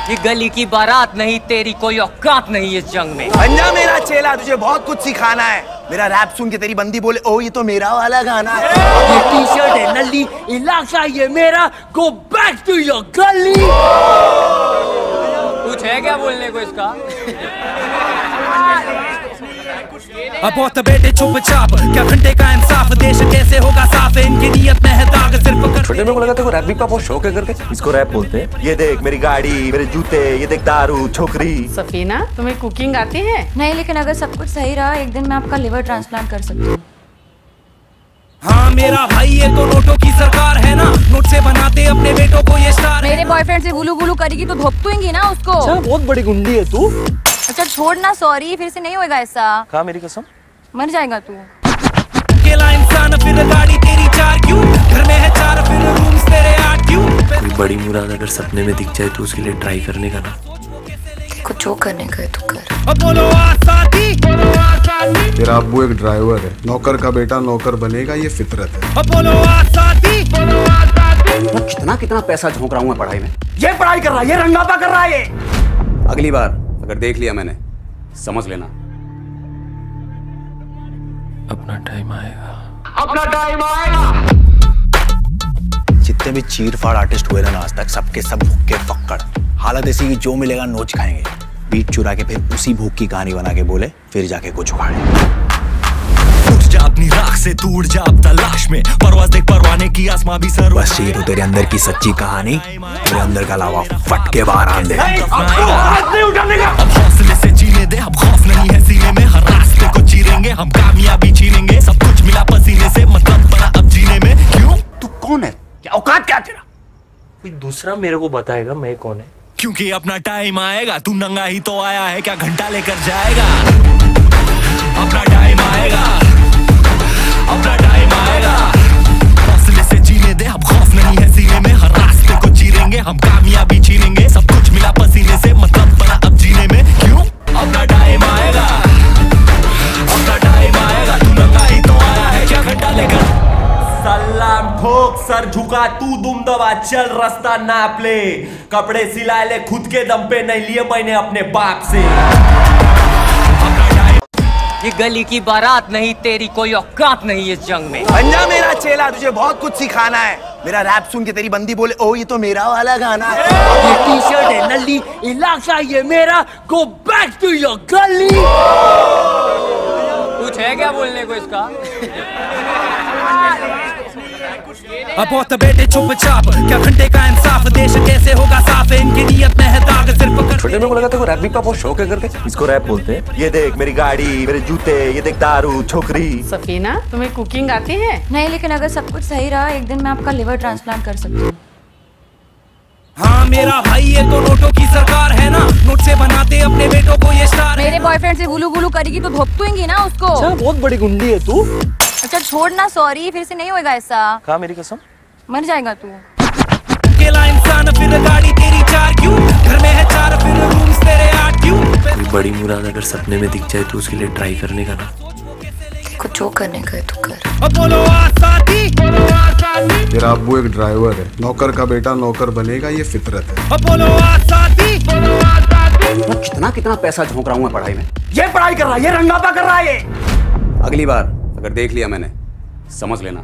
ये गली की बारात नहीं, तेरी कोई औकात नहीं इस जंग में। पंजा मेरा चेला, तुझे बहुत कुछ सिखाना है। मेरा रैप सुन के तेरी बंदी बोले ओ ये तो मेरा वाला गाना है। ये टी शर्ट है नल्ली, इलाका ये मेरा, गो बैक टू योर गली। कुछ है क्या बोलने को इसका? अब बहुत बेटे चुपचाप, क्या घंटे का इंसाफ, देश कैसे होगा साफ, इनकी नीयत में है दाग सिर्फ। छोटे में को लगा था रैप भी का बहुत शौक है करके, इसको रैप बोलते हैं। ये देख मेरी गाड़ी, मेरे जूते, ये देख दारू, छोकरी। सफीना, तुम्हें कुकिंग आती है? नहीं, लेकिन अगर सब कुछ सही रहा एक दिन मैं आपका लिवर ट्रांसप्लांट कर सकती हूँ। हाँ मेरा भाई, ये तो नोटों की सरकार है ना, नोट से बनाते अपने बेटों को ये स्टार। मेरे बॉयफ्रेंड से गुलू गुलू करेगी तो धोपतूंगी ना उसको। अच्छा, बहुत बड़ी गुंडी है तू। अच्छा छोड़ ना, सॉरी, फिर से नहीं होएगा ऐसा। कहा मेरी कसम, मर जाएगा तू। अकेला इंसान फिर गाड़ी तेरी 4 क्यों, घर में है 4 फिर रूम्स तेरे 8 क्यों। कोई बड़ी मुराद अगर सपने में दिख जाए तो उसके लिए ट्राई करने का ना। कुछ जो करने का है तो कर। अब बोलो आसादी, तेरा अब्बू एक ड्राइवर है, नौकर का बेटा नौकर बनेगा, ये फितरत है। अब बोलो आसादी। मैं कितना कितना पैसा झोंक रहा हूँ मैं पढ़ाई में। ये पढ़ाई कर रहा है, ये रंगापा कर रहा है। ये अगली बार अगर देख लिया मैंने, समझ लेना अपना टाइम आएगा। अपना टाइम आएगा। जितने भी चीर फाड़ आर्टिस्ट हुए ना आज तक, सबके सब भूखे पक्कड़। हालत ऐसी कि जो मिलेगा नोच खाएंगे, बीट चुरा के फिर उसी भूख की कहानी बना के बोले फिर जाके कुछ उखाड़े। उठ जा अपनी राख से, तू उड़ जा अब तलाश में, परवाज़ देख परवाने की आसमां भी सर। बस ये तो तेरे अंदर की सच्ची कहानी, तेरे अंदर का लावा फट के बाहर आन दे। हाथ नहीं उठाने का। अब हौसले से जीने दे, अब खौफ नहीं है सीने में, हर रास्ते को चीरेंगे हम, कामयाबी छीनेंगे, सब कुछ मिला पसीने से, मतलब पड़ा अब जीने में। क्यों? तू कौन है? क्या औकात क्या तेरा? कोई दूसरा मेरे को बताएगा मैं कौन है। क्योंकि अपना टाइम आएगा, तू नंगा ही तो आया है, क्या घंटा लेकर जाएगा। अपना टाइम आएगा, अपना टाइम आएगा, हौसले से जीने दे, अब खौफ नहीं है सीने में, हर रास्ते को चीरेंगे हम, कामयाबी छीनेंगे, सब कुछ मिला पसीने से, मतलब पड़ा अब जीने में। क्यों? अपना टाइम आएगा, अपना टाइम आएगा, तू नंगा ही तो आया है, क्या घंटा लेकर। सलाम ठोक, सर झुका, तू दुम दबा, चल रास्ता नाप ले, कपड़े सिला ले खुद के दम पे, नहीं लिए मैंने अपने बाप से। ये गली की बारात नहीं, तेरी कोई औकात नहीं इस जंग में। पंजा मेरा चेला, तुझे बहुत कुछ सिखाना है। मेरा रैप सुन के तेरी बंदी बोले ओ ये तो मेरा वाला गाना है। ये टी शर्ट है नल्ली, इलाका ये मेरा, गो बैक टू योर गली। कुछ है क्या बोलने को इसका? अब बहुत बेटे चुपचाप, क्या घंटे का इंसाफ, देश कैसे होगा साफ, इनकी नीयत में है दाग सिर्फ। छोटे में को लगा था रैप भी का बहुत शौक है करके, इसको रैप बोलते हैं। ये देख मेरी गाड़ी, मेरे जूते, ये देख दारू, छोकरी। सफीना, तुम्हें कुकिंग आती है? नहीं, लेकिन अगर सब कुछ सही रहा एक दिन मैं आपका लिवर ट्रांसप्लांट कर सकती हूँ। हाँ मेरा भाई, ये तो नोटों की सरकार है ना, नोट से बनाते अपने बेटों को ये स्टार। मेरे बॉयफ्रेंड से गुलू गुलू करेगी तो धोपतूंगी ना उसको। अच्छा, बहुत बड़ी गुंडी है तू। अच्छा छोड़ ना, सॉरी, फिर से नहीं होएगा ऐसा। कहा मेरी कसम, मर जाएगा तू। अकेला इंसान फिर गाड़ी तेरी 4 क्यों, घर में है 4 फिर रूम्स तेरे 8 क्यों। कोई बड़ी मुराद अगर सपने में दिख जाए तो उसके लिए ट्राई करने का ना। कुछ जो करने का है तो कर। अब बोलो आसादी। तेरा अब्बू एक ड्राइवर है, नौकर का बेटा नौकर बनेगा, ये फितरत है। अब बोलो आसादी। मैं कितना कितना पैसा झोंक रहा हूँ मैं पढ़ाई में। ये पढ़ाई कर रहा है, ये रंगापा कर रहा है। ये अगली बार अगर देख लिया मैंने, समझ लेना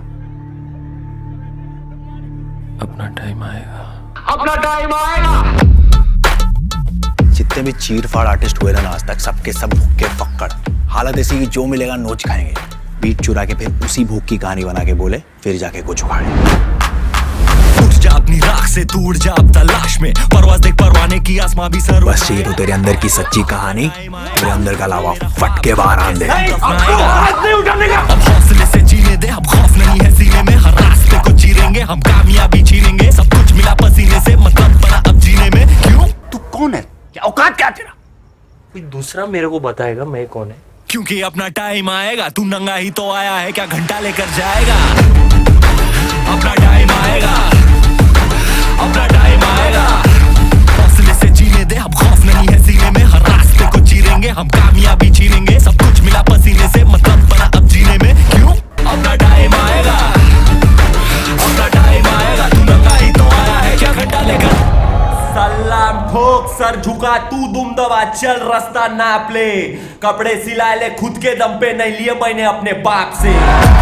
अपना टाइम आएगा। अपना टाइम आएगा। जितने भी चीर फाड़ आर्टिस्ट हुए ना आज तक, सबके सब भूखे पक्कड़। हालत ऐसी कि जो मिलेगा नोच खाएंगे, बीट चुरा के फिर उसी भूख की कहानी बना के बोले फिर जाके कुछ उखाड़े। उठ जा अपनी राख से, तू उड़ जा अब तलाश में, परवाज़ देख परवाने की आसमां भी सर। बस ये तो तेरे अंदर की सच्ची कहानी, तेरे अंदर का लावा फट के बाहर आन दे। हाथ नहीं उठाने का। अब हौसले से जीने दे, अब खौफ नहीं है सीने में, हर रास्ते को चीरेंगे हम, कामयाबी छीनेंगे, सब कुछ मिला पसीने से, मतलब पड़ा अब जीने में। क्यों? तू कौन है? क्या औकात क्या तेरा? कोई दूसरा मेरे को बताएगा मैं कौन है। क्योंकि अपना टाइम आएगा, तू नंगा ही तो आया है, क्या घंटा लेकर जाएगा। अपना टाइम आएगा, अपना टाइम आएगा, हौसले से जीने दे, अब खौफ नहीं है सीने में, हर रास्ते को चीरेंगे हम, कामयाबी छीनेंगे, सब कुछ मिला पसीने से, मतलब पड़ा अब जीने में। क्यों? अपना टाइम आएगा, अपना टाइम आएगा, तू नंगा ही तो आया है, क्या घंटा लेकर। सलाम ठोक सर झुका तू दुम दबा चल रास्ता नाप ले, कपड़े सिला ले खुद के दम पे नहीं लिए मैंने अपने बाप से।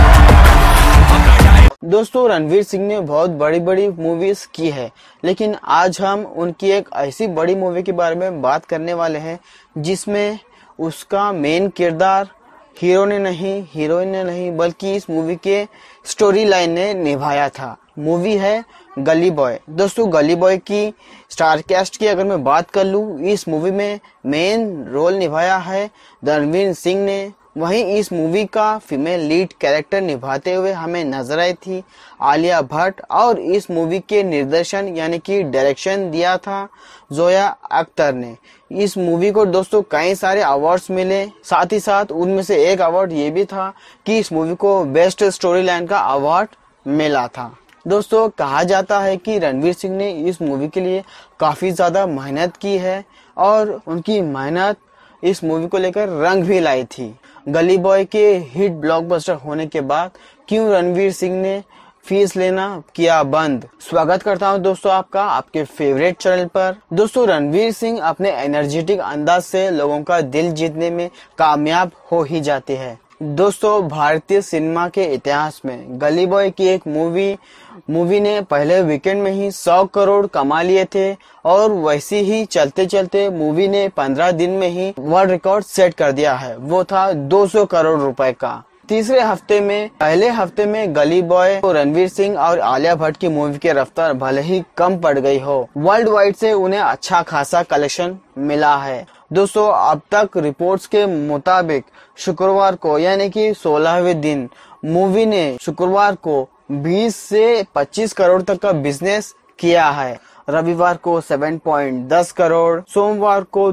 दोस्तों रणवीर सिंह ने बहुत बड़ी बड़ी मूवीज की है, लेकिन आज हम उनकी एक ऐसी बड़ी मूवी के बारे में बात करने वाले हैं जिसमें उसका मेन किरदार हीरो ने नहीं, हीरोइन ने नहीं, बल्कि इस मूवी के स्टोरी लाइन ने निभाया था। मूवी है गली बॉय। दोस्तों गली बॉय की स्टार कास्ट की अगर मैं बात कर लूँ, इस मूवी में मेन रोल निभाया है रणवीर सिंह ने। वहीं इस मूवी का फीमेल लीड कैरेक्टर निभाते हुए हमें नजर आई थी आलिया भट्ट, और इस मूवी के निर्देशन यानी कि डायरेक्शन दिया था जोया अख्तर ने। इस मूवी को दोस्तों कई सारे अवार्ड्स मिले, साथ ही साथ उनमें से एक अवार्ड ये भी था कि इस मूवी को बेस्ट स्टोरी लाइन का अवार्ड मिला था। दोस्तों कहा जाता है कि रणवीर सिंह ने इस मूवी के लिए काफी ज्यादा मेहनत की है और उनकी मेहनत इस मूवी को लेकर रंग भी लाई थी। गली बॉय के हिट ब्लॉकबस्टर होने के बाद क्यों रणवीर सिंह ने फीस लेना किया बंद। स्वागत करता हूं दोस्तों आपका आपके फेवरेट चैनल पर। दोस्तों रणवीर सिंह अपने एनर्जेटिक अंदाज से लोगों का दिल जीतने में कामयाब हो ही जाते हैं। दोस्तों भारतीय सिनेमा के इतिहास में गली बॉय की एक मूवी ने पहले वीकेंड में ही 100 करोड़ कमा लिए थे, और वैसे ही चलते चलते मूवी ने 15 दिन में ही वर्ल्ड रिकॉर्ड सेट कर दिया है। वो था 200 करोड़ रुपए का। तीसरे हफ्ते में पहले हफ्ते में गली बॉय तो रणवीर सिंह और आलिया भट्ट की मूवी की रफ्तार भले ही कम पड़ गई हो, वर्ल्ड वाइड से उन्हें अच्छा खासा कलेक्शन मिला है। दोस्तों अब तक रिपोर्ट्स के मुताबिक शुक्रवार को यानी कि 16वें दिन मूवी ने शुक्रवार को 20 से 25 करोड़ तक का बिजनेस किया है। रविवार को 7.10 करोड़, सोमवार को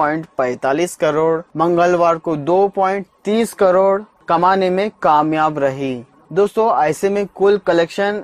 2.45 करोड़, मंगलवार को 2.30 करोड़ कमाने में कामयाब रही। दोस्तों ऐसे में कुल कलेक्शन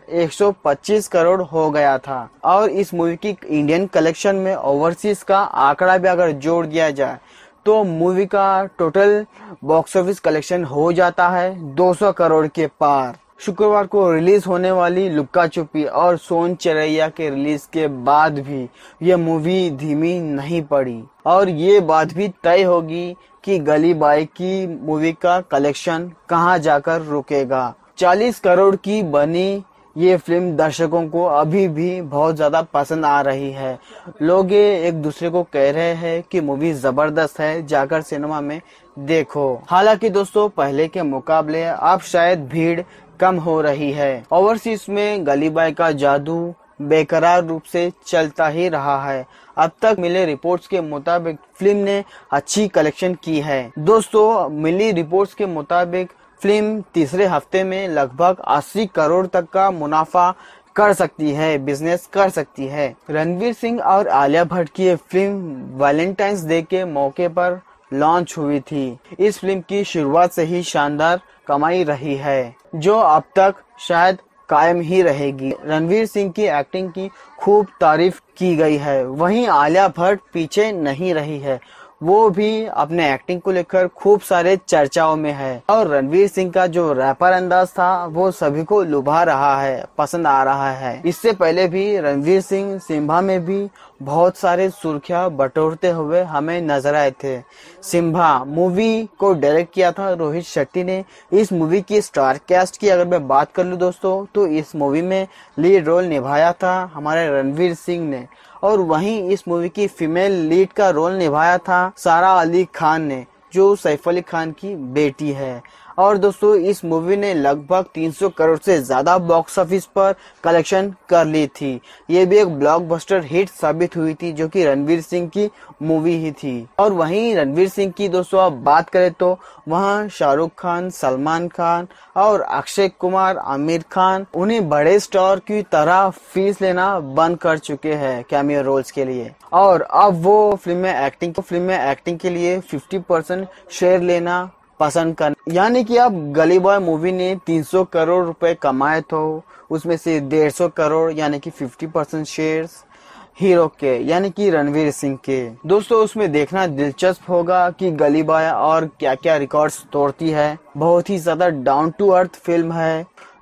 125 करोड़ हो गया था, और इस मूवी की इंडियन कलेक्शन में ओवरसीज का आंकड़ा भी अगर जोड़ दिया जाए तो मूवी का टोटल बॉक्स ऑफिस कलेक्शन हो जाता है 200 करोड़ के पार। शुक्रवार को रिलीज होने वाली लुक्का छुपी और सोन चिरैया के रिलीज के बाद भी ये मूवी धीमी नहीं पड़ी, और ये बात भी तय होगी कि गली बॉय की मूवी का कलेक्शन कहां जाकर रुकेगा। 40 करोड़ की बनी ये फिल्म दर्शकों को अभी भी बहुत ज्यादा पसंद आ रही है। लोग एक दूसरे को कह रहे हैं कि मूवी जबरदस्त है, जाकर सिनेमा में देखो। हालांकि दोस्तों पहले के मुकाबले अब शायद भीड़ कम हो रही है। ओवरसीज में गली बॉय का जादू बेकरार रूप से चलता ही रहा है। अब तक मिले रिपोर्ट्स के मुताबिक फिल्म ने अच्छी कलेक्शन की है। दोस्तों मिली रिपोर्ट्स के मुताबिक फिल्म तीसरे हफ्ते में लगभग 80 करोड़ तक का मुनाफा कर सकती है, बिजनेस कर सकती है। रणवीर सिंह और आलिया भट्ट की ये फिल्म वैलेंटाइंस डे के मौके पर लॉन्च हुई थी। इस फिल्म की शुरुआत से ही शानदार कमाई रही है, जो अब तक शायद कायम ही रहेगी। रणवीर सिंह की एक्टिंग की खूब तारीफ की गई है, वहीं आलिया भट्ट पीछे नहीं रही है, वो भी अपने एक्टिंग को लेकर खूब सारे चर्चाओं में है। और रणवीर सिंह का जो रैपर अंदाज था वो सभी को लुभा रहा है, पसंद आ रहा है। इससे पहले भी रणवीर सिंह सिम्बा में भी बहुत सारे सुर्खियां बटोरते हुए हमें नजर आए थे। सिम्बा मूवी को डायरेक्ट किया था रोहित शेट्टी ने। इस मूवी की स्टार कास्ट की अगर मैं बात कर लूं दोस्तों, तो इस मूवी में लीड रोल निभाया था हमारे रणवीर सिंह ने, और वहीं इस मूवी की फीमेल लीड का रोल निभाया था सारा अली खान ने, जो सैफ अली खान की बेटी है। और दोस्तों इस मूवी ने लगभग 300 करोड़ से ज्यादा बॉक्स ऑफिस पर कलेक्शन कर ली थी। ये भी एक ब्लॉकबस्टर हिट साबित हुई थी, जो कि रणवीर सिंह की मूवी ही थी। और वहीं रणवीर सिंह की दोस्तों आप बात करें तो वहाँ शाहरुख खान, सलमान खान और अक्षय कुमार, आमिर खान उन्हें बड़े स्टार की तरह फीस लेना बंद कर चुके हैं कैमियो रोल्स के लिए, और अब वो फिल्म में एक्टिंग के लिए 50% शेयर लेना पसंद कर। यानी कि अब गली बॉय मूवी ने 300 करोड़ रुपए कमाए तो उसमें से 150 करोड़ यानी कि 50% शेयर्स हीरो के यानी कि रणवीर सिंह के। दोस्तों उसमें देखना दिलचस्प होगा कि गली बॉय और क्या क्या रिकॉर्ड्स तोड़ती है। बहुत ही ज्यादा डाउन टू अर्थ फिल्म है,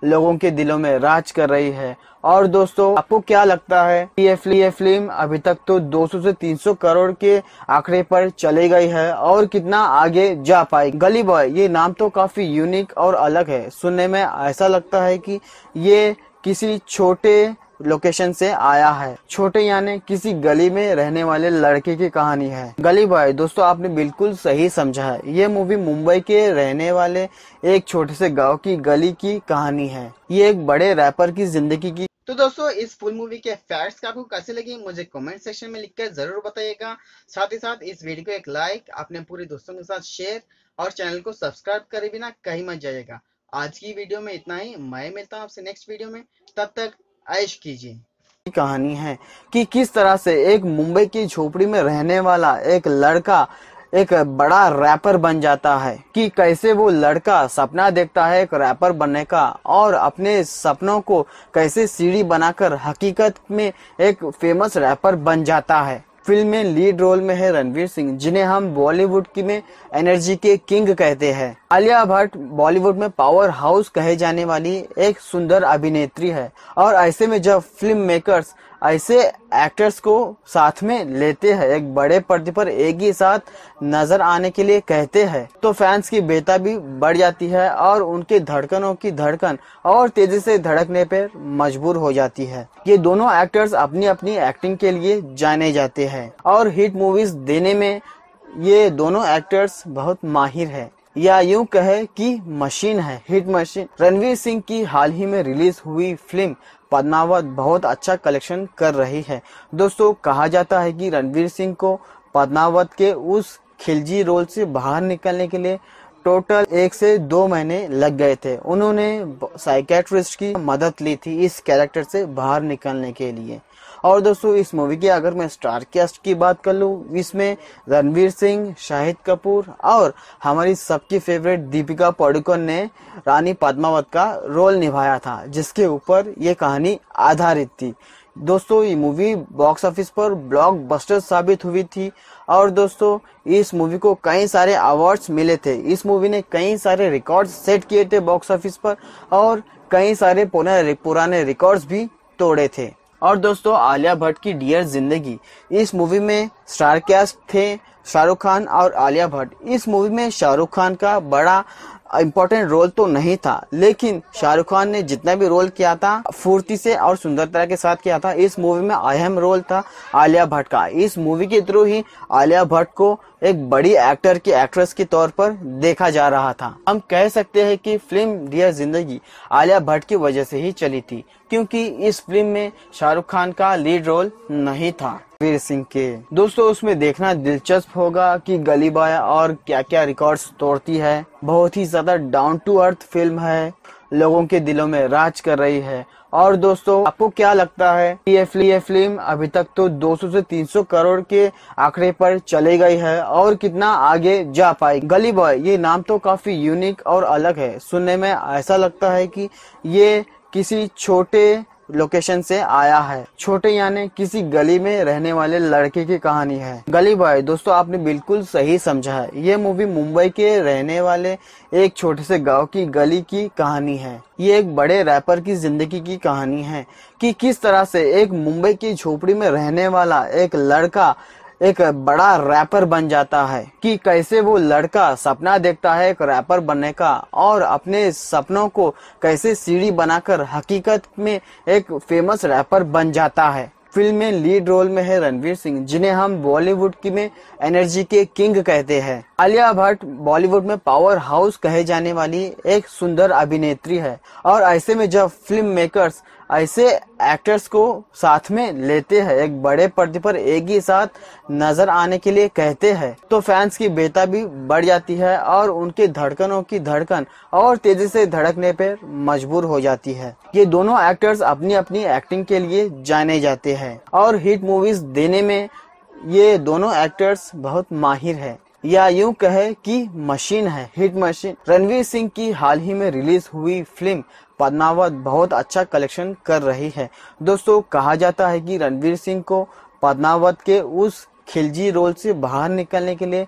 लोगों के दिलों में राज कर रही है। और दोस्तों, आपको क्या लगता है ये फिल्म अभी तक तो 200 से 300 करोड़ के आंकड़े पर चली गई है और कितना आगे जा पाएगी? गली बॉय, ये नाम तो काफी यूनिक और अलग है। सुनने में ऐसा लगता है कि ये किसी छोटे लोकेशन से आया है। छोटे यानी किसी गली में रहने वाले लड़के की कहानी है। गली बॉय, दोस्तों आपने बिल्कुल सही समझा है। ये मूवी मुंबई के रहने वाले एक छोटे से गांव की गली की कहानी है। ये एक बड़े रैपर की जिंदगी की। तो दोस्तों, इस फुल मूवी के फैक्ट्स आपको कैसे लगी मुझे कमेंट सेक्शन में लिखकर जरूर बताइएगा। साथ ही साथ इस वीडियो को एक लाइक, अपने पूरे दोस्तों के साथ शेयर और चैनल को सब्सक्राइब करे बिना कहीं मत जाइएगा। आज की वीडियो में इतना ही। मैं मिलता हूँ आपसे नेक्स्ट वीडियो में, तब तक ऐश कीजिए। कहानी है कि किस तरह से एक मुंबई की झोपड़ी में रहने वाला एक लड़का एक बड़ा रैपर बन जाता है, कि कैसे वो लड़का सपना देखता है एक रैपर बनने का और अपने सपनों को कैसे सीढ़ी बनाकर हकीकत में एक फेमस रैपर बन जाता है। फिल्म में लीड रोल में है रणवीर सिंह, जिन्हें हम बॉलीवुड की में एनर्जी के किंग कहते हैं। आलिया भट्ट बॉलीवुड में पावर हाउस कहे जाने वाली एक सुंदर अभिनेत्री है। और ऐसे में जब फिल्म मेकर्स ऐसे एक्टर्स को साथ में लेते हैं, एक बड़े पर्दे पर एक ही साथ नजर आने के लिए कहते हैं, तो फैंस की बेताबी बढ़ जाती है और उनके धड़कनों की धड़कन और तेजी से धड़कने पर मजबूर हो जाती है। ये दोनों एक्टर्स अपनी अपनी एक्टिंग के लिए जाने जाते हैं और हिट मूवीज देने में ये दोनों एक्टर्स बहुत माहिर है, या यूं कहे कि मशीन है, हिट मशीन। रणवीर सिंह की हाल ही में रिलीज हुई फिल्म पद्मावत बहुत अच्छा कलेक्शन कर रही है। दोस्तों, कहा जाता है कि रणवीर सिंह को पद्मावत के उस खिलजी रोल से बाहर निकलने के लिए टोटल 1 से 2 महीने लग गए थे। उन्होंने साइकेट्रिस्ट की मदद ली थी इस कैरेक्टर से बाहर निकलने के लिए। और दोस्तों, इस मूवी की अगर मैं स्टार कास्ट की बात कर लूँ, इसमें रणवीर सिंह, शाहिद कपूर और हमारी सबकी फेवरेट दीपिका पादुकोण ने रानी पद्मावत का रोल निभाया था, जिसके ऊपर ये कहानी आधारित थी। दोस्तों, ये मूवी बॉक्स ऑफिस पर ब्लॉकबस्टर साबित हुई थी। और दोस्तों, इस मूवी को कई सारे अवार्ड्स मिले थे। इस मूवी ने कई सारे रिकॉर्ड सेट किए थे बॉक्स ऑफिस पर और कई सारे पुराने रिकॉर्ड्स भी तोड़े थे। और दोस्तों, आलिया भट्ट की डियर जिंदगी, इस मूवी में स्टार कास्ट थे शाहरुख खान और आलिया भट्ट। इस मूवी में शाहरुख खान का बड़ा इम्पोर्टेंट रोल तो नहीं था, लेकिन शाहरुख खान ने जितना भी रोल किया था फुर्ती से और सुंदरता के साथ किया था। इस मूवी में अहम रोल था आलिया भट्ट का। इस मूवी के थ्रू ही आलिया भट्ट को एक बड़ी एक्ट्रेस के तौर पर देखा जा रहा था। हम कह सकते हैं कि फिल्म डियर जिंदगी आलिया भट्ट की वजह से ही चली थी, क्योंकि इस फिल्म में शाहरुख खान का लीड रोल नहीं था रणवीर सिंह के। दोस्तों, उसमें देखना दिलचस्प होगा कि गली बॉय और क्या क्या रिकॉर्ड्स तोड़ती है। बहुत ही ज्यादा डाउन टू अर्थ फिल्म है, लोगों के दिलों में राज कर रही है। और दोस्तों, आपको क्या लगता है ये फिल्म अभी तक तो 200 से 300 करोड़ के आंकड़े पर चली गई है और कितना आगे जा पाएगी? गली बॉय, ये नाम तो काफी यूनिक और अलग है। सुनने में ऐसा लगता है कि ये किसी छोटे लोकेशन से आया है। छोटे यानी किसी गली में रहने वाले लड़के की कहानी है। गली बॉय, दोस्तों आपने बिल्कुल सही समझा है। ये मूवी मुंबई के रहने वाले एक छोटे से गांव की गली की कहानी है। ये एक बड़े रैपर की जिंदगी की कहानी है, कि किस तरह से एक मुंबई की झोपड़ी में रहने वाला एक लड़का एक बड़ा रैपर बन जाता है, कि कैसे वो लड़का सपना देखता है एक रैपर बनने का और अपने सपनों को कैसे सीढ़ी बनाकर हकीकत में एक फेमस रैपर बन जाता है। फिल्म में लीड रोल में है रणवीर सिंह, जिन्हें हम बॉलीवुड की में एनर्जी के किंग कहते हैं। आलिया भट्ट बॉलीवुड में पावर हाउस कहे जाने वाली एक सुंदर अभिनेत्री है। और ऐसे में जब फिल्म मेकर्स ऐसे एक्टर्स को साथ में लेते हैं, एक बड़े पर्दे पर एक ही साथ नजर आने के लिए कहते हैं, तो फैंस की बेताबी बढ़ जाती है और उनके धड़कनों की धड़कन और तेजी से धड़कने पर मजबूर हो जाती है। ये दोनों एक्टर्स अपनी अपनी एक्टिंग के लिए जाने जाते हैं और हिट मूवीज देने में ये दोनों एक्टर्स बहुत माहिर है, या यूं कहे कि मशीन है, हिट मशीन। रणवीर सिंह की हाल ही में रिलीज हुई फिल्म पद्मावत बहुत अच्छा कलेक्शन कर रही है। दोस्तों, कहा जाता है कि रणवीर सिंह को पद्मावत के उस खिलजी रोल से बाहर निकलने के लिए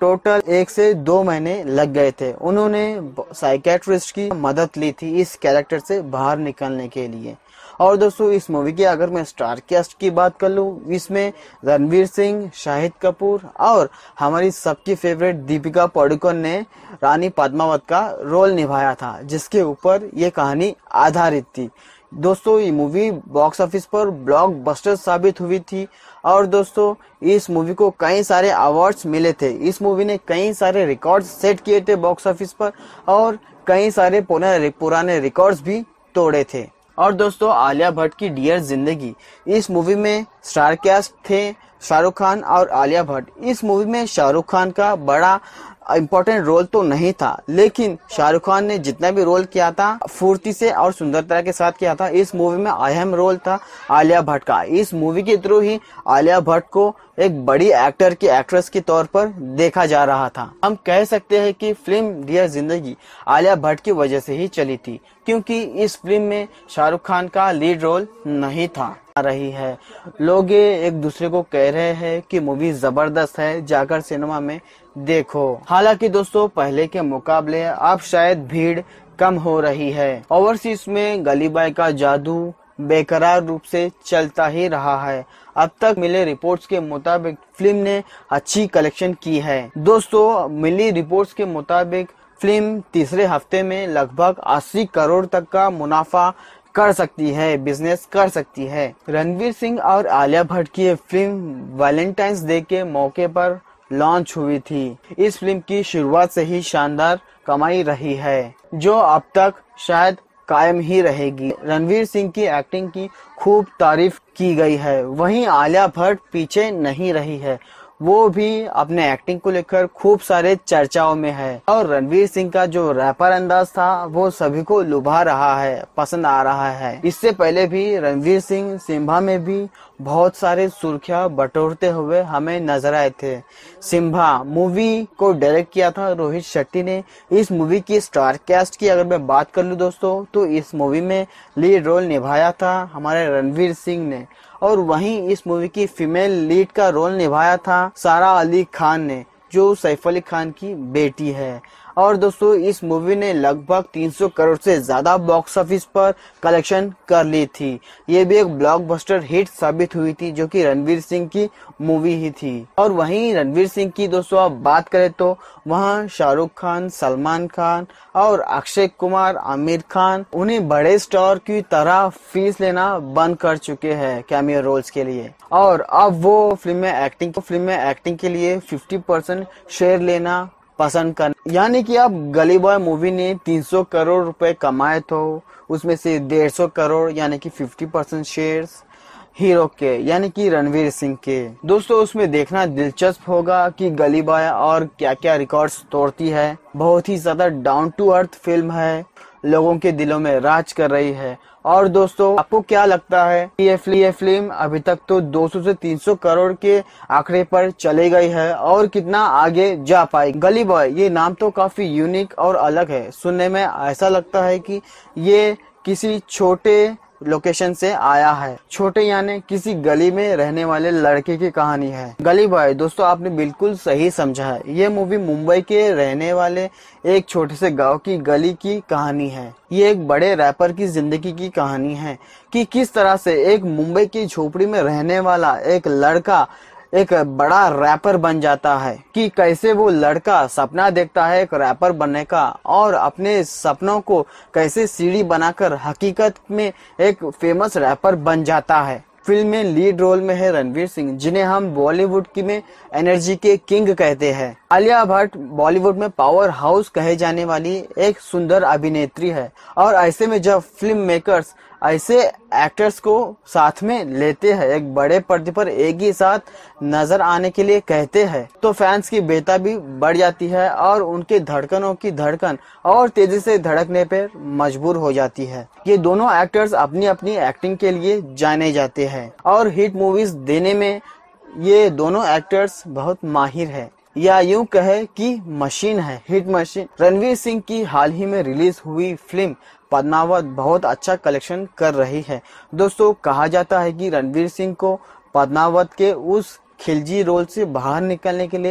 टोटल 1 से 2 महीने लग गए थे। उन्होंने साइकेट्रिस्ट की मदद ली थी इस कैरेक्टर से बाहर निकलने के लिए। और दोस्तों इस मूवी की अगर मैं स्टार कास्ट की बात कर लूँ, इसमें रणवीर सिंह, शाहिद कपूर और हमारी सबकी फेवरेट दीपिका पादुकोण ने रानी पद्मावत का रोल निभाया था, जिसके ऊपर ये कहानी आधारित थी। दोस्तों ये मूवी बॉक्स ऑफिस पर ब्लॉकबस्टर साबित हुई थी और दोस्तों इस मूवी को कई सारे अवार्ड्स मिले थे। इस मूवी ने कई सारे रिकॉर्ड्स सेट किए थे बॉक्स ऑफिस पर और कई सारे पुराने रिकॉर्ड्स भी तोड़े थे। और दोस्तों आलिया भट्ट की डियर जिंदगी, इस मूवी में स्टार कास्ट थे शाहरुख खान और आलिया भट्ट। इस मूवी में शाहरुख खान का बड़ा इम्पोर्टेंट रोल तो नहीं था, लेकिन शाहरुख खान ने जितना भी रोल किया था फुर्ती से और सुंदरता के साथ किया था। इस मूवी में अहम रोल था आलिया भट्ट का। इस मूवी के थ्रू ही आलिया भट्ट को एक बड़ी एक्ट्रेस के तौर पर देखा जा रहा था। हम कह सकते हैं कि फिल्म डियर जिंदगी आलिया भट्ट की वजह से ही चली थी, क्योंकि इस फिल्म में शाहरुख खान का लीड रोल नहीं था। रही है लोग एक दूसरे को कह रहे हैं कि मूवी जबरदस्त है, जाकर सिनेमा में देखो। हालांकि दोस्तों पहले के मुकाबले अब शायद भीड़ कम हो रही है। ओवरसीज में गली बॉय का जादू बेकरार रूप से चलता ही रहा है। अब तक मिले रिपोर्ट्स के मुताबिक फिल्म ने अच्छी कलेक्शन की है। दोस्तों मिली रिपोर्ट्स के मुताबिक फिल्म तीसरे हफ्ते में लगभग 80 करोड़ तक का मुनाफा कर सकती है, बिजनेस कर सकती है। रणवीर सिंह और आलिया भट्ट की ये फिल्म वैलेंटाइंस डे के मौके पर लॉन्च हुई थी। इस फिल्म की शुरुआत से ही शानदार कमाई रही है, जो अब तक शायद कायम ही रहेगी। रणवीर सिंह की एक्टिंग की खूब तारीफ की गई है, वहीं आलिया भट्ट पीछे नहीं रही है, वो भी अपने एक्टिंग को लेकर खूब सारे चर्चाओं में है। और रणवीर सिंह का जो रैपर अंदाज था वो सभी को लुभा रहा है, पसंद आ रहा है। इससे पहले भी रणवीर सिंह सिम्बा में भी बहुत सारे सुर्खियां बटोरते हुए हमें नजर आए थे। सिम्बा मूवी को डायरेक्ट किया था रोहित शेट्टी ने। इस मूवी की स्टार कास्ट की अगर मैं बात कर लूं दोस्तों, तो इस मूवी में लीड रोल निभाया था हमारे रणवीर सिंह ने, और वहीं इस मूवी की फीमेल लीड का रोल निभाया था सारा अली खान ने, जो सैफ अली खान की बेटी है। और दोस्तों इस मूवी ने लगभग 300 करोड़ से ज्यादा बॉक्स ऑफिस पर कलेक्शन कर ली थी। ये भी एक ब्लॉकबस्टर हिट साबित हुई थी, जो कि रणवीर सिंह की मूवी ही थी। और वहीं रणवीर सिंह की दोस्तों आप बात करें तो वहाँ शाहरुख खान, सलमान खान और अक्षय कुमार, आमिर खान उन्हें बड़े स्टार की तरह फीस लेना बंद कर चुके हैं कैमियो रोल्स के लिए, और अब वो फिल्म में एक्टिंग के लिए 50% शेयर लेना पसंद कर। यानी कि अब गली बॉय मूवी ने 300 करोड़ रुपए कमाए तो उसमें से 150 करोड़ यानी कि 50% शेयर्स हीरो के यानी कि रणवीर सिंह के। दोस्तों उसमें देखना दिलचस्प होगा कि गली बॉय और क्या क्या रिकॉर्ड्स तोड़ती है। बहुत ही ज्यादा डाउन टू अर्थ फिल्म है, लोगों के दिलों में राज कर रही है। और दोस्तों आपको क्या लगता है कि ये फिल्म अभी तक तो 200 से 300 करोड़ के आंकड़े पर चली गई है और कितना आगे जा पाएगी? गली बॉय ये नाम तो काफी यूनिक और अलग है। सुनने में ऐसा लगता है कि ये किसी छोटे लोकेशन से आया है। छोटे यानी किसी गली में रहने वाले लड़के की कहानी है। गली बॉय दोस्तों आपने बिल्कुल सही समझा है। ये मूवी मुंबई के रहने वाले एक छोटे से गांव की गली की कहानी है। ये एक बड़े रैपर की जिंदगी की कहानी है कि किस तरह से एक मुंबई की झोपड़ी में रहने वाला एक लड़का एक बड़ा रैपर बन जाता है, कि कैसे वो लड़का सपना देखता है एक रैपर बनने का और अपने सपनों को कैसे सीढ़ी बनाकर हकीकत में एक फेमस रैपर बन जाता है। फिल्म में लीड रोल में है रणवीर सिंह, जिन्हें हम बॉलीवुड की में एनर्जी के किंग कहते हैं। आलिया भट्ट बॉलीवुड में पावर हाउस कहे जाने वाली एक सुंदर अभिनेत्री है, और ऐसे में जब फिल्म मेकर्स ऐसे एक्टर्स को साथ में लेते हैं, एक बड़े पर्दे पर एक ही साथ नजर आने के लिए कहते हैं, तो फैंस की बेताबी बढ़ जाती है और उनके धड़कनों की धड़कन और तेजी से धड़कने पर मजबूर हो जाती है। ये दोनों एक्टर्स अपनी अपनी एक्टिंग के लिए जाने जाते हैं और हिट मूवीज देने में ये दोनों एक्टर्स बहुत माहिर है, या यूं कहे कि मशीन है, हिट मशीन। रणवीर सिंह की हाल ही में रिलीज हुई फिल्म पद्मावत बहुत अच्छा कलेक्शन कर रही है। दोस्तों कहा जाता है कि रणवीर सिंह को पद्मावत के उस खिलजी रोल से बाहर निकलने के लिए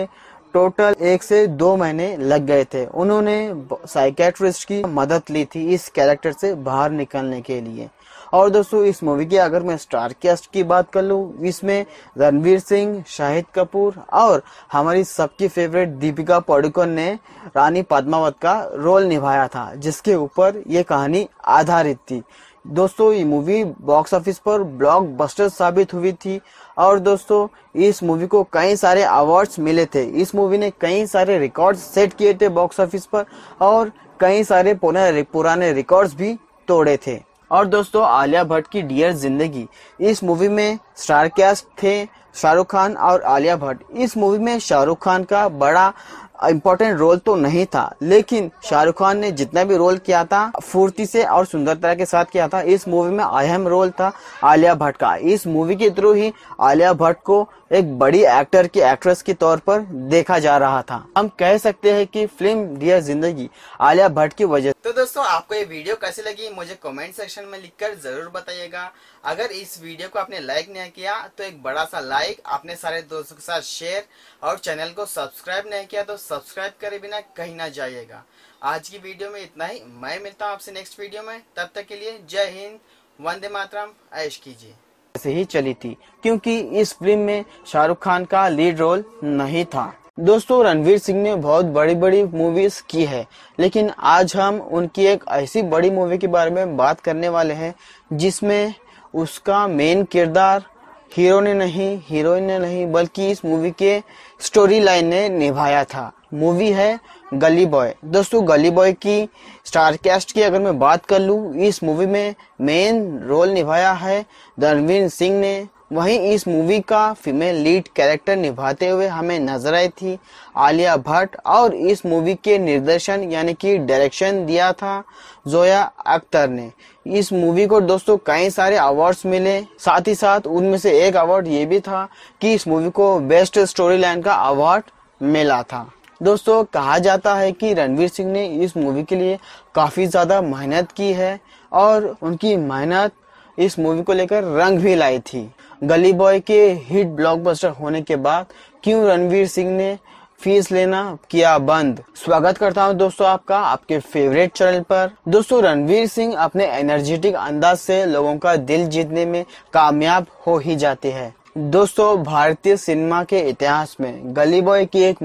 टोटल 1 से 2 महीने लग गए थे। उन्होंने साइकेट्रिस्ट की मदद ली थी इस कैरेक्टर से बाहर निकलने के लिए। और दोस्तों इस मूवी की अगर मैं स्टार कास्ट की बात कर लूँ, इसमें रणवीर सिंह, शाहिद कपूर और हमारी सबकी फेवरेट दीपिका पादुकोण ने रानी पद्मावत का रोल निभाया था, जिसके ऊपर ये कहानी आधारित थी। दोस्तों ये मूवी बॉक्स ऑफिस पर ब्लॉकबस्टर साबित हुई थी और दोस्तों इस मूवी को कई सारे अवार्ड्स मिले थे। इस मूवी ने कई सारे रिकॉर्ड्स सेट किए थे बॉक्स ऑफिस पर और कई सारे पुराने रिकॉर्ड्स भी तोड़े थे। और दोस्तों आलिया भट्ट की डियर जिंदगी, इस मूवी में स्टार कास्ट थे शाहरुख खान और आलिया भट्ट। इस मूवी में शाहरुख खान का बड़ा इम्पोर्टेंट रोल तो नहीं था, लेकिन शाहरुख खान ने जितना भी रोल किया था फुर्ती से और सुंदरता के साथ किया था। इस मूवी में अहम रोल था आलिया भट्ट का। इस मूवी के थ्रू ही आलिया भट्ट को एक बड़ी एक्ट्रेस के तौर पर देखा जा रहा था। हम कह सकते हैं कि फिल्म डियर जिंदगी आलिया भट्ट की वजह। तो दोस्तों आपको ये वीडियो कैसी लगी मुझे कमेंट सेक्शन में लिखकर जरूर बताइएगा। अगर इस वीडियो को आपने लाइक नहीं किया तो एक बड़ा सा लाइक, अपने सारे दोस्तों के साथ शेयर और चैनल को सब्सक्राइब नहीं किया तो सब्सक्राइब करे बिना कहीं ना जाइएगा। आज की वीडियो में इतना ही। मैं मिलता हूँ आपसे नेक्स्ट वीडियो में। तब तक के लिए जय हिंद, वंदे मातरम, ऐश कीजिए। ऐसे ही चली थी क्योंकि इस फिल्म में शाहरुख खान का लीड रोल नहीं था। दोस्तों रणवीर सिंह ने बहुत बड़ी बड़ी मूवीज की है, लेकिन आज हम उनकी एक ऐसी बड़ी मूवी के बारे में बात करने वाले हैं जिसमें उसका मेन किरदार हीरो ने नहीं, हीरोइन ने नहीं, बल्कि इस मूवी के स्टोरी लाइन ने निभाया था। मूवी है गली बॉय। दोस्तों गली बॉय की स्टार कास्ट की अगर मैं बात कर लूँ, इस मूवी में मेन रोल निभाया है रणवीर सिंह ने। वहीं इस मूवी का फीमेल लीड कैरेक्टर निभाते हुए हमें नजर आई थी आलिया भट्ट और इस मूवी के निर्देशन यानी कि डायरेक्शन दिया था जोया अख्तर ने। इस मूवी को दोस्तों कई सारे अवार्ड्स मिले, साथ ही साथ उनमें से एक अवार्ड ये भी था कि इस मूवी को बेस्ट स्टोरी लाइन का अवार्ड मिला था। दोस्तों कहा जाता है कि रणवीर सिंह ने इस मूवी के लिए काफी ज्यादा मेहनत की है और उनकी मेहनत इस मूवी को लेकर रंग भी लाई थी। गली बॉय के हिट ब्लॉकबस्टर होने के बाद क्यों रणवीर सिंह ने फीस लेना किया बंद। स्वागत करता हूं दोस्तों आपका आपके फेवरेट चैनल पर। दोस्तों रणवीर सिंह अपने एनर्जेटिक अंदाज से लोगों का दिल जीतने में कामयाब हो ही जाते हैं। दोस्तों भारतीय सिनेमा के इतिहास में गली बॉय की एक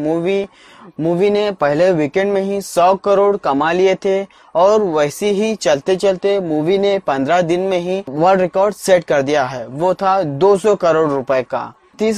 मूवी ने पहले वीकेंड में ही 100 करोड़ कमा लिए थे और वैसे ही चलते चलते मूवी ने 15 दिन में ही वर्ल्ड रिकॉर्ड सेट कर दिया है। वो था 200 करोड़ रुपए का।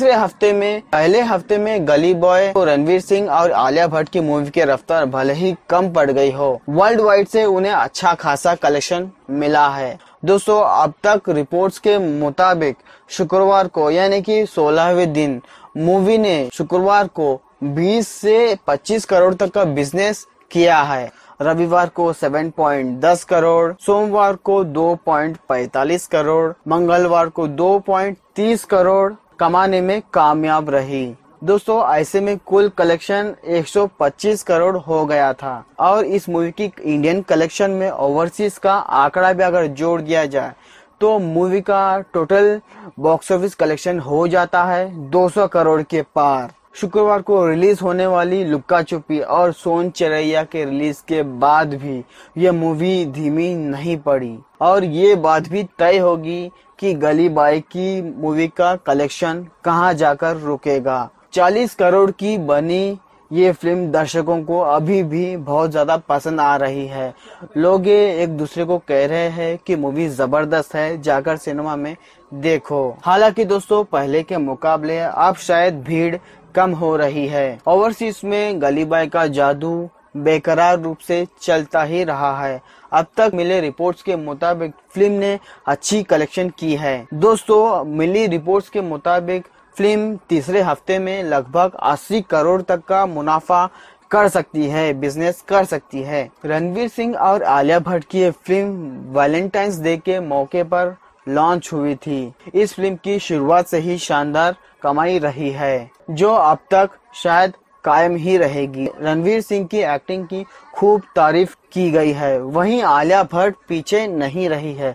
पहले हफ्ते में गली बॉय को रणवीर सिंह और आलिया भट्ट की मूवी की रफ्तार भले ही कम पड़ गई हो, वर्ल्ड वाइड से उन्हें अच्छा खासा कलेक्शन मिला है। दोस्तों अब तक रिपोर्ट्स के मुताबिक शुक्रवार को यानी कि 16वें दिन मूवी ने शुक्रवार को 20 से 25 करोड़ तक का बिजनेस किया है। रविवार को 7.10 करोड़, सोमवार को 2.45 करोड़, मंगलवार को 2.30 करोड़ कमाने में कामयाब रही। दोस्तों ऐसे में कुल कलेक्शन 125 करोड़ हो गया था और इस मूवी की इंडियन कलेक्शन में ओवरसीज का आंकड़ा भी अगर जोड़ दिया जाए तो मूवी का टोटल बॉक्स ऑफिस कलेक्शन हो जाता है 200 करोड़ के पार। शुक्रवार को रिलीज होने वाली लुक्का छुपी और सोन चिरैया के रिलीज के बाद भी यह मूवी धीमी नहीं पड़ी और ये बात भी तय होगी कि गली बॉय की मूवी का कलेक्शन कहां जाकर रुकेगा। 40 करोड़ की बनी ये फिल्म दर्शकों को अभी भी बहुत ज्यादा पसंद आ रही है। लोग एक दूसरे को कह रहे हैं कि मूवी जबरदस्त है, जाकर सिनेमा में देखो। हालांकि दोस्तों पहले के मुकाबले अब शायद भीड़ कम हो रही है। ओवरसीज में गली बॉय का जादू बेकरार रूप से चलता ही रहा है। अब तक मिले रिपोर्ट्स के मुताबिक फिल्म ने अच्छी कलेक्शन की है। दोस्तों मिली रिपोर्ट्स के मुताबिक फिल्म तीसरे हफ्ते में लगभग 80 करोड़ तक का मुनाफा कर सकती है, बिजनेस कर सकती है। रणवीर सिंह और आलिया भट्ट की ये फिल्म वैलेंटाइंस डे के मौके पर लॉन्च हुई थी। इस फिल्म की शुरुआत से ही शानदार कमाई रही है, जो अब तक शायद कायम ही रहेगी। रणवीर सिंह की एक्टिंग की खूब तारीफ की गई है। वहीं आलिया भट्ट पीछे नहीं रही है,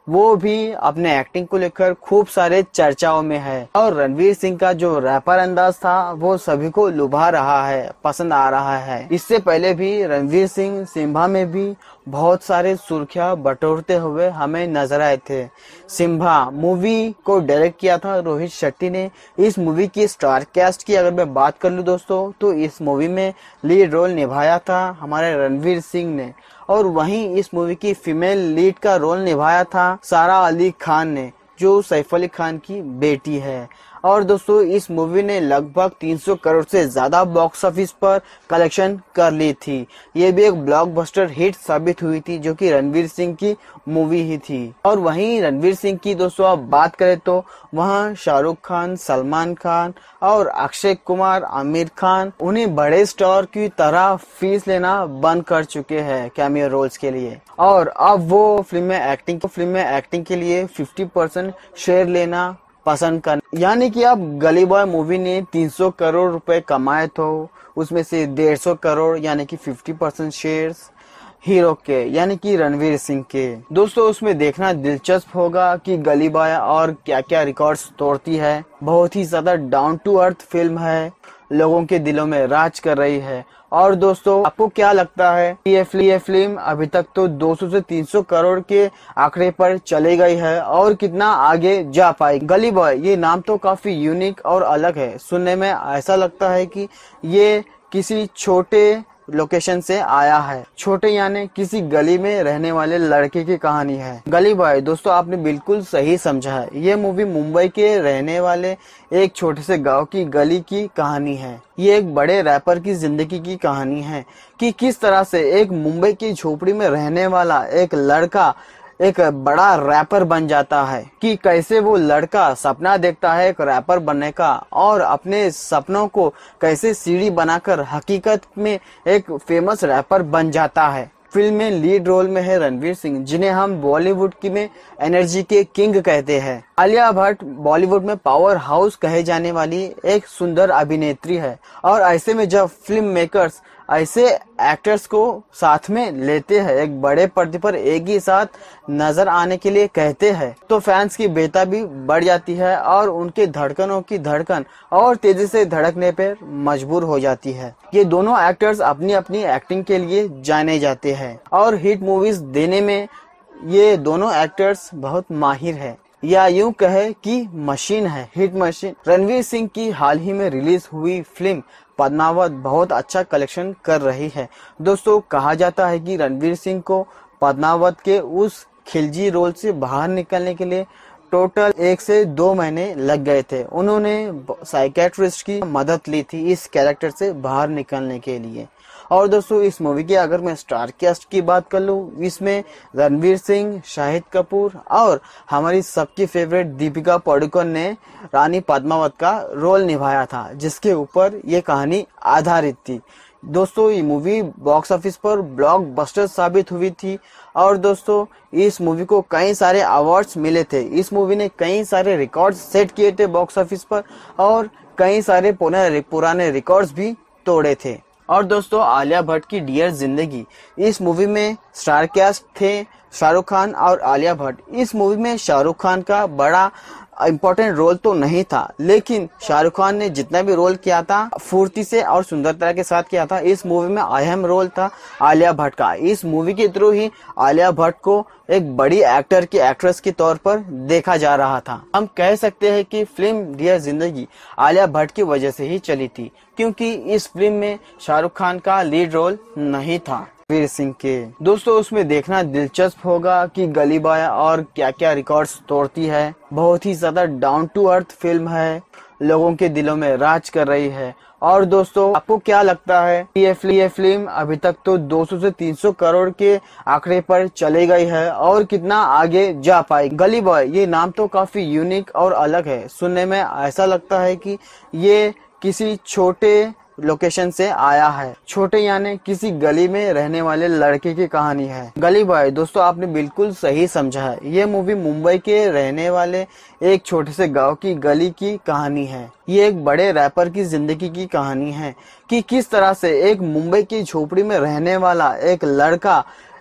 वो भी अपने एक्टिंग को लेकर खूब सारे चर्चाओं में है। और रणवीर सिंह का जो रैपर अंदाज था वो सभी को लुभा रहा है, पसंद आ रहा है। इससे पहले भी रणवीर सिंह सिम्बा में भी बहुत सारे सुर्खियां बटोरते हुए हमें नजर आए थे। सिम्बा मूवी को डायरेक्ट किया था रोहित शेट्टी ने। इस मूवी की स्टार कास्ट की अगर मैं बात कर लूं दोस्तों, तो इस मूवी में लीड रोल निभाया था हमारे रणवीर सिंह ने, और वहीं इस मूवी की फीमेल लीड का रोल निभाया था सारा अली खान ने, जो सैफ अली खान की बेटी है। और दोस्तों इस मूवी ने लगभग 300 करोड़ से ज्यादा बॉक्स ऑफिस पर कलेक्शन कर ली थी। ये भी एक ब्लॉकबस्टर हिट साबित हुई थी, जो कि रणवीर सिंह की मूवी ही थी। और वहीं रणवीर सिंह की दोस्तों आप बात करें तो वहाँ शाहरुख खान, सलमान खान और अक्षय कुमार, आमिर खान उन्हें बड़े स्टार की तरह फीस लेना बंद कर चुके हैं कैमियो रोल्स के लिए, और अब वो फिल्म में एक्टिंग के लिए 50% शेयर लेना पसंद कर, यानी कि अब गली बॉय मूवी ने 300 करोड़ रुपए कमाए तो उसमें से 150 करोड़ यानी कि 50% शेयर्स हीरो के यानी कि रणवीर सिंह के। दोस्तों उसमें देखना दिलचस्प होगा कि गली बॉय और क्या क्या रिकॉर्ड्स तोड़ती है। बहुत ही ज्यादा डाउन टू अर्थ फिल्म है, लोगों के दिलों में राज कर रही है। और दोस्तों आपको क्या लगता है ये फिल्म अभी तक तो 200 से 300 करोड़ के आंकड़े पर चली गई है और कितना आगे जा पाएगी? गली बॉय ये नाम तो काफी यूनिक और अलग है। सुनने में ऐसा लगता है कि ये किसी छोटे लोकेशन से आया है। छोटे यानी किसी गली में रहने वाले लड़के की कहानी है। गली बॉय दोस्तों आपने बिल्कुल सही समझा है। ये मूवी मुंबई के रहने वाले एक छोटे से गांव की गली की कहानी है। ये एक बड़े रैपर की जिंदगी की कहानी है कि किस तरह से एक मुंबई की झोपड़ी में रहने वाला एक लड़का एक बड़ा रैपर बन जाता है, कि कैसे वो लड़का सपना देखता है एक रैपर बनने का और अपने सपनों को कैसे सीढ़ी बनाकर हकीकत में एक फेमस रैपर बन जाता है। फिल्म में लीड रोल में है रणवीर सिंह, जिन्हें हम बॉलीवुड की में एनर्जी के किंग कहते हैं। आलिया भट्ट बॉलीवुड में पावर हाउस कहे जाने वाली एक सुंदर अभिनेत्री है, और ऐसे में जब फिल्म मेकर्स ऐसे एक्टर्स को साथ में लेते हैं, एक बड़े पर्दे पर एक ही साथ नजर आने के लिए कहते हैं, तो फैंस की बेताबी बढ़ जाती है और उनके धड़कनों की धड़कन और तेजी से धड़कने पर मजबूर हो जाती है। ये दोनों एक्टर्स अपनी अपनी एक्टिंग के लिए जाने जाते हैं और हिट मूवीज देने में ये दोनों एक्टर्स बहुत माहिर है, या यूं कहे कि मशीन है, हिट मशीन। रणवीर सिंह की हाल ही में रिलीज हुई फिल्म पद्मावत बहुत अच्छा कलेक्शन कर रही है। दोस्तों कहा जाता है कि रणवीर सिंह को पद्मावत के उस खिलजी रोल से बाहर निकलने के लिए टोटल 1 से 2 महीने लग गए थे। उन्होंने साइकेट्रिस्ट की मदद ली थी इस कैरेक्टर से बाहर निकलने के लिए। और दोस्तों इस मूवी की अगर मैं स्टार कास्ट की बात कर लूँ, इसमें रणवीर सिंह, शाहिद कपूर और हमारी सबकी फेवरेट दीपिका पादुकोण ने रानी पद्मावत का रोल निभाया था, जिसके ऊपर ये कहानी आधारित थी। दोस्तों ये मूवी बॉक्स ऑफिस पर ब्लॉकबस्टर साबित हुई थी, और दोस्तों इस मूवी को कई सारे अवार्ड्स मिले थे। इस मूवी ने कई सारे रिकॉर्ड्स सेट किए थे बॉक्स ऑफिस पर, और कई सारे पुराने रिकॉर्ड्स भी तोड़े थे। और दोस्तों आलिया भट्ट की डियर जिंदगी, इस मूवी में स्टार कास्ट थे शाहरुख खान और आलिया भट्ट। इस मूवी में शाहरुख खान का बड़ा इम्पोर्टेंट रोल तो नहीं था, लेकिन शाहरुख खान ने जितना भी रोल किया था फुर्ती से और सुंदरता के साथ किया था। इस मूवी में अहम रोल था आलिया भट्ट का। इस मूवी के थ्रू ही आलिया भट्ट को एक बड़ी एक्ट्रेस के तौर पर देखा जा रहा था। हम कह सकते हैं कि फिल्म डियर जिंदगी आलिया भट्ट की वजह से ही चली थी, क्योंकि इस फिल्म में शाहरुख खान का लीड रोल नहीं था रणवीर सिंह के। दोस्तों उसमें देखना दिलचस्प होगा कि गली बॉय और क्या क्या रिकॉर्ड्स तोड़ती है। बहुत ही ज्यादा डाउन टू अर्थ फिल्म है, लोगों के दिलों में राज कर रही है। और दोस्तों आपको क्या लगता है ये फिल्म अभी तक तो 200 से 300 करोड़ के आंकड़े पर चली गई है और कितना आगे जा पाएगी? गली बॉय ये नाम तो काफी यूनिक और अलग है। सुनने में ऐसा लगता है कि ये किसी छोटे लोकेशन से आया है। छोटे यानी किसी गली में रहने वाले लड़के की कहानी है। गली बॉय दोस्तों आपने बिल्कुल सही समझा है। ये मूवी मुंबई के रहने वाले एक छोटे से गांव की गली की कहानी है। ये एक बड़े रैपर की जिंदगी की कहानी है कि किस तरह से एक मुंबई की झोपड़ी में रहने वाला एक लड़का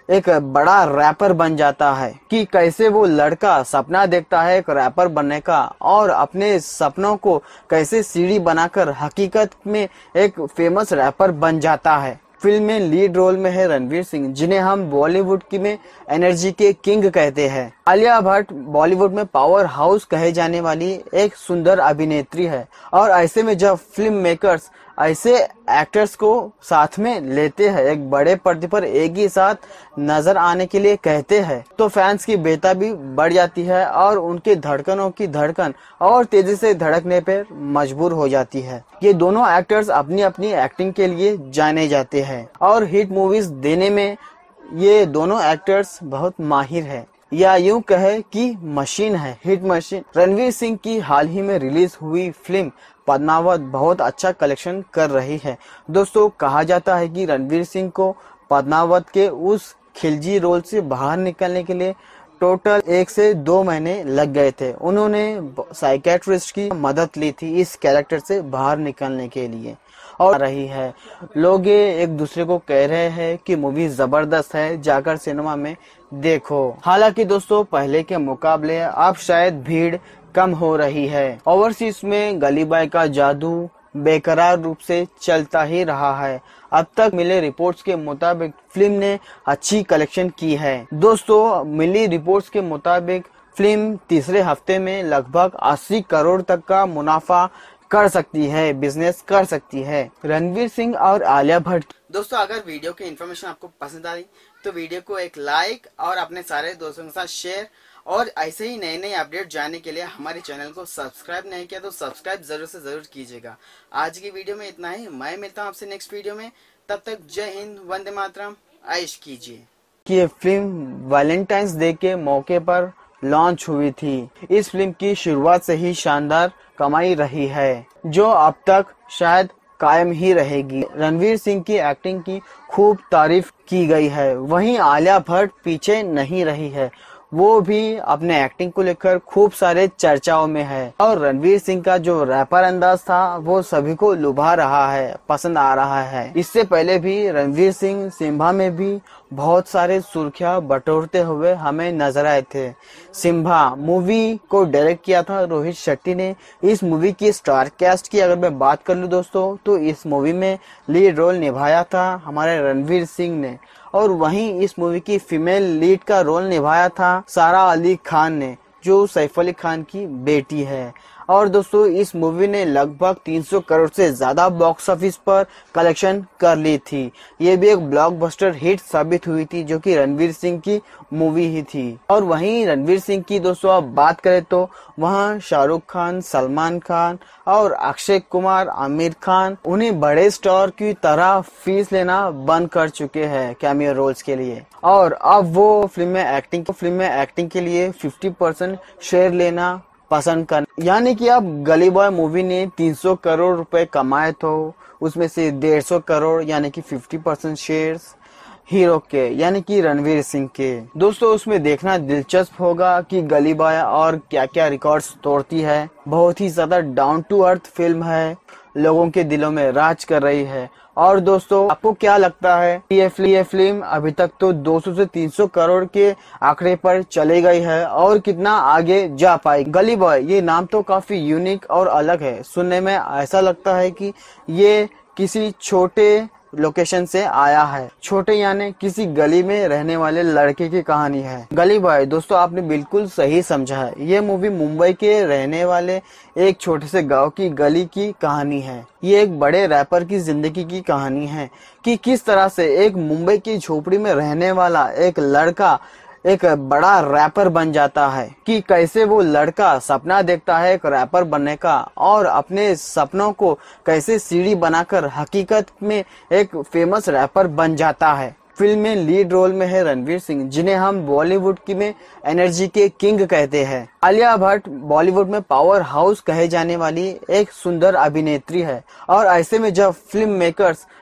एक बड़ा रैपर बन जाता है कि कैसे वो लड़का सपना देखता है एक रैपर बनने का और अपने सपनों को कैसे सीढ़ी बनाकर हकीकत में एक फेमस रैपर बन जाता है। फिल्म में लीड रोल में है रणवीर सिंह, जिन्हें हम बॉलीवुड की में एनर्जी के किंग कहते हैं। आलिया भट्ट बॉलीवुड में पावर हाउस कहे जाने वाली एक सुंदर अभिनेत्री है और ऐसे में जब फिल्म मेकर्स ऐसे एक्टर्स को साथ में लेते हैं, एक बड़े पर्दे पर एक ही साथ नजर आने के लिए कहते हैं, तो फैंस की बेताबी बढ़ जाती है और उनके धड़कनों की धड़कन और तेजी से धड़कने पर मजबूर हो जाती है। ये दोनों एक्टर्स अपनी अपनी एक्टिंग के लिए जाने जाते हैं और हिट मूवीज देने में ये दोनों एक्टर्स बहुत माहिर है, या यूं कहे कि मशीन है, हिट मशीन। रणवीर सिंह की हाल ही में रिलीज हुई फिल्म पद्मावत बहुत अच्छा कलेक्शन कर रही है। दोस्तों, कहा जाता है कि रणवीर सिंह को पद्मावत के उस खिलजी रोल से बाहर निकलने के लिए टोटल 1 से 2 महीने लग गए थे। उन्होंने साइकेट्रिस्ट की मदद ली थी इस कैरेक्टर से बाहर निकलने के लिए और रही है। लोग एक दूसरे को कह रहे हैं कि मूवी जबरदस्त है, जाकर सिनेमा में देखो। हालांकि दोस्तों, पहले के मुकाबले अब शायद भीड़ कम हो रही है। ओवरसीज में गली बॉय का जादू बेकरार रूप से चलता ही रहा है। अब तक मिले रिपोर्ट्स के मुताबिक फिल्म ने अच्छी कलेक्शन की है। दोस्तों, मिली रिपोर्ट्स के मुताबिक फिल्म तीसरे हफ्ते में लगभग 80 करोड़ तक का मुनाफा कर सकती है, बिजनेस कर सकती है। रणवीर सिंह और आलिया भट्ट। दोस्तों, अगर वीडियो की इन्फॉर्मेशन आपको पसंद आई तो वीडियो को एक लाइक और अपने सारे दोस्तों के साथ शेयर, और ऐसे ही नए नए अपडेट जानने के लिए हमारे चैनल को सब्सक्राइब नहीं किया तो सब्सक्राइब जरूर से जरूर कीजिएगा। आज की वीडियो में इतना ही। मैं मिलता हूँ आपसे नेक्स्ट वीडियो में। तब तक जय हिंद, वंदे मातरम, आइश कीजिए। ये फिल्म वैलेंटाइंस डे के मौके पर लॉन्च हुई थी। इस फिल्म की शुरुआत से ही शानदार कमाई रही है, जो अब तक शायद कायम ही रहेगी। रणवीर सिंह की एक्टिंग की खूब तारीफ की गई है। वहीं आलिया भट्ट पीछे नहीं रही है, वो भी अपने एक्टिंग को लेकर खूब सारे चर्चाओं में है और रणवीर सिंह का जो रैपर अंदाज था वो सभी को लुभा रहा है, पसंद आ रहा है। इससे पहले भी रणवीर सिंह सिम्बा में भी बहुत सारे सुर्खियां बटोरते हुए हमें नजर आए थे। सिम्बा मूवी को डायरेक्ट किया था रोहित शेट्टी ने। इस मूवी की स्टार कास्ट की अगर मैं बात कर लूं दोस्तों, तो इस मूवी में लीड रोल निभाया था हमारे रणवीर सिंह ने, और वहीं इस मूवी की फीमेल लीड का रोल निभाया था सारा अली खान ने, जो सैफ अली खान की बेटी है। और दोस्तों, इस मूवी ने लगभग 300 करोड़ से ज्यादा बॉक्स ऑफिस पर कलेक्शन कर ली थी। ये भी एक ब्लॉकबस्टर हिट साबित हुई थी, जो कि रणवीर सिंह की मूवी ही थी। और वहीं रणवीर सिंह की दोस्तों आप बात करें तो वहाँ शाहरुख खान, सलमान खान और अक्षय कुमार, आमिर खान उन्हें बड़े स्टार की तरह फीस लेना बंद कर चुके हैं कैमियो रोल्स के लिए, और अब वो फिल्म में एक्टिंग के लिए 50% शेयर लेना पसंद कर। यानी कि अब गली बॉय मूवी ने 300 करोड़ रुपए कमाए तो उसमें से 150 करोड़ यानी कि 50% शेयर्स हीरो के यानी कि रणवीर सिंह के। दोस्तों, उसमें देखना दिलचस्प होगा कि गली बॉय और क्या क्या रिकॉर्ड्स तोड़ती है। बहुत ही ज्यादा डाउन टू अर्थ फिल्म है, लोगों के दिलों में राज कर रही है। और दोस्तों, आपको क्या लगता है ये फिल्म अभी तक तो 200 से 300 करोड़ के आंकड़े पर चले गई है और कितना आगे जा पाएगी? गली बॉय ये नाम तो काफी यूनिक और अलग है। सुनने में ऐसा लगता है कि ये किसी छोटे लोकेशन से आया है। छोटे यानी किसी गली में रहने वाले लड़के की कहानी है गली बॉय। दोस्तों, आपने बिल्कुल सही समझा है। ये मूवी मुंबई के रहने वाले एक छोटे से गांव की गली की कहानी है। ये एक बड़े रैपर की जिंदगी की कहानी है कि किस तरह से एक मुंबई की झोपड़ी में रहने वाला एक लड़का एक बड़ा रैपर बन जाता है, कि कैसे वो लड़का सपना देखता है एक रैपर बनने का और अपने सपनों को कैसे सीढ़ी बनाकर हकीकत में एक फेमस रैपर बन जाता है। फिल्म में लीड रोल में है रणवीर सिंह, जिन्हें हम बॉलीवुड की में एनर्जी के किंग कहते हैं। आलिया भट्ट बॉलीवुड में पावर हाउस कहे जाने वाली एक सुंदर अभिनेत्री है और ऐसे में जब फिल्म मेकर्स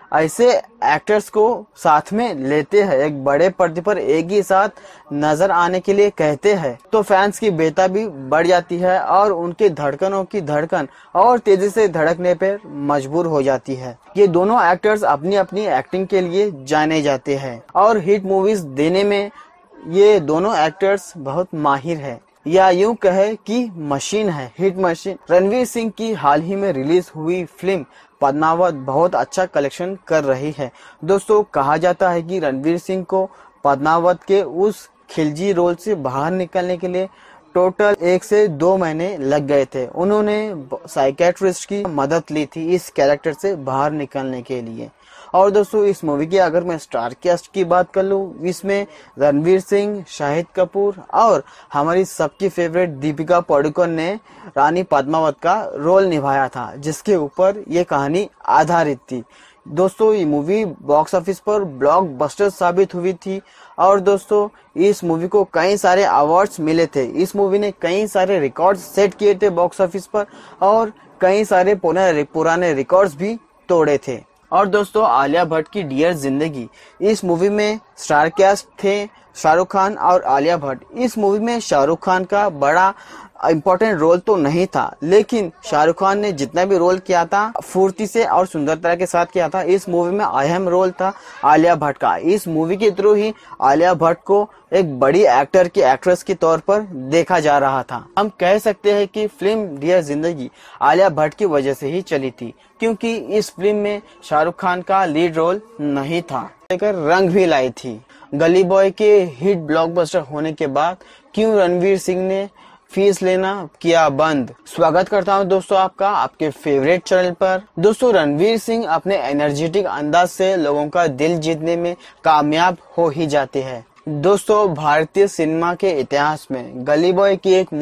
ऐसे एक्टर्स को साथ में लेते हैं, एक बड़े पर्दे पर एक ही साथ नजर आने के लिए कहते हैं, तो फैंस की बेताबी बढ़ जाती है और उनकी धड़कनों की धड़कन और तेजी से धड़कने पर मजबूर हो जाती है। ये दोनों एक्टर्स अपनी अपनी एक्टिंग के लिए जाने जाते हैं और हिट मूवीज देने में ये दोनों एक्टर्स बहुत माहिर है, या यूं कहे कि मशीन है, हिट मशीन। रणवीर सिंह की हाल ही में रिलीज हुई फिल्म पद्मावत बहुत अच्छा कलेक्शन कर रही है। दोस्तों, कहा जाता है कि रणवीर सिंह को पद्मावत के उस खिलजी रोल से बाहर निकलने के लिए टोटल 1 से 2 महीने लग गए थे। उन्होंने साइकेट्रिस्ट की मदद ली थी इस कैरेक्टर से बाहर निकलने के लिए। और दोस्तों, इस मूवी की अगर मैं स्टार कास्ट की बात कर लूँ, इसमें रणवीर सिंह, शाहिद कपूर और हमारी सबकी फेवरेट दीपिका पादुकोण ने रानी पद्मावत का रोल निभाया था, जिसके ऊपर ये कहानी आधारित थी। दोस्तों, ये मूवी बॉक्स ऑफिस पर ब्लॉकबस्टर साबित हुई थी और दोस्तों, इस मूवी को कई सारे अवार्ड्स मिले थे। इस मूवी ने कई सारे रिकॉर्ड्स सेट किए थे बॉक्स ऑफिस पर और कई सारे पुराने रिकॉर्ड्स भी तोड़े थे। और दोस्तों, आलिया भट्ट की डियर जिंदगी, इस मूवी में स्टार कास्ट थे शाहरुख खान और आलिया भट्ट। इस मूवी में शाहरुख खान का बड़ा इम्पोर्टेंट रोल तो नहीं था, लेकिन शाहरुख खान ने जितना भी रोल किया था फुर्ती से और सुंदरता के साथ किया था। इस मूवी में अहम रोल था आलिया भट्ट का। इस मूवी के थ्रू ही आलिया भट्ट को एक बड़ी एक्ट्रेस के तौर पर देखा जा रहा था। हम कह सकते हैं कि फिल्म डियर जिंदगी आलिया भट्ट की वजह से ही चली थी, क्योंकि इस फिल्म में शाहरुख खान का लीड रोल नहीं था, लेकर रंग भी लाई थी। गली बॉय के हिट ब्लॉकबस्टर होने के बाद क्यों रणवीर सिंह ने फीस लेना किया बंद। स्वागत करता हूं दोस्तों आपका आपके फेवरेट चैनल पर। दोस्तों, रणवीर सिंह अपने एनर्जेटिक अंदाज से लोगों का दिल जीतने में कामयाब हो ही जाते हैं। दोस्तों, भारतीय सिनेमा के इतिहास में गली बॉय की एक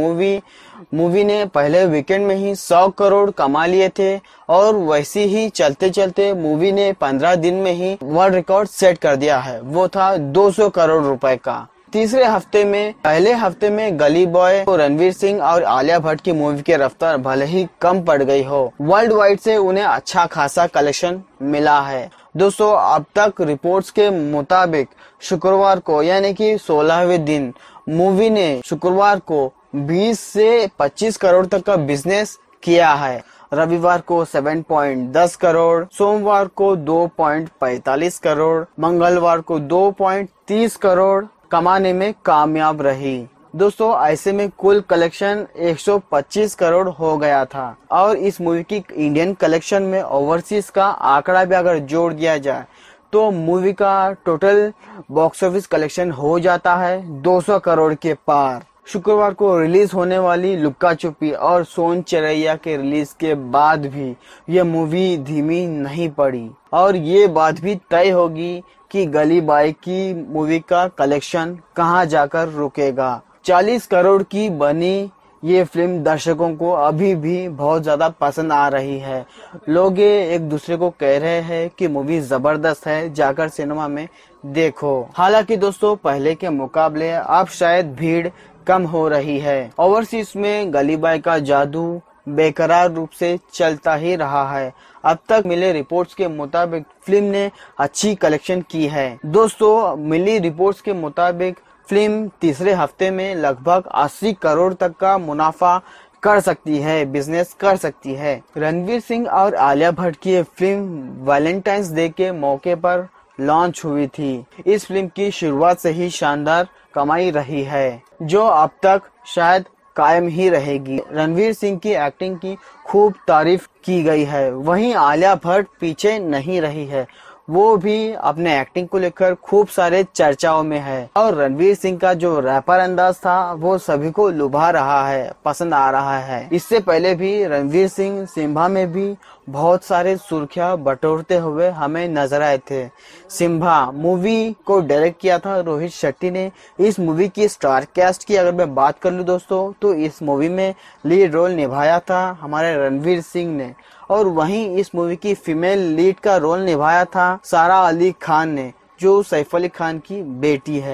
मूवी ने पहले वीकेंड में ही 100 करोड़ कमा लिए थे और वैसे ही चलते चलते मूवी ने 15 दिन में ही वर्ल्ड रिकॉर्ड सेट कर दिया है। वो था 200 करोड़ रुपए का। पहले हफ्ते में गली बॉय को रणवीर सिंह और आलिया भट्ट की मूवी की रफ्तार भले ही कम पड़ गई हो, वर्ल्ड वाइड से उन्हें अच्छा खासा कलेक्शन मिला है। दोस्तों, अब तक रिपोर्ट्स के मुताबिक शुक्रवार को यानी कि 16वें दिन मूवी ने शुक्रवार को 20 से 25 करोड़ तक का बिजनेस किया है। रविवार को 7.10 करोड़, सोमवार को 2.45 करोड़, मंगलवार को 2.30 करोड़ कमाने में कामयाब रही। दोस्तों, ऐसे में कुल कलेक्शन 125 करोड़ हो गया था और इस मूवी की इंडियन कलेक्शन में ओवरसीज का आंकड़ा भी अगर जोड़ दिया जाए तो मूवी का टोटल बॉक्स ऑफिस कलेक्शन हो जाता है 200 करोड़ के पार। शुक्रवार को रिलीज होने वाली लुक्का छुपी और सोन चिरैया के रिलीज के बाद भी ये मूवी धीमी नहीं पड़ी और ये बात भी तय होगी कि गली बॉय की मूवी का कलेक्शन कहां जाकर रुकेगा। 40 करोड़ की बनी ये फिल्म दर्शकों को अभी भी बहुत ज्यादा पसंद आ रही है। लोग एक दूसरे को कह रहे हैं कि मूवी जबरदस्त है, जाकर सिनेमा में देखो। हालांकि दोस्तों, पहले के मुकाबले अब शायद भीड़ कम हो रही है। ओवरसीज में गली बॉय का जादू बेकरार रूप से चलता ही रहा है। अब तक मिले रिपोर्ट्स के मुताबिक फिल्म ने अच्छी कलेक्शन की है। दोस्तों, मिली रिपोर्ट्स के मुताबिक फिल्म तीसरे हफ्ते में लगभग 80 करोड़ तक का मुनाफा कर सकती है, बिजनेस कर सकती है। रणवीर सिंह और आलिया भट्ट की फिल्म वैलेंटाइंस डे के मौके पर लॉन्च हुई थी। इस फिल्म की शुरुआत से ही शानदार कमाई रही है, जो अब तक शायद कायम ही रहेगी। रणवीर सिंह की एक्टिंग की खूब तारीफ की गई है, वहीं आलिया भट्ट पीछे नहीं रही है, वो भी अपने एक्टिंग को लेकर खूब सारे चर्चाओं में है। और रणवीर सिंह का जो रैपर अंदाज था वो सभी को लुभा रहा है, पसंद आ रहा है। इससे पहले भी रणवीर सिंह सिम्बा में भी बहुत सारे सुर्खियां बटोरते हुए हमें नजर आए थे। सिम्बा मूवी को डायरेक्ट किया था रोहित शेट्टी ने। इस मूवी की स्टार कास्ट की अगर मैं बात कर लूं दोस्तों, तो इस मूवी में लीड रोल निभाया था हमारे रणवीर सिंह ने, और वहीं इस मूवी की फीमेल लीड का रोल निभाया था सारा अली खान ने, जो सैफ अली खान की बेटी है।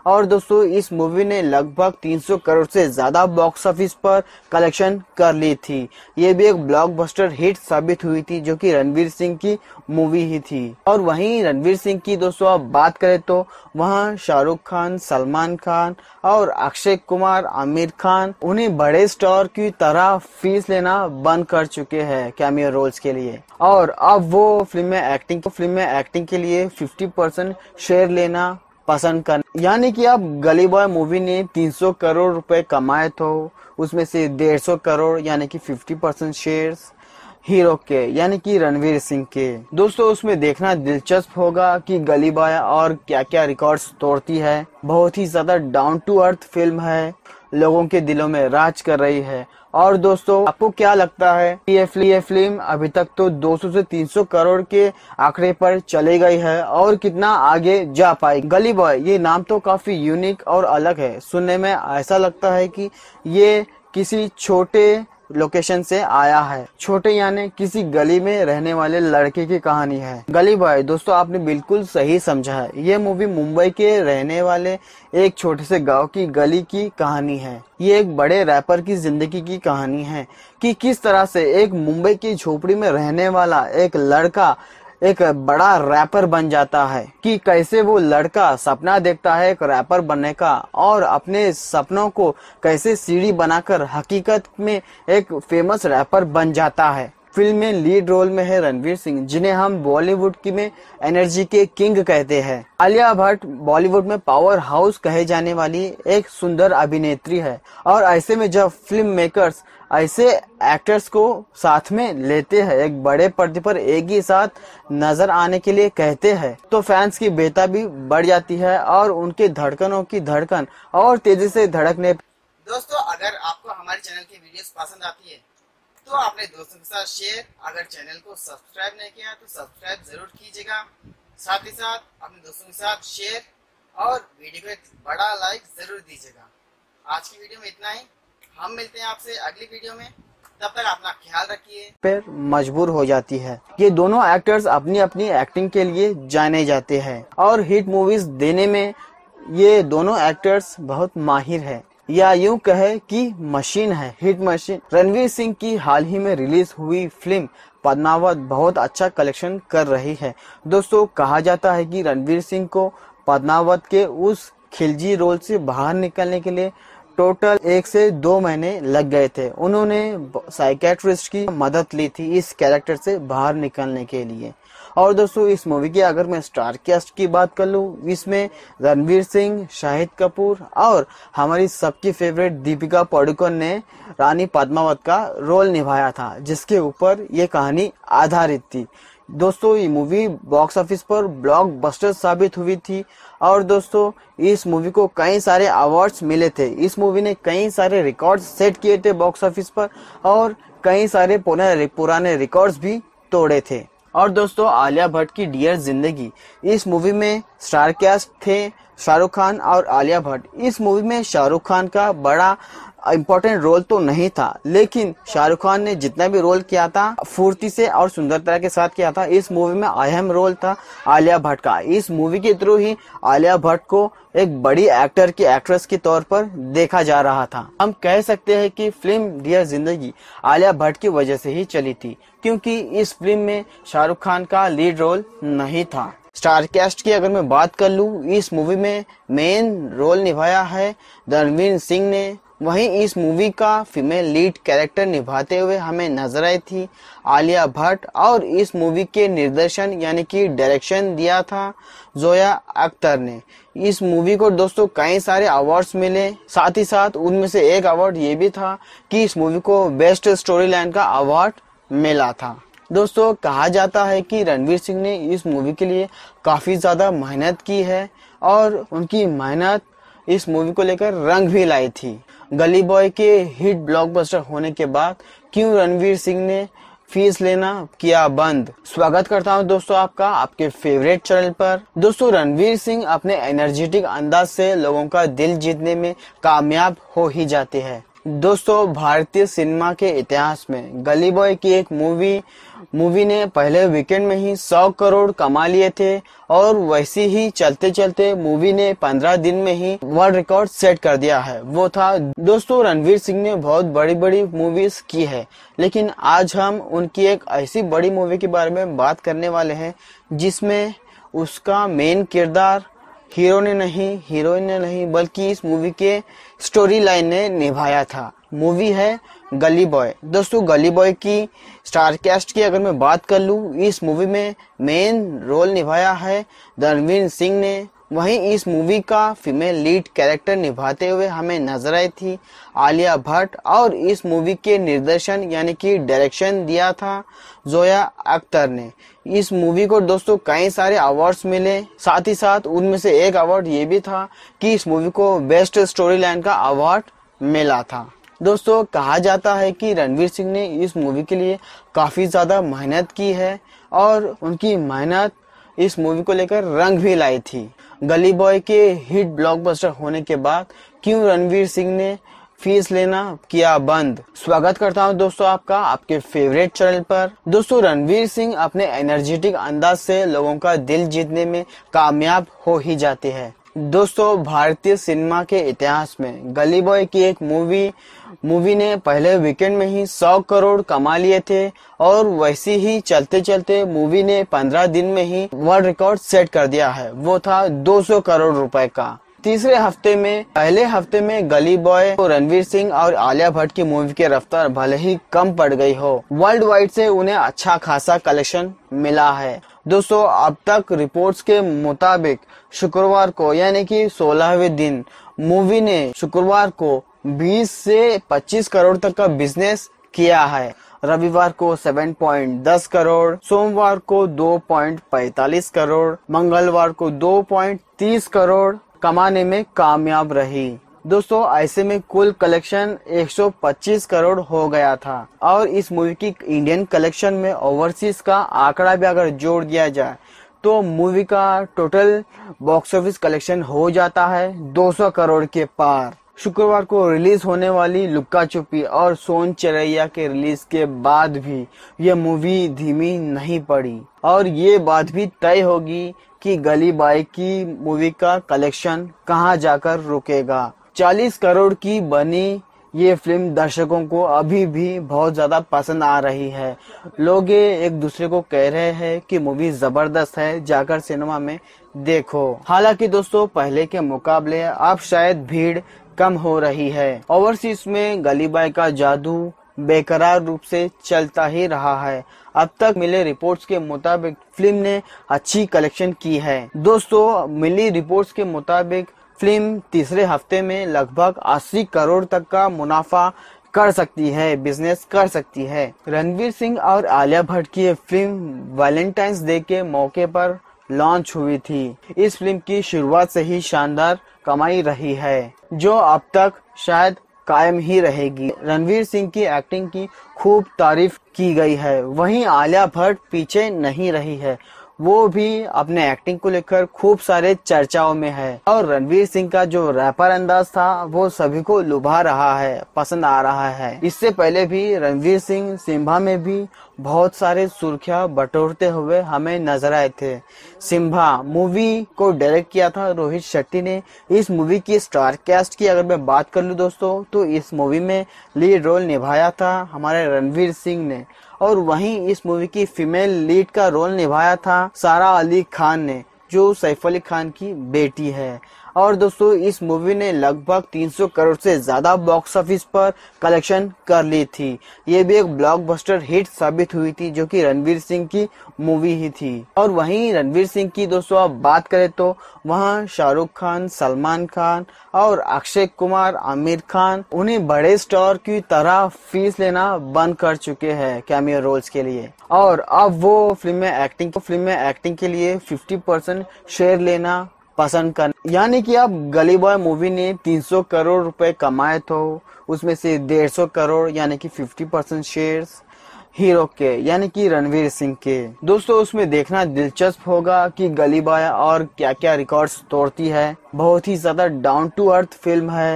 और दोस्तों इस मूवी ने लगभग 300 करोड़ से ज्यादा बॉक्स ऑफिस पर कलेक्शन कर ली थी। ये भी एक ब्लॉकबस्टर हिट साबित हुई थी जो कि रणवीर सिंह की मूवी ही थी। और वहीं रणवीर सिंह की दोस्तों आप बात करें तो वहाँ शाहरुख खान, सलमान खान और अक्षय कुमार, आमिर खान उन्हें बड़े स्टार की तरह फीस लेना बंद कर चुके हैं कैमियो रोल्स के लिए, और अब वो फिल्म में एक्टिंग के लिए 50% शेयर लेना पसंद कर, यानी कि अब गली बॉय मूवी ने 300 करोड़ रुपए कमाए तो उसमें से 150 करोड़ यानी कि 50% शेयर्स हीरो के यानी कि रणवीर सिंह के। दोस्तों उसमें देखना दिलचस्प होगा कि गली बॉय और क्या क्या रिकॉर्ड्स तोड़ती है। बहुत ही ज्यादा डाउन टू अर्थ फिल्म है, लोगों के दिलों में राज कर रही है। और दोस्तों आपको क्या लगता है ये फिल्म अभी तक तो 200 से 300 करोड़ के आंकड़े पर चले गई है और कितना आगे जा पाएगी? गली बॉय ये नाम तो काफी यूनिक और अलग है, सुनने में ऐसा लगता है कि ये किसी छोटे लोकेशन से आया है। छोटे यानी किसी गली में रहने वाले लड़के की कहानी है। गली बॉय दोस्तों आपने बिल्कुल सही समझा है, ये मूवी मुंबई के रहने वाले एक छोटे से गांव की गली की कहानी है। ये एक बड़े रैपर की जिंदगी की कहानी है कि किस तरह से एक मुंबई की झोपड़ी में रहने वाला एक लड़का एक बड़ा रैपर बन जाता है, कि कैसे वो लड़का सपना देखता है एक रैपर बनने का और अपने सपनों को कैसे सीढ़ी बनाकर हकीकत में एक फेमस रैपर बन जाता है। फिल्म में लीड रोल में है रणवीर सिंह, जिन्हें हम बॉलीवुड की में एनर्जी के किंग कहते हैं। आलिया भट्ट बॉलीवुड में पावर हाउस कहे जाने वाली एक सुंदर अभिनेत्री है, और ऐसे में जब फिल्म मेकर्स ऐसे एक्टर्स को साथ में लेते हैं, एक बड़े पर्दे पर एक ही साथ नजर आने के लिए कहते हैं, तो फैंस की बेताबी बढ़ जाती है और उनके धड़कनों की धड़कन और तेजी से धड़कने। दोस्तों अगर आपको हमारे चैनल की वीडियोस पसंद आती है तो अपने दोस्तों के साथ शेयर, अगर चैनल को सब्सक्राइब नहीं किया तो सब्सक्राइब जरूर कीजिएगा, साथ ही साथ अपने दोस्तों के साथ शेयर और वीडियो को एक बड़ा लाइक जरूर दीजिएगा। आज की वीडियो में इतना ही, हम मिलते हैं आपसे अगली वीडियो में, तब तक अपना ख्याल रखिए। पर मजबूर हो जाती है। ये दोनों एक्टर्स अपनी अपनी एक्टिंग के लिए जाने जाते हैं और हिट मूवीज देने में ये दोनों एक्टर्स बहुत माहिर है, या यूं कहे कि मशीन है, हिट मशीन। रणवीर सिंह की हाल ही में रिलीज हुई फिल्म पद्मावत बहुत अच्छा कलेक्शन कर रही है। दोस्तों कहा जाता है कि रणवीर सिंह को पद्मावत के उस खिलजी रोल से बाहर निकलने के लिए टोटल 1 से 2 महीने लग गए थे। उन्होंने साइकेट्रिस्ट की मदद ली थी इस कैरेक्टर से बाहर निकलने के लिए। और दोस्तों इस मूवी की अगर मैं स्टार कास्ट की बात कर लूँ, इसमें रणवीर सिंह, शाहिद कपूर और हमारी सबकी फेवरेट दीपिका पादुकोण ने रानी पद्मावत का रोल निभाया था, जिसके ऊपर ये कहानी आधारित थी। दोस्तों ये मूवी बॉक्स ऑफिस पर ब्लॉकबस्टर साबित हुई थी, और दोस्तों इस मूवी को कई सारे अवार्ड्स मिले थे। इस मूवी ने कई सारे रिकॉर्ड्स सेट किए थे बॉक्स ऑफिस पर, और कई सारे पुराने रिकॉर्ड्स भी तोड़े थे। और दोस्तों आलिया भट्ट की डियर जिंदगी, इस मूवी में स्टार कास्ट थे शाहरुख खान और आलिया भट्ट। इस मूवी में शाहरुख खान का बड़ा इम्पोर्टेंट रोल तो नहीं था, लेकिन शाहरुख खान ने जितना भी रोल किया था फुर्ती से और सुंदरता के साथ किया था। इस मूवी में अहम रोल था आलिया भट्ट का। इस मूवी के थ्रू ही आलिया भट्ट को एक बड़ी एक्ट्रेस के तौर पर देखा जा रहा था। हम कह सकते हैं कि फिल्म डियर जिंदगी आलिया भट्ट की वजह से ही चली थी, क्योंकि इस फिल्म में शाहरुख खान का लीड रोल नहीं था। स्टार कास्ट की अगर मैं बात कर लूँ, इस मूवी में मेन रोल निभाया है रणवीर सिंह ने। वहीं इस मूवी का फीमेल लीड कैरेक्टर निभाते हुए हमें नजर आई थी आलिया भट्ट, और इस मूवी के निर्देशन यानी कि डायरेक्शन दिया था जोया अख्तर ने। इस मूवी को दोस्तों कई सारे अवार्ड्स मिले, साथ ही साथ उनमें से एक अवार्ड ये भी था कि इस मूवी को बेस्ट स्टोरी लाइन का अवार्ड मिला था। दोस्तों कहा जाता है कि रणवीर सिंह ने इस मूवी के लिए काफी ज्यादा मेहनत की है, और उनकी मेहनत इस मूवी को लेकर रंग भी लाई थी। गली बॉय के हिट ब्लॉकबस्टर होने के बाद क्यों रणवीर सिंह ने फीस लेना किया बंद? स्वागत करता हूं दोस्तों आपका आपके फेवरेट चैनल पर। दोस्तों रणवीर सिंह अपने एनर्जेटिक अंदाज से लोगों का दिल जीतने में कामयाब हो ही जाते हैं। दोस्तों भारतीय सिनेमा के इतिहास में गली बॉय की एक मूवी मूवी ने पहले वीकेंड में ही 100 करोड़ कमा लिए थे और वैसे ही चलते चलते मूवी ने 15 दिन में ही वर्ल्ड रिकॉर्ड सेट कर दिया है। वो था दोस्तों, रणवीर सिंह ने बहुत बड़ी बड़ी मूवीज की है, लेकिन आज हम उनकी एक ऐसी बड़ी मूवी के बारे में बात करने वाले हैं जिसमें उसका मेन किरदार हीरो ने नहीं, हीरोइन ने नहीं, बल्कि इस मूवी के स्टोरी लाइन ने निभाया था। मूवी है गली बॉय। दोस्तों, गली बॉय की स्टार कास्ट की अगर मैं बात कर लूं, इस मूवी में मेन रोल निभाया है रणवीर सिंह ने। वहीं इस मूवी का फीमेल लीड कैरेक्टर निभाते हुए हमें नजर आई थी आलिया भट्ट, और इस मूवी के निर्देशन यानी कि डायरेक्शन दिया था जोया अख्तर ने। इस मूवी को दोस्तों कई सारे अवार्ड्स मिले, साथ ही साथ उनमें से एक अवार्ड ये भी था कि इस मूवी को बेस्ट स्टोरी लाइन का अवार्ड मिला था। दोस्तों, कहा जाता है कि रणवीर सिंह ने इस मूवी के लिए काफी ज्यादा मेहनत की है और उनकी मेहनत इस मूवी को लेकर रंग भी लाई थी। गली बॉय के हिट ब्लॉकबस्टर होने के बाद क्यों रणवीर सिंह ने फीस लेना किया बंद। स्वागत करता हूं दोस्तों आपका आपके फेवरेट चैनल पर। दोस्तों, रणवीर सिंह अपने एनर्जेटिक अंदाज से लोगों का दिल जीतने में कामयाब हो ही जाते हैं। दोस्तों, भारतीय सिनेमा के इतिहास में गली बॉय की एक मूवी ने पहले वीकेंड में ही 100 करोड़ कमा लिए थे और वैसे ही चलते चलते मूवी ने 15 दिन में ही वर्ल्ड रिकॉर्ड सेट कर दिया है। वो था 200 करोड़ रुपए का। तीसरे हफ्ते में पहले हफ्ते में गली बॉय रणवीर सिंह और आलिया भट्ट की मूवी की रफ्तार भले ही कम पड़ गई हो, वर्ल्ड वाइड से उन्हें अच्छा खासा कलेक्शन मिला है। दोस्तों, अब तक रिपोर्ट्स के मुताबिक शुक्रवार को यानी कि 16वें दिन मूवी ने शुक्रवार को 20 से 25 करोड़ तक का बिजनेस किया है। रविवार को 7.10 करोड़, सोमवार को 2.45 करोड़, मंगलवार को 2.30 करोड़ कमाने में कामयाब रही। दोस्तों, ऐसे में कुल कलेक्शन 125 करोड़ हो गया था और इस मूवी की इंडियन कलेक्शन में ओवरसीज का आंकड़ा भी अगर जोड़ दिया जाए तो मूवी का टोटल बॉक्स ऑफिस कलेक्शन हो जाता है 200 करोड़ के पार। शुक्रवार को रिलीज होने वाली लुक्का छुपी और सोन चिरैया के रिलीज के बाद भी यह मूवी धीमी नहीं पड़ी और ये बात भी तय होगी कि गली बॉय की मूवी का कलेक्शन कहां जाकर रुकेगा। 40 करोड़ की बनी ये फिल्म दर्शकों को अभी भी बहुत ज्यादा पसंद आ रही है। लोग एक दूसरे को कह रहे हैं कि मूवी जबरदस्त है, जाकर सिनेमा में देखो। हालांकि दोस्तों, पहले के मुकाबले अब शायद भीड़ कम हो रही है। ओवरसीज में गली बॉय का जादू बेकरार रूप से चलता ही रहा है। अब तक मिले रिपोर्ट्स के मुताबिक फिल्म ने अच्छी कलेक्शन की है। दोस्तों, मिली रिपोर्ट्स के मुताबिक फिल्म तीसरे हफ्ते में लगभग 80 करोड़ तक का मुनाफा कर सकती है, बिजनेस कर सकती है। रणवीर सिंह और आलिया भट्ट की फिल्म वैलेंटाइंस डे के मौके पर लॉन्च हुई थी। इस फिल्म की शुरुआत से ही शानदार कमाई रही है, जो अब तक शायद कायम ही रहेगी। रणवीर सिंह की एक्टिंग की खूब तारीफ की गई है। वहीं आलिया भट्ट पीछे नहीं रही है, वो भी अपने एक्टिंग को लेकर खूब सारे चर्चाओं में है और रणवीर सिंह का जो रैपर अंदाज था वो सभी को लुभा रहा है, पसंद आ रहा है। इससे पहले भी रणवीर सिंह सिम्बा में भी बहुत सारे सुर्खियां बटोरते हुए हमें नजर आए थे। सिम्बा मूवी को डायरेक्ट किया था रोहित शेट्टी ने। इस मूवी की स्टार कास्ट की अगर मैं बात कर लूं दोस्तों, तो इस मूवी में लीड रोल निभाया था हमारे रणवीर सिंह ने और वहीं इस मूवी की फीमेल लीड का रोल निभाया था सारा अली खान ने, जो सैफ अली खान की बेटी है। और दोस्तों, इस मूवी ने लगभग 300 करोड़ से ज्यादा बॉक्स ऑफिस पर कलेक्शन कर ली थी। ये भी एक ब्लॉकबस्टर हिट साबित हुई थी, जो कि रणवीर सिंह की मूवी ही थी। और वहीं रणवीर सिंह की दोस्तों आप बात करें तो वहाँ शाहरुख खान, सलमान खान और अक्षय कुमार, आमिर खान उन्हें बड़े स्टार की तरह फीस लेना बंद कर चुके हैं कैमियो रोल्स के लिए, और अब वो फिल्म में एक्टिंग के लिए 50% शेयर लेना पसंद कर। यानी कि अब गली बॉय मूवी ने 300 करोड़ रुपए कमाए तो उसमें से 150 करोड़ यानी कि 50% शेयर्स हीरो के यानी कि रणवीर सिंह के। दोस्तों, उसमें देखना दिलचस्प होगा कि गली बॉय और क्या क्या रिकॉर्ड्स तोड़ती है। बहुत ही ज्यादा डाउन टू अर्थ फिल्म है,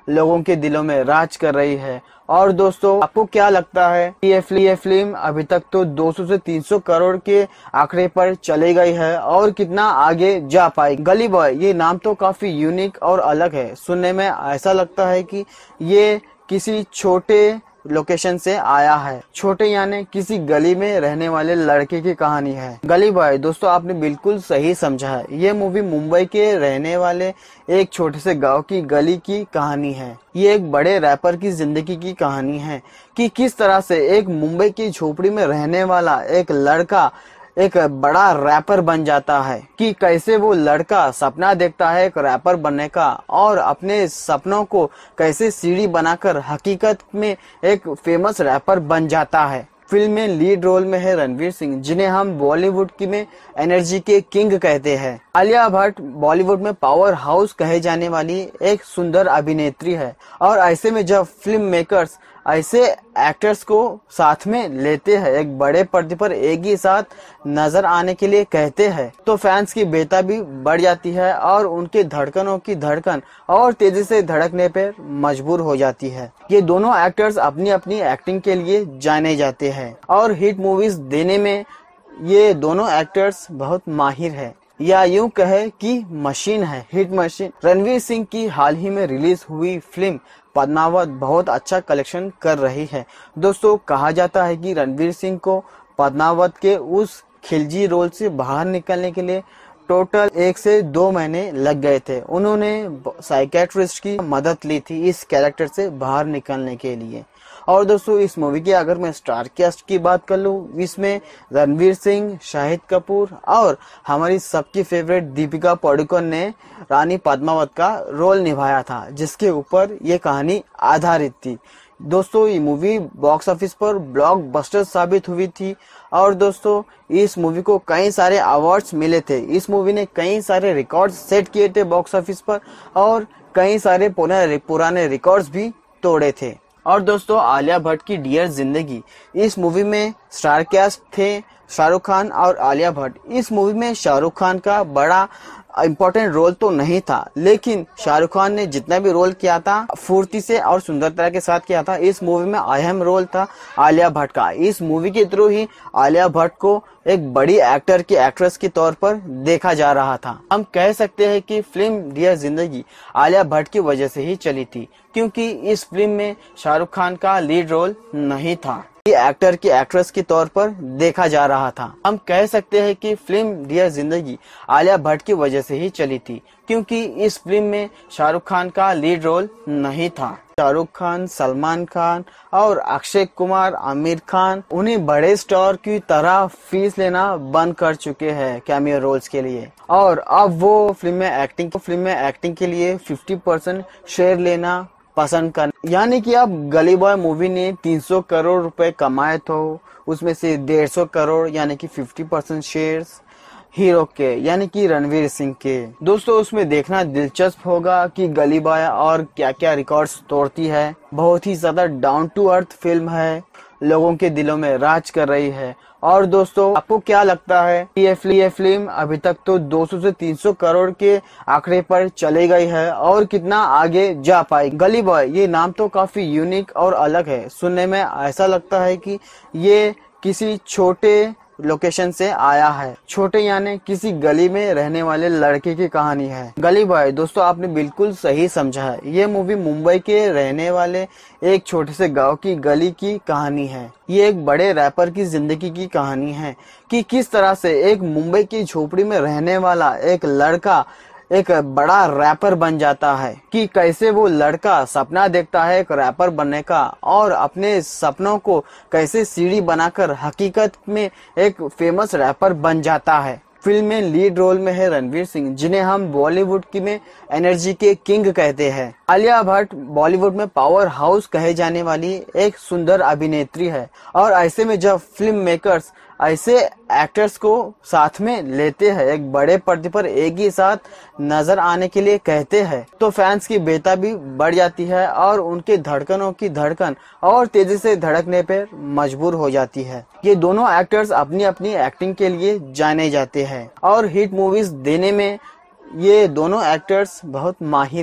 लोगों के दिलों में राज कर रही है। और दोस्तों, आपको क्या लगता है ये फिल्म अभी तक तो 200 से 300 करोड़ के आंकड़े पर चले गई है और कितना आगे जा पाएगी? गली बॉय ये नाम तो काफी यूनिक और अलग है। सुनने में ऐसा लगता है कि ये किसी छोटे लोकेशन से आया है। छोटे यानी किसी गली में रहने वाले लड़के की कहानी है। गली बॉय दोस्तों, आपने बिल्कुल सही समझा है। ये मूवी मुंबई के रहने वाले एक छोटे से गांव की गली की कहानी है। ये एक बड़े रैपर की जिंदगी की कहानी है कि किस तरह से एक मुंबई की झोपड़ी में रहने वाला एक लड़का एक बड़ा रैपर बन जाता है, कि कैसे वो लड़का सपना देखता है एक रैपर बनने का और अपने सपनों को कैसे सीढ़ी बनाकर हकीकत में एक फेमस रैपर बन जाता है। फिल्म में लीड रोल में है रणवीर सिंह, जिन्हें हम बॉलीवुड की में एनर्जी के किंग कहते हैं। आलिया भट्ट बॉलीवुड में पावर हाउस कहे जाने वाली एक सुंदर अभिनेत्री है और ऐसे में जब फिल्म मेकर्स ऐसे एक्टर्स को साथ में लेते हैं, एक बड़े पर्दे पर एक ही साथ नजर आने के लिए कहते हैं, तो फैंस की बेताबी बढ़ जाती है और उनके धड़कनों की धड़कन और तेजी से धड़कने पर मजबूर हो जाती है। ये दोनों एक्टर्स अपनी अपनी एक्टिंग के लिए जाने जाते हैं और हिट मूवीज देने में ये दोनों एक्टर्स बहुत माहिर है, या यूं कहे कि मशीन है, हिट मशीन। रणवीर सिंह की हाल ही में रिलीज हुई फिल्म पद्मावत बहुत अच्छा कलेक्शन कर रही है। दोस्तों, कहा जाता है कि रणवीर सिंह को पद्मावत के उस खिलजी रोल से बाहर निकलने के लिए टोटल 1 से 2 महीने लग गए थे। उन्होंने साइकेट्रिस्ट की मदद ली थी इस कैरेक्टर से बाहर निकलने के लिए। और दोस्तों, इस मूवी की अगर मैं स्टार कास्ट की बात कर लूँ, इसमें रणवीर सिंह, शाहिद कपूर और हमारी सबकी फेवरेट दीपिका पादुकोण ने रानी पद्मावत का रोल निभाया था, जिसके ऊपर ये कहानी आधारित थी। दोस्तों, ये मूवी बॉक्स ऑफिस पर ब्लॉकबस्टर साबित हुई थी और दोस्तों, इस मूवी को कई सारे अवार्ड्स मिले थे। इस मूवी ने कई सारे रिकॉर्ड्स सेट किए थे बॉक्स ऑफिस पर और कई सारे पुराने रिकॉर्ड्स भी तोड़े थे। और दोस्तों, आलिया भट्ट की डियर जिंदगी, इस मूवी में स्टार कास्ट थे शाहरुख खान और आलिया भट्ट। इस मूवी में शाहरुख खान का बड़ा इम्पोर्टेंट रोल तो नहीं था, लेकिन शाहरुख खान ने जितना भी रोल किया था फुर्ती से और सुंदरता के साथ किया था। इस मूवी में अहम रोल था आलिया भट्ट का। इस मूवी के थ्रू ही आलिया भट्ट को एक बड़ी एक्ट्रेस के तौर पर देखा जा रहा था। हम कह सकते हैं कि फिल्म डियर जिंदगी आलिया भट्ट की वजह से ही चली थी, क्योंकि इस फिल्म में शाहरुख खान का लीड रोल नहीं था। एक्ट्रेस के तौर पर देखा जा रहा था। हम कह सकते हैं कि फिल्म डियर जिंदगी आलिया भट्ट की वजह से ही चली थी, क्योंकि इस फिल्म में शाहरुख खान का लीड रोल नहीं था। शाहरुख खान, सलमान खान और अक्षय कुमार, आमिर खान उन्हें बड़े स्टार की तरह फीस लेना बंद कर चुके हैं कैमियो रोल्स के लिए, और अब वो फिल्म में एक्टिंग के लिए 50% शेयर लेना पसंद कर, यानी कि अब गली बॉय मूवी ने 300 करोड़ रुपए कमाए तो उसमें से 150 करोड़ यानी कि 50% शेयर्स हीरो के यानी कि रणवीर सिंह के। दोस्तों, उसमें देखना दिलचस्प होगा कि गली बॉय और क्या क्या रिकॉर्ड्स तोड़ती है। बहुत ही ज्यादा डाउन टू अर्थ फिल्म है, लोगों के दिलों में राज कर रही है। और दोस्तों, आपको क्या लगता है ये फिल्म अभी तक तो 200 से 300 करोड़ के आंकड़े पर चले गई है और कितना आगे जा पाएगी? गली बॉय ये नाम तो काफी यूनिक और अलग है। सुनने में ऐसा लगता है कि ये किसी छोटे लोकेशन से आया है। छोटे यानी किसी गली में रहने वाले लड़के की कहानी है। गली बॉय दोस्तों, आपने बिल्कुल सही समझा है। ये मूवी मुंबई के रहने वाले एक छोटे से गांव की गली की कहानी है। ये एक बड़े रैपर की जिंदगी की कहानी है कि किस तरह से एक मुंबई की झोपड़ी में रहने वाला एक लड़का एक बड़ा रैपर बन जाता है, कि कैसे वो लड़का सपना देखता है एक रैपर बनने का और अपने सपनों को कैसे सीढ़ी बनाकर हकीकत में एक फेमस रैपर बन जाता है। फिल्म में लीड रोल में है रणवीर सिंह, जिन्हें हम बॉलीवुड की में एनर्जी के किंग कहते हैं। आलिया भट्ट बॉलीवुड में पावर हाउस कहे जाने वाली एक सुंदर अभिनेत्री है और ऐसे में जब फिल्म मेकर्स ऐसे एक्टर्स को साथ में लेते हैं, एक बड़े पर्दे पर एक ही साथ नजर आने के लिए कहते हैं, तो फैंस की बेताबी बढ़ जाती है और उनके धड़कनों की धड़कन और तेजी से धड़कने पर मजबूर हो जाती है। ये दोनों एक्टर्स अपनी अपनी एक्टिंग के लिए जाने जाते हैं और हिट मूवीज देने में ये दोनों एक्टर्स बहुत माहिर है।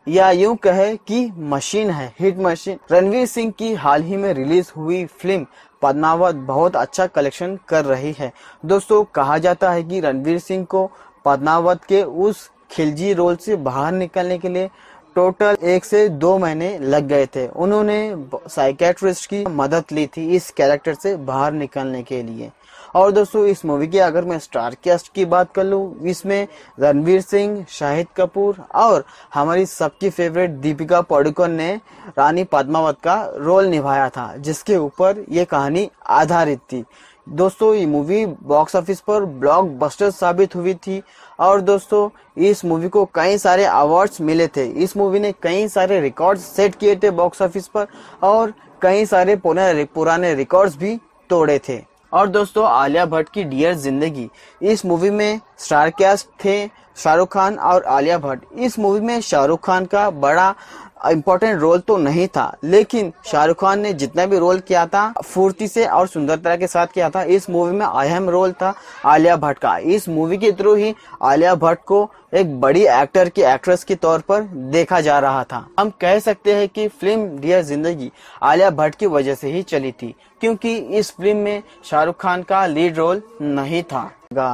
या यूं कहे कि मशीन है, हिट मशीन। रणवीर सिंह की हाल ही में रिलीज हुई फिल्म पद्मावत बहुत अच्छा कलेक्शन कर रही है। दोस्तों कहा जाता है कि रणवीर सिंह को पद्मावत के उस खिलजी रोल से बाहर निकलने के लिए टोटल 1 से 2 महीने लग गए थे। उन्होंने साइकेट्रिस्ट की मदद ली थी इस कैरेक्टर से बाहर निकलने के लिए। और दोस्तों इस मूवी की अगर मैं स्टार कास्ट की बात कर लूँ, इसमें रणवीर सिंह, शाहिद कपूर और हमारी सबकी फेवरेट दीपिका पादुकोण ने रानी पद्मावत का रोल निभाया था, जिसके ऊपर ये कहानी आधारित थी। दोस्तों ये मूवी बॉक्स ऑफिस पर ब्लॉकबस्टर साबित हुई थी और दोस्तों इस मूवी को कई सारे अवार्ड्स मिले थे। इस मूवी ने कई सारे रिकॉर्ड्स सेट किए थे बॉक्स ऑफिस पर और कई सारे पुराने रिकॉर्ड्स भी तोड़े थे। और दोस्तों आलिया भट्ट की डियर जिंदगी, इस मूवी में स्टार कास्ट थे शाहरुख खान और आलिया भट्ट। इस मूवी में शाहरुख खान का बड़ा इम्पोर्टेंट रोल तो नहीं था, लेकिन शाहरुख खान ने जितना भी रोल किया था फुर्ती से और सुंदरता के साथ किया था। इस मूवी में अहम रोल था आलिया भट्ट का। इस मूवी के थ्रू ही आलिया भट्ट को एक बड़ी एक्ट्रेस के तौर पर देखा जा रहा था। हम कह सकते हैं कि फिल्म डियर जिंदगी आलिया भट्ट की वजह से ही चली थी, क्योंकि इस फिल्म में शाहरुख खान का लीड रोल नहीं था।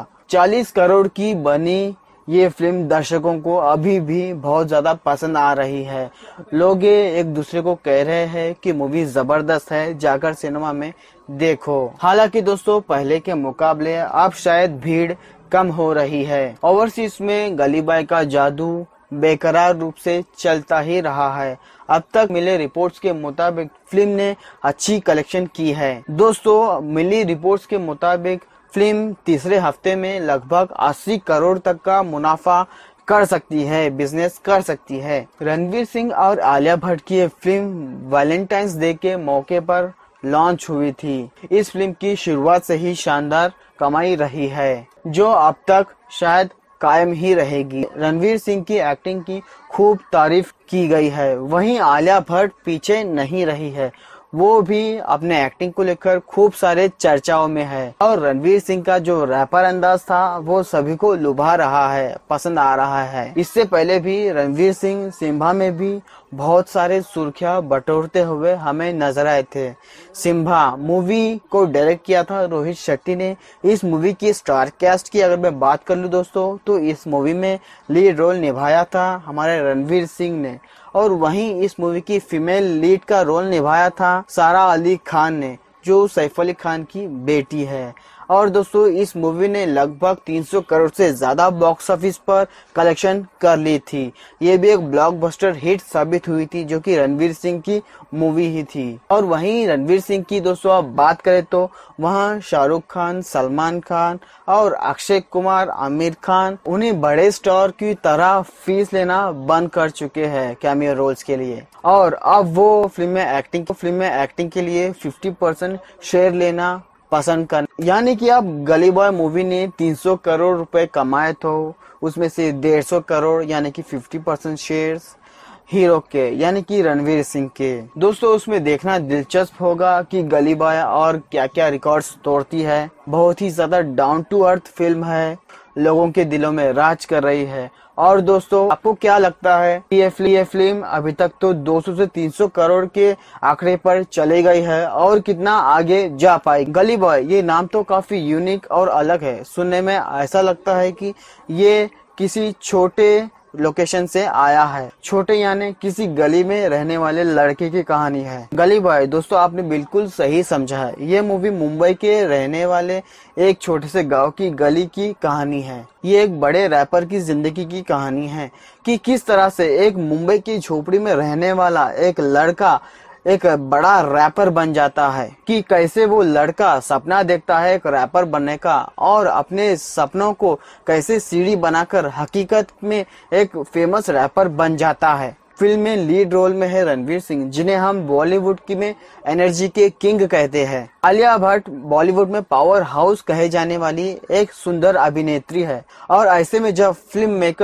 40 करोड़ की बनी ये फिल्म दर्शकों को अभी भी बहुत ज्यादा पसंद आ रही है। लोग एक दूसरे को कह रहे हैं कि मूवी जबरदस्त है, जाकर सिनेमा में देखो। हालांकि दोस्तों पहले के मुकाबले अब शायद भीड़ कम हो रही है। ओवरसीज में गली बॉय का जादू बेकरार रूप से चलता ही रहा है। अब तक मिले रिपोर्ट्स के मुताबिक फिल्म ने अच्छी कलेक्शन की है। दोस्तों मिली रिपोर्ट्स के मुताबिक फिल्म तीसरे हफ्ते में लगभग 80 करोड़ तक का मुनाफा कर सकती है, बिजनेस कर सकती है। रणवीर सिंह और आलिया भट्ट की फिल्म वैलेंटाइंस डे के मौके पर लॉन्च हुई थी। इस फिल्म की शुरुआत से ही शानदार कमाई रही है, जो अब तक शायद कायम ही रहेगी। रणवीर सिंह की एक्टिंग की खूब तारीफ की गई है, वहीं आलिया भट्ट पीछे नहीं रही है, वो भी अपने एक्टिंग को लेकर खूब सारे चर्चाओं में है। और रणवीर सिंह का जो रैपर अंदाज था वो सभी को लुभा रहा है, पसंद आ रहा है। इससे पहले भी रणवीर सिंह सिम्बा में भी बहुत सारे सुर्खियां बटोरते हुए हमें नजर आए थे। सिम्बा मूवी को डायरेक्ट किया था रोहित शेट्टी ने। इस मूवी की स्टार कास्ट की अगर मैं बात कर लूं दोस्तों, तो इस मूवी में लीड रोल निभाया था हमारे रणवीर सिंह ने, और वहीं इस मूवी की फीमेल लीड का रोल निभाया था सारा अली खान ने, जो सैफ अली खान की बेटी है। और दोस्तों इस मूवी ने लगभग 300 करोड़ से ज्यादा बॉक्स ऑफिस पर कलेक्शन कर ली थी। ये भी एक ब्लॉकबस्टर हिट साबित हुई थी, जो कि रणवीर सिंह की मूवी ही थी। और वहीं रणवीर सिंह की दोस्तों आप बात करें तो वहाँ शाहरुख खान, सलमान खान और अक्षय कुमार, आमिर खान उन्हें बड़े स्टार की तरह फीस लेना बंद कर चुके हैं कैमियो रोल्स के लिए, और अब वो फिल्म में एक्टिंग के लिए 50% शेयर लेना पसंद कर। यानी कि अब गली बॉय मूवी ने 300 करोड़ रुपए कमाए तो उसमें से 150 करोड़ यानी कि 50% शेयर्स हीरो के यानी कि रणवीर सिंह के। दोस्तों उसमें देखना दिलचस्प होगा कि गली बॉय और क्या क्या रिकॉर्ड्स तोड़ती है। बहुत ही ज्यादा डाउन टू अर्थ फिल्म है, लोगों के दिलों में राज कर रही है। और दोस्तों आपको क्या लगता है ये फिल्म अभी तक तो 200 से 300 करोड़ के आंकड़े पर चले गई है और कितना आगे जा पाएगी? गली बॉय ये नाम तो काफी यूनिक और अलग है। सुनने में ऐसा लगता है कि ये किसी छोटे लोकेशन से आया है। छोटे यानी किसी गली में रहने वाले लड़के की कहानी है। गली बॉय दोस्तों आपने बिल्कुल सही समझा है। ये मूवी मुंबई के रहने वाले एक छोटे से गांव की गली की कहानी है। ये एक बड़े रैपर की जिंदगी की कहानी है कि किस तरह से एक मुंबई की झोपड़ी में रहने वाला एक लड़का एक बड़ा रैपर बन जाता है, कि कैसे वो लड़का सपना देखता है एक रैपर बनने का और अपने सपनों को कैसे सीढ़ी बनाकर हकीकत में एक फेमस रैपर बन जाता है। फिल्म में लीड रोल में है रणवीर सिंह, जिन्हें हम बॉलीवुड की में एनर्जी के किंग कहते हैं। आलिया भट्ट बॉलीवुड में पावर हाउस कहे जाने वाली एक सुंदर अभिनेत्री है, और ऐसे में जब फिल्म मेकर्स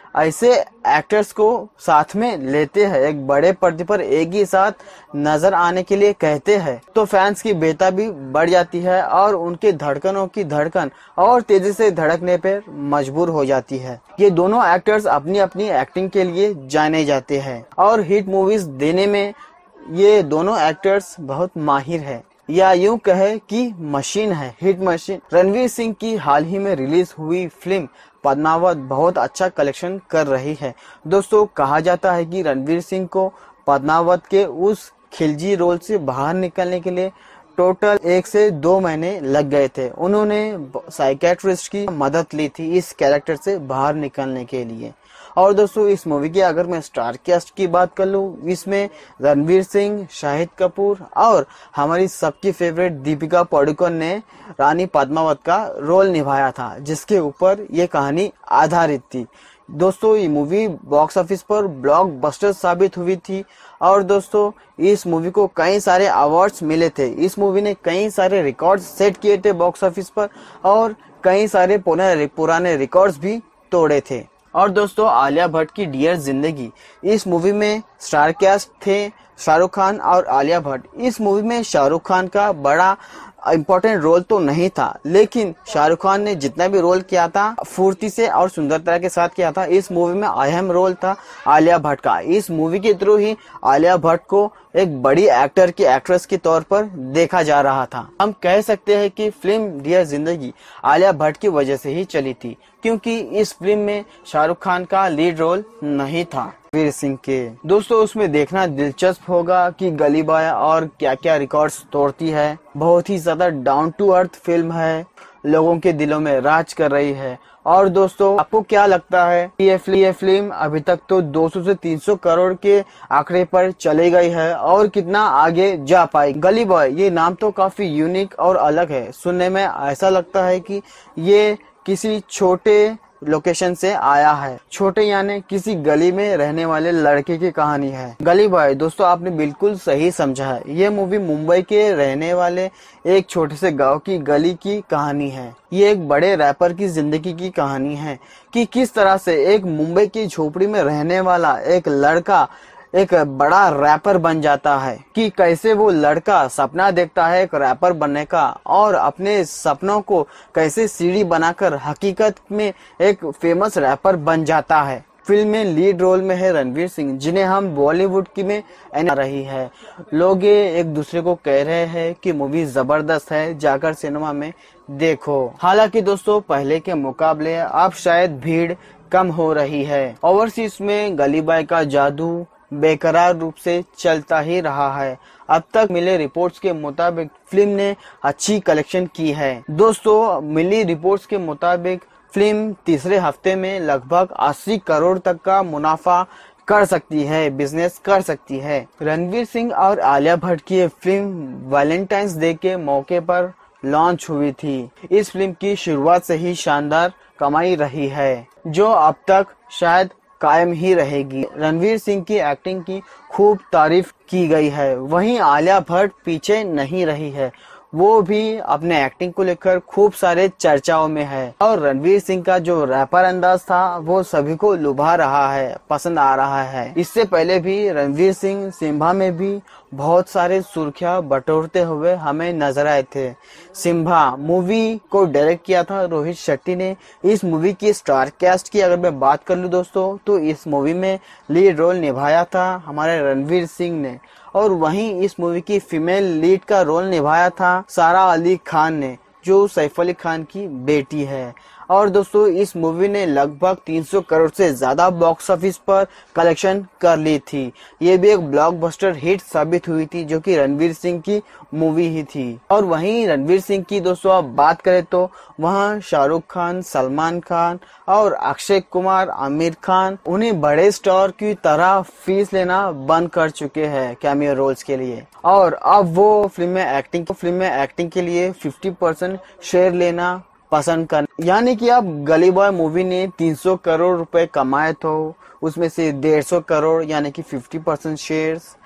ऐसे एक्टर्स को साथ में लेते हैं, एक बड़े पर्दे पर एक ही साथ नजर आने के लिए कहते हैं, तो फैंस की बेताबी बढ़ जाती है और उनके धड़कनों की धड़कन और तेजी से धड़कने पर मजबूर हो जाती है। ये दोनों एक्टर्स अपनी अपनी एक्टिंग के लिए जाने जाते हैं और हिट मूवीज देने में ये दोनों एक्टर्स बहुत माहिर है, या यूं कहे कि मशीन है, हिट मशीन। रणवीर सिंह की हाल ही में रिलीज हुई फिल्म पद्मावत बहुत अच्छा कलेक्शन कर रही है। दोस्तों, कहा जाता है कि रणवीर सिंह को पद्मावत के उस खिलजी रोल से बाहर निकलने के लिए टोटल 1 से 2 महीने लग गए थे। उन्होंने साइकेट्रिस्ट की मदद ली थी इस कैरेक्टर से बाहर निकलने के लिए। और दोस्तों, इस मूवी की अगर मैं स्टार कास्ट की बात कर लूँ, इसमें रणवीर सिंह, शाहिद कपूर और हमारी सबकी फेवरेट दीपिका पादुकोण ने रानी पद्मावत का रोल निभाया था, जिसके ऊपर ये कहानी आधारित थी। दोस्तों, ये मूवी बॉक्स ऑफिस पर ब्लॉकबस्टर साबित हुई थी और दोस्तों, इस मूवी को कई सारे अवार्ड्स मिले थे। इस मूवी ने कई सारे रिकॉर्ड्स सेट किए थे बॉक्स ऑफिस पर और कई सारे पुराने रिकॉर्ड्स भी तोड़े थे। और दोस्तों, आलिया भट्ट की डियर जिंदगी, इस मूवी में स्टार कास्ट थे शाहरुख खान और आलिया भट्ट। इस मूवी में शाहरुख खान का बड़ा इम्पोर्टेंट रोल तो नहीं था, लेकिन शाहरुख खान ने जितना भी रोल किया था फुर्ती से और सुंदरता के साथ किया था। इस मूवी में अहम रोल था आलिया भट्ट का। इस मूवी के थ्रू ही आलिया भट्ट को एक बड़ी एक्ट्रेस के तौर पर देखा जा रहा था। हम कह सकते हैं कि फिल्म डियर जिंदगी आलिया भट्ट की वजह से ही चली थी, क्योंकि इस फिल्म में शाहरुख खान का लीड रोल नहीं था रणवीर सिंह के। दोस्तों, उसमें देखना दिलचस्प होगा कि गली बॉय और क्या क्या रिकॉर्ड्स तोड़ती है। बहुत ही ज्यादा डाउन टू अर्थ फिल्म है, लोगों के दिलों में राज कर रही है। और दोस्तों, आपको क्या लगता है ये फिल्म अभी तक तो 200 से 300 करोड़ के आंकड़े पर चली गई है और कितना आगे जा पाएगी? गली बॉय, ये नाम तो काफी यूनिक और अलग है। सुनने में ऐसा लगता है कि ये किसी छोटे लोकेशन से आया है। छोटे यानी किसी गली में रहने वाले लड़के की कहानी है। गली बॉय, दोस्तों आपने बिल्कुल सही समझा है। ये मूवी मुंबई के रहने वाले एक छोटे से गांव की गली की कहानी है। ये एक बड़े रैपर की जिंदगी की कहानी है कि किस तरह से एक मुंबई की झोपड़ी में रहने वाला एक लड़का एक बड़ा रैपर बन जाता है, कि कैसे वो लड़का सपना देखता है एक रैपर बनने का और अपने सपनों को कैसे सीढ़ी बनाकर हकीकत में एक फेमस रैपर बन जाता है। फिल्म में लीड रोल में है रणवीर सिंह, जिन्हें हम बॉलीवुड की में आ रही है। लोग एक दूसरे को कह रहे हैं कि मूवी जबरदस्त है, जाकर सिनेमा में देखो। हालांकि दोस्तों, पहले के मुकाबले अब शायद भीड़ कम हो रही है। ओवरसीज में गली बॉय का जादू बेकरार रूप से चलता ही रहा है। अब तक मिले रिपोर्ट्स के मुताबिक फिल्म ने अच्छी कलेक्शन की है। दोस्तों, मिली रिपोर्ट्स के मुताबिक फिल्म तीसरे हफ्ते में लगभग 80 करोड़ तक का मुनाफा कर सकती है, बिजनेस कर सकती है। रणवीर सिंह और आलिया भट्ट की फिल्म वैलेंटाइंस डे के मौके पर लॉन्च हुई थी। इस फिल्म की शुरुआत से ही शानदार कमाई रही है, जो अब तक शायद कायम ही रहेगी। रणवीर सिंह की एक्टिंग की खूब तारीफ की गई है। वहीं आलिया भट्ट पीछे नहीं रही है, वो भी अपने एक्टिंग को लेकर खूब सारे चर्चाओं में है। और रणवीर सिंह का जो रैपर अंदाज था वो सभी को लुभा रहा है, पसंद आ रहा है। इससे पहले भी रणवीर सिंह सिम्बा में भी बहुत सारे सुर्खियां बटोरते हुए हमें नजर आए थे। सिम्बा मूवी को डायरेक्ट किया था रोहित शेट्टी ने। इस मूवी की स्टार कास्ट की अगर मैं बात कर लूं दोस्तों, तो इस मूवी में लीड रोल निभाया था हमारे रणवीर सिंह ने, और वहीं इस मूवी की फीमेल लीड का रोल निभाया था सारा अली खान ने, जो सैफ अली खान की बेटी है। और दोस्तों, इस मूवी ने लगभग 300 करोड़ से ज्यादा बॉक्स ऑफिस पर कलेक्शन कर ली थी। ये भी एक ब्लॉकबस्टर हिट साबित हुई थी, जो कि रणवीर सिंह की मूवी ही थी। और वहीं रणवीर सिंह की दोस्तों आप बात करें तो वहाँ शाहरुख खान, सलमान खान और अक्षय कुमार, आमिर खान उन्हें बड़े स्टार की तरह फीस लेना बंद कर चुके हैं कैमियो रोल्स के लिए, और अब वो फिल्म में एक्टिंग के लिए 50% शेयर लेना पसंद कर। यानी कि अब गली बॉय मूवी ने 300 करोड़ रुपए कमाए तो उसमें से 150 करोड़ यानी कि 50% शेयर्स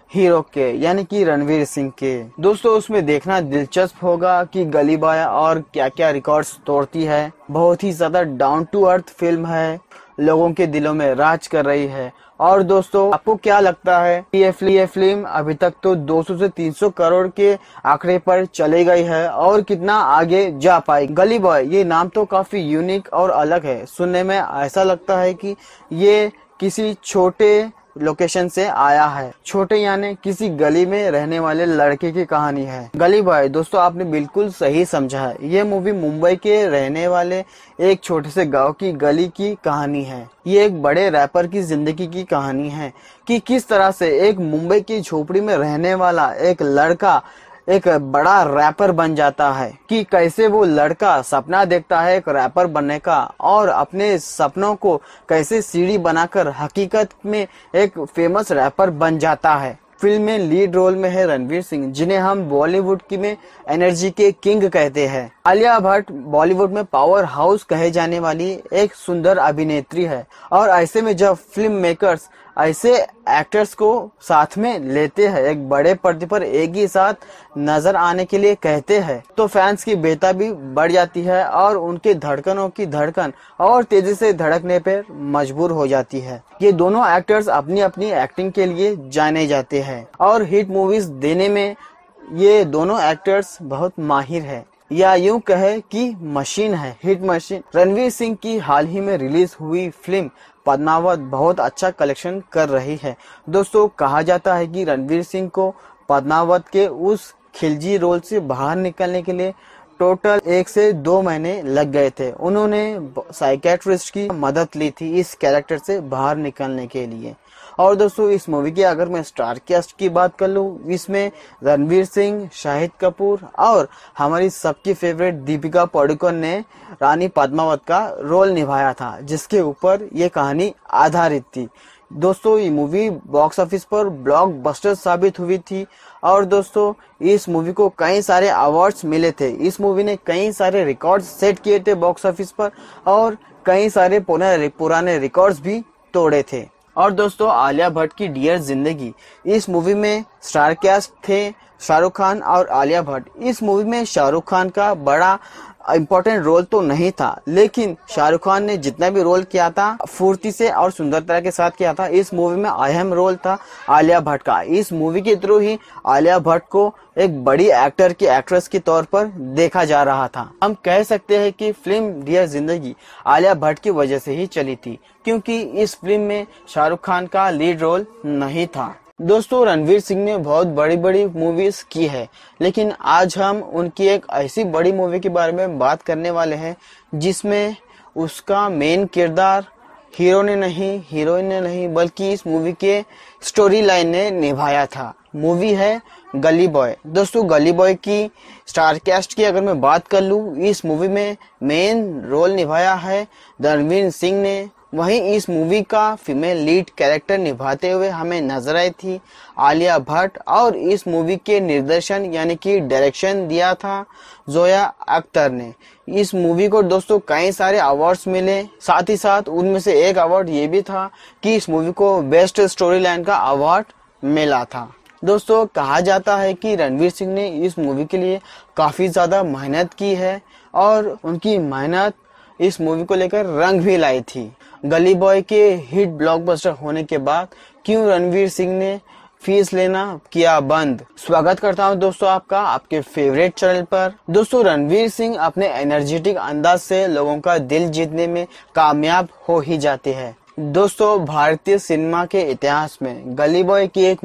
हीरो के यानी कि रणवीर सिंह के। दोस्तों उसमें देखना दिलचस्प होगा कि गली बॉय और क्या क्या रिकॉर्ड्स तोड़ती है। बहुत ही ज्यादा डाउन टू अर्थ फिल्म है, लोगों के दिलों में राज कर रही है। और दोस्तों आपको क्या लगता है कि ये फिल्म अभी तक तो 200 से 300 करोड़ के आंकड़े पर चले गई है और कितना आगे जा पाएगी? गली बॉय ये नाम तो काफी यूनिक और अलग है। सुनने में ऐसा लगता है कि ये किसी छोटे लोकेशन से आया है। छोटे यानी किसी गली में रहने वाले लड़के की कहानी है। गली बॉय दोस्तों आपने बिल्कुल सही समझा है। ये मूवी मुंबई के रहने वाले एक छोटे से गांव की गली की कहानी है। ये एक बड़े रैपर की जिंदगी की कहानी है कि किस तरह से एक मुंबई की झोपड़ी में रहने वाला एक लड़का एक बड़ा रैपर बन जाता है, कि कैसे वो लड़का सपना देखता है एक रैपर बनने का और अपने सपनों को कैसे सीढ़ी बनाकर हकीकत में एक फेमस रैपर बन जाता है। फिल्म में लीड रोल में है रणवीर सिंह, जिन्हें हम बॉलीवुड की में एनर्जी के किंग कहते हैं। आलिया भट्ट बॉलीवुड में पावर हाउस कहे जाने वाली एक सुंदर अभिनेत्री है और ऐसे में जब फिल्म मेकर्स ऐसे एक्टर्स को साथ में लेते हैं, एक बड़े पर्दे पर एक ही साथ नजर आने के लिए कहते हैं, तो फैंस की बेताबी बढ़ जाती है और उनके धड़कनों की धड़कन और तेजी से धड़कने पर मजबूर हो जाती है। ये दोनों एक्टर्स अपनी अपनी एक्टिंग के लिए जाने जाते हैं और हिट मूवीज देने में ये दोनों एक्टर्स बहुत माहिर है, या यूं कहे कि मशीन है, हिट मशीन। रणवीर सिंह की हाल ही में रिलीज हुई फिल्म पद्मावत बहुत अच्छा कलेक्शन कर रही है। दोस्तों कहा जाता है कि रणवीर सिंह को पद्मावत के उस खिलजी रोल से बाहर निकलने के लिए टोटल 1 से 2 महीने लग गए थे। उन्होंने साइकेट्रिस्ट की मदद ली थी इस कैरेक्टर से बाहर निकलने के लिए। और दोस्तों इस मूवी की अगर मैं स्टार कास्ट की बात कर लूँ, इसमें रणवीर सिंह, शाहिद कपूर और हमारी सबकी फेवरेट दीपिका पादुकोण ने रानी पद्मावत का रोल निभाया था, जिसके ऊपर ये कहानी आधारित थी। दोस्तों ये मूवी बॉक्स ऑफिस पर ब्लॉकबस्टर साबित हुई थी और दोस्तों इस मूवी को कई सारे अवार्ड्स मिले थे। इस मूवी ने कई सारे रिकॉर्ड्स सेट किए थे बॉक्स ऑफिस पर और कई सारे पुराने रिकॉर्ड्स भी तोड़े थे। और दोस्तों आलिया भट्ट की डियर जिंदगी, इस मूवी में स्टार कास्ट थे शाहरुख खान और आलिया भट्ट। इस मूवी में शाहरुख खान का बड़ा इम्पोर्टेंट रोल तो नहीं था, लेकिन शाहरुख खान ने जितना भी रोल किया था फुर्ती से और सुंदरता के साथ किया था। इस मूवी में अहम रोल था आलिया भट्ट का। इस मूवी के थ्रू ही आलिया भट्ट को एक बड़ी एक्ट्रेस के तौर पर देखा जा रहा था। हम कह सकते हैं कि फिल्म डियर जिंदगी आलिया भट्ट की वजह से ही चली थी, क्योंकि इस फिल्म में शाहरुख खान का लीड रोल नहीं था। दोस्तों रणवीर सिंह ने बहुत बड़ी बड़ी मूवीज की है, लेकिन आज हम उनकी एक ऐसी बड़ी मूवी के बारे में बात करने वाले हैं जिसमें उसका मेन किरदार हीरो ने नहीं, हीरोइन ने नहीं, बल्कि इस मूवी के स्टोरी लाइन ने निभाया था। मूवी है गली बॉय। दोस्तों गली बॉय की स्टार कास्ट की अगर मैं बात कर लूँ, इस मूवी में मेन रोल निभाया है रणवीर सिंह ने। वहीं इस मूवी का फीमेल लीड कैरेक्टर निभाते हुए हमें नजर आई थी आलिया भट्ट और इस मूवी के निर्देशन यानी कि डायरेक्शन दिया था जोया अख्तर ने। इस मूवी को दोस्तों कई सारे अवार्ड्स मिले, साथ ही साथ उनमें से एक अवार्ड ये भी था कि इस मूवी को बेस्ट स्टोरी लाइन का अवार्ड मिला था। दोस्तों कहा जाता है कि रणवीर सिंह ने इस मूवी के लिए काफी ज्यादा मेहनत की है और उनकी मेहनत इस मूवी को लेकर रंग भी लाई थी। गली बॉय के हिट ब्लॉकबस्टर होने के बाद क्यों रणवीर सिंह ने फीस लेना किया बंद। स्वागत करता हूं दोस्तों आपका आपके फेवरेट चैनल पर। दोस्तों रणवीर सिंह अपने एनर्जेटिक अंदाज से लोगों का दिल जीतने में कामयाब हो ही जाते हैं। दोस्तों भारतीय सिनेमा के इतिहास में गली बॉय की एक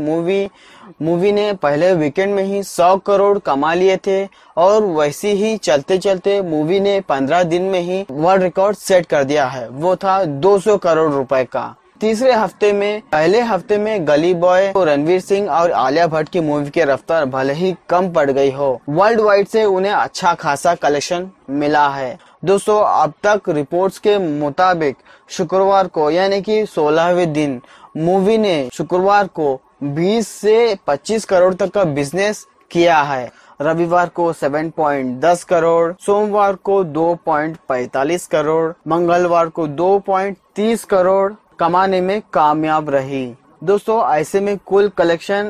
मूवी ने पहले वीकेंड में ही 100 करोड़ कमा लिए थे और वैसे ही चलते चलते मूवी ने 15 दिन में ही वर्ल्ड रिकॉर्ड सेट कर दिया है। वो था 200 करोड़ रुपए का। पहले हफ्ते में गली बॉय तो रणवीर सिंह और आलिया भट्ट की मूवी की रफ्तार भले ही कम पड़ गई हो, वर्ल्ड वाइड से उन्हें अच्छा खासा कलेक्शन मिला है। दोस्तों अब तक रिपोर्ट्स के मुताबिक शुक्रवार को यानी कि 16वें दिन मूवी ने शुक्रवार को 20 से 25 करोड़ तक का बिजनेस किया है। रविवार को 7.10 करोड़, सोमवार को 2.45 करोड़, मंगलवार को 2.30 करोड़ कमाने में कामयाब रही। दोस्तों ऐसे में कुल कलेक्शन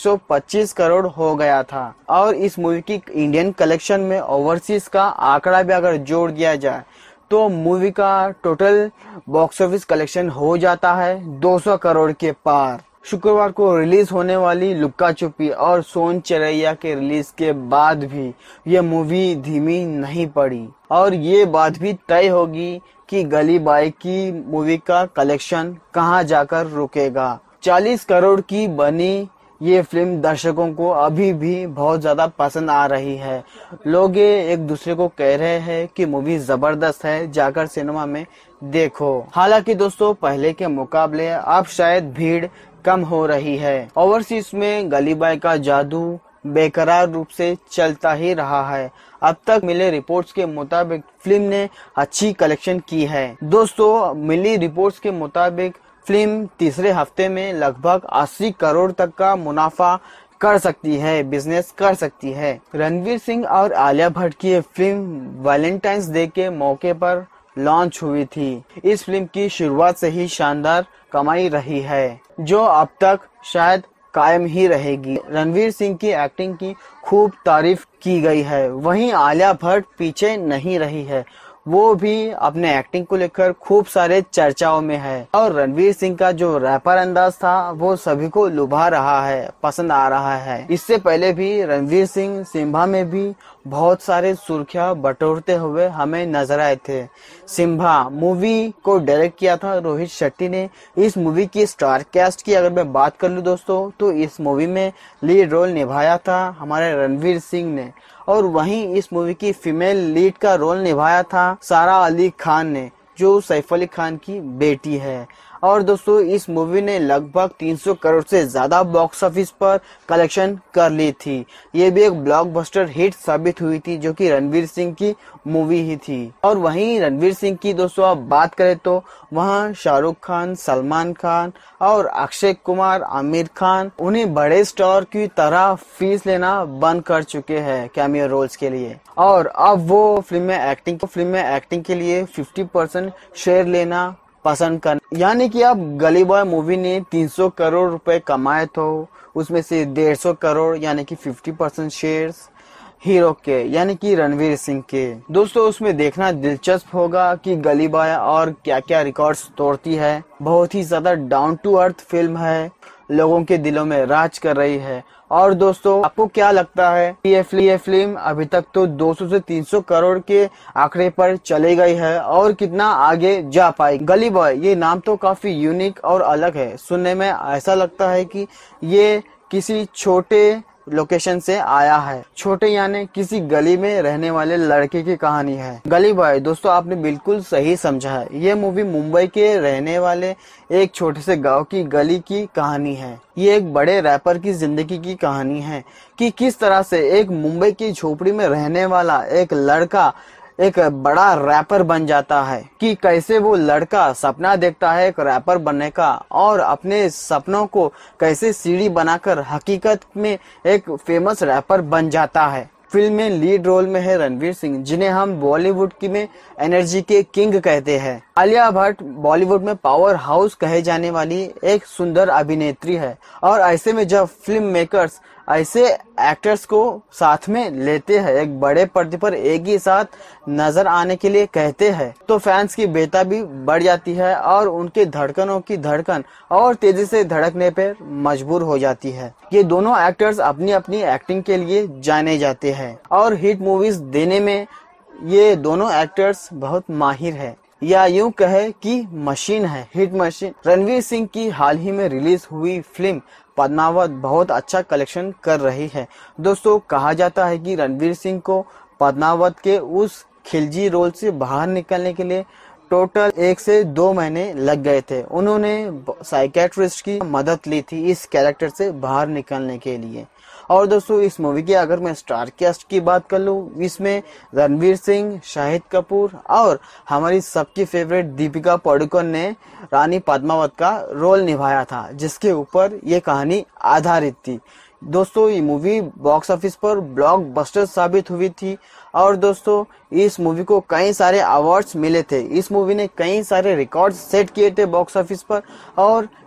125 करोड़ हो गया था और इस मूवी की इंडियन कलेक्शन में ओवरसीज का आंकड़ा भी अगर जोड़ दिया जाए तो मूवी का टोटल बॉक्स ऑफिस कलेक्शन हो जाता है 200 करोड़ के पार। शुक्रवार को रिलीज होने वाली लुक्का छुपी और सोन चिरैया के रिलीज के बाद भी यह मूवी धीमी नहीं पड़ी और ये बात भी तय होगी कि गली बॉय की मूवी का कलेक्शन कहां जाकर रुकेगा। 40 करोड़ की बनी ये फिल्म दर्शकों को अभी भी बहुत ज्यादा पसंद आ रही है। लोग एक दूसरे को कह रहे हैं कि मूवी जबरदस्त है, जाकर सिनेमा में देखो। हालांकि दोस्तों पहले के मुकाबले अब शायद भीड़ कम हो रही है। ओवरसीज में गली बॉय का जादू बेकरार रूप से चलता ही रहा है। अब तक मिले रिपोर्ट्स के मुताबिक फिल्म ने अच्छी कलेक्शन की है। दोस्तों मिली रिपोर्ट्स के मुताबिक फिल्म तीसरे हफ्ते में लगभग 80 करोड़ तक का मुनाफा कर सकती है, बिजनेस कर सकती है। रणवीर सिंह और आलिया भट्ट की फिल्म वैलेंटाइंस डे के मौके पर लॉन्च हुई थी। इस फिल्म की शुरुआत से ही शानदार कमाई रही है, जो अब तक शायद कायम ही रहेगी। रणवीर सिंह की एक्टिंग की खूब तारीफ की गई है। वहीं आलिया भट्ट पीछे नहीं रही है, वो भी अपने एक्टिंग को लेकर खूब सारे चर्चाओं में है और रणवीर सिंह का जो रैपर अंदाज था वो सभी को लुभा रहा है, पसंद आ रहा है। इससे पहले भी रणवीर सिंह सिम्बा में भी बहुत सारे सुर्खियां बटोरते हुए हमें नजर आए थे। सिम्बा मूवी को डायरेक्ट किया था रोहित शेट्टी ने। इस मूवी की स्टार कास्ट की अगर मैं बात कर लूं दोस्तों तो इस मूवी में लीड रोल निभाया था हमारे रणवीर सिंह ने और वहीं इस मूवी की फीमेल लीड का रोल निभाया था सारा अली खान ने, जो सैफ अली खान की बेटी है। और दोस्तों इस मूवी ने लगभग 300 करोड़ से ज्यादा बॉक्स ऑफिस पर कलेक्शन कर ली थी। ये भी एक ब्लॉकबस्टर हिट साबित हुई थी, जो कि रणवीर सिंह की मूवी ही थी। और वहीं रणवीर सिंह की दोस्तों आप बात करें तो वहाँ शाहरुख खान, सलमान खान और अक्षय कुमार, आमिर खान उन्हें बड़े स्टार की तरह फीस लेना बंद कर चुके हैं कैमियो रोल्स के लिए और अब वो फिल्म में एक्टिंग के लिए 50% शेयर लेना पसंद कर, यानी कि अब गली बॉय मूवी ने 300 करोड़ रुपए कमाए तो उसमें से 150 करोड़ यानी कि 50% शेयर्स हीरो के यानी कि रणवीर सिंह के। दोस्तों उसमें देखना दिलचस्प होगा कि गली बॉय और क्या क्या रिकॉर्ड्स तोड़ती है। बहुत ही ज्यादा डाउन टू अर्थ फिल्म है, लोगों के दिलों में राज कर रही है। और दोस्तों आपको क्या लगता है ये फिल्म अभी तक तो 200 से 300 करोड़ के आंकड़े पर चली गई है और कितना आगे जा पाएगी? गली बॉय ये नाम तो काफी यूनिक और अलग है। सुनने में ऐसा लगता है कि ये किसी छोटे लोकेशन से आया है। छोटे यानी किसी गली में रहने वाले लड़के की कहानी है। गली बॉय दोस्तों आपने बिल्कुल सही समझा है। ये मूवी मुंबई के रहने वाले एक छोटे से गांव की गली की कहानी है। ये एक बड़े रैपर की जिंदगी की कहानी है कि किस तरह से एक मुंबई की झोपड़ी में रहने वाला एक लड़का एक बड़ा रैपर बन जाता है, कि कैसे वो लड़का सपना देखता है एक रैपर बनने का और अपने सपनों को कैसे सीढ़ी बनाकर हकीकत में एक फेमस रैपर बन जाता है। फिल्म में लीड रोल में है रणवीर सिंह, जिन्हें हम बॉलीवुड की में एनर्जी के किंग कहते हैं। आलिया भट्ट बॉलीवुड में पावर हाउस कहे जाने वाली एक सुंदर अभिनेत्री है और ऐसे में जब फिल्म मेकर्स ऐसे एक्टर्स को साथ में लेते हैं, एक बड़े पर्दे पर एक ही साथ नजर आने के लिए कहते हैं, तो फैंस की बेताबी बढ़ जाती है और उनके धड़कनों की धड़कन और तेजी से धड़कने पर मजबूर हो जाती है। ये दोनों एक्टर्स अपनी अपनी एक्टिंग के लिए जाने जाते हैं और हिट मूवीज देने में ये दोनों एक्टर्स बहुत माहिर है, या यूं कहे कि मशीन है, हिट मशीन। रणवीर सिंह की हाल ही में रिलीज हुई फिल्म पद्मावत बहुत अच्छा कलेक्शन कर रही है। दोस्तों कहा जाता है कि रणवीर सिंह को पद्मावत के उस खिलजी रोल से बाहर निकलने के लिए टोटल 1 से 2 महीने लग गए थे। उन्होंने साइकेट्रिस्ट की मदद ली थी इस कैरेक्टर से बाहर निकलने के लिए। और दोस्तों इस मूवी की अगर मैं स्टार कास्ट की बात कर लूँ, इसमें रणवीर सिंह, शाहिद कपूर और हमारी सबकी फेवरेट दीपिका पादुकोण ने रानी पद्मावत का रोल निभाया था, जिसके ऊपर ये कहानी आधारित थी। दोस्तों ये मूवी बॉक्स ऑफिस पर ब्लॉकबस्टर साबित हुई थी और दोस्तों इस मूवी को कई सारे अवार्ड्स मिले थे। इस मूवी ने कई सारे रिकॉर्ड्स सेट किए थे बॉक्स ऑफिस पर और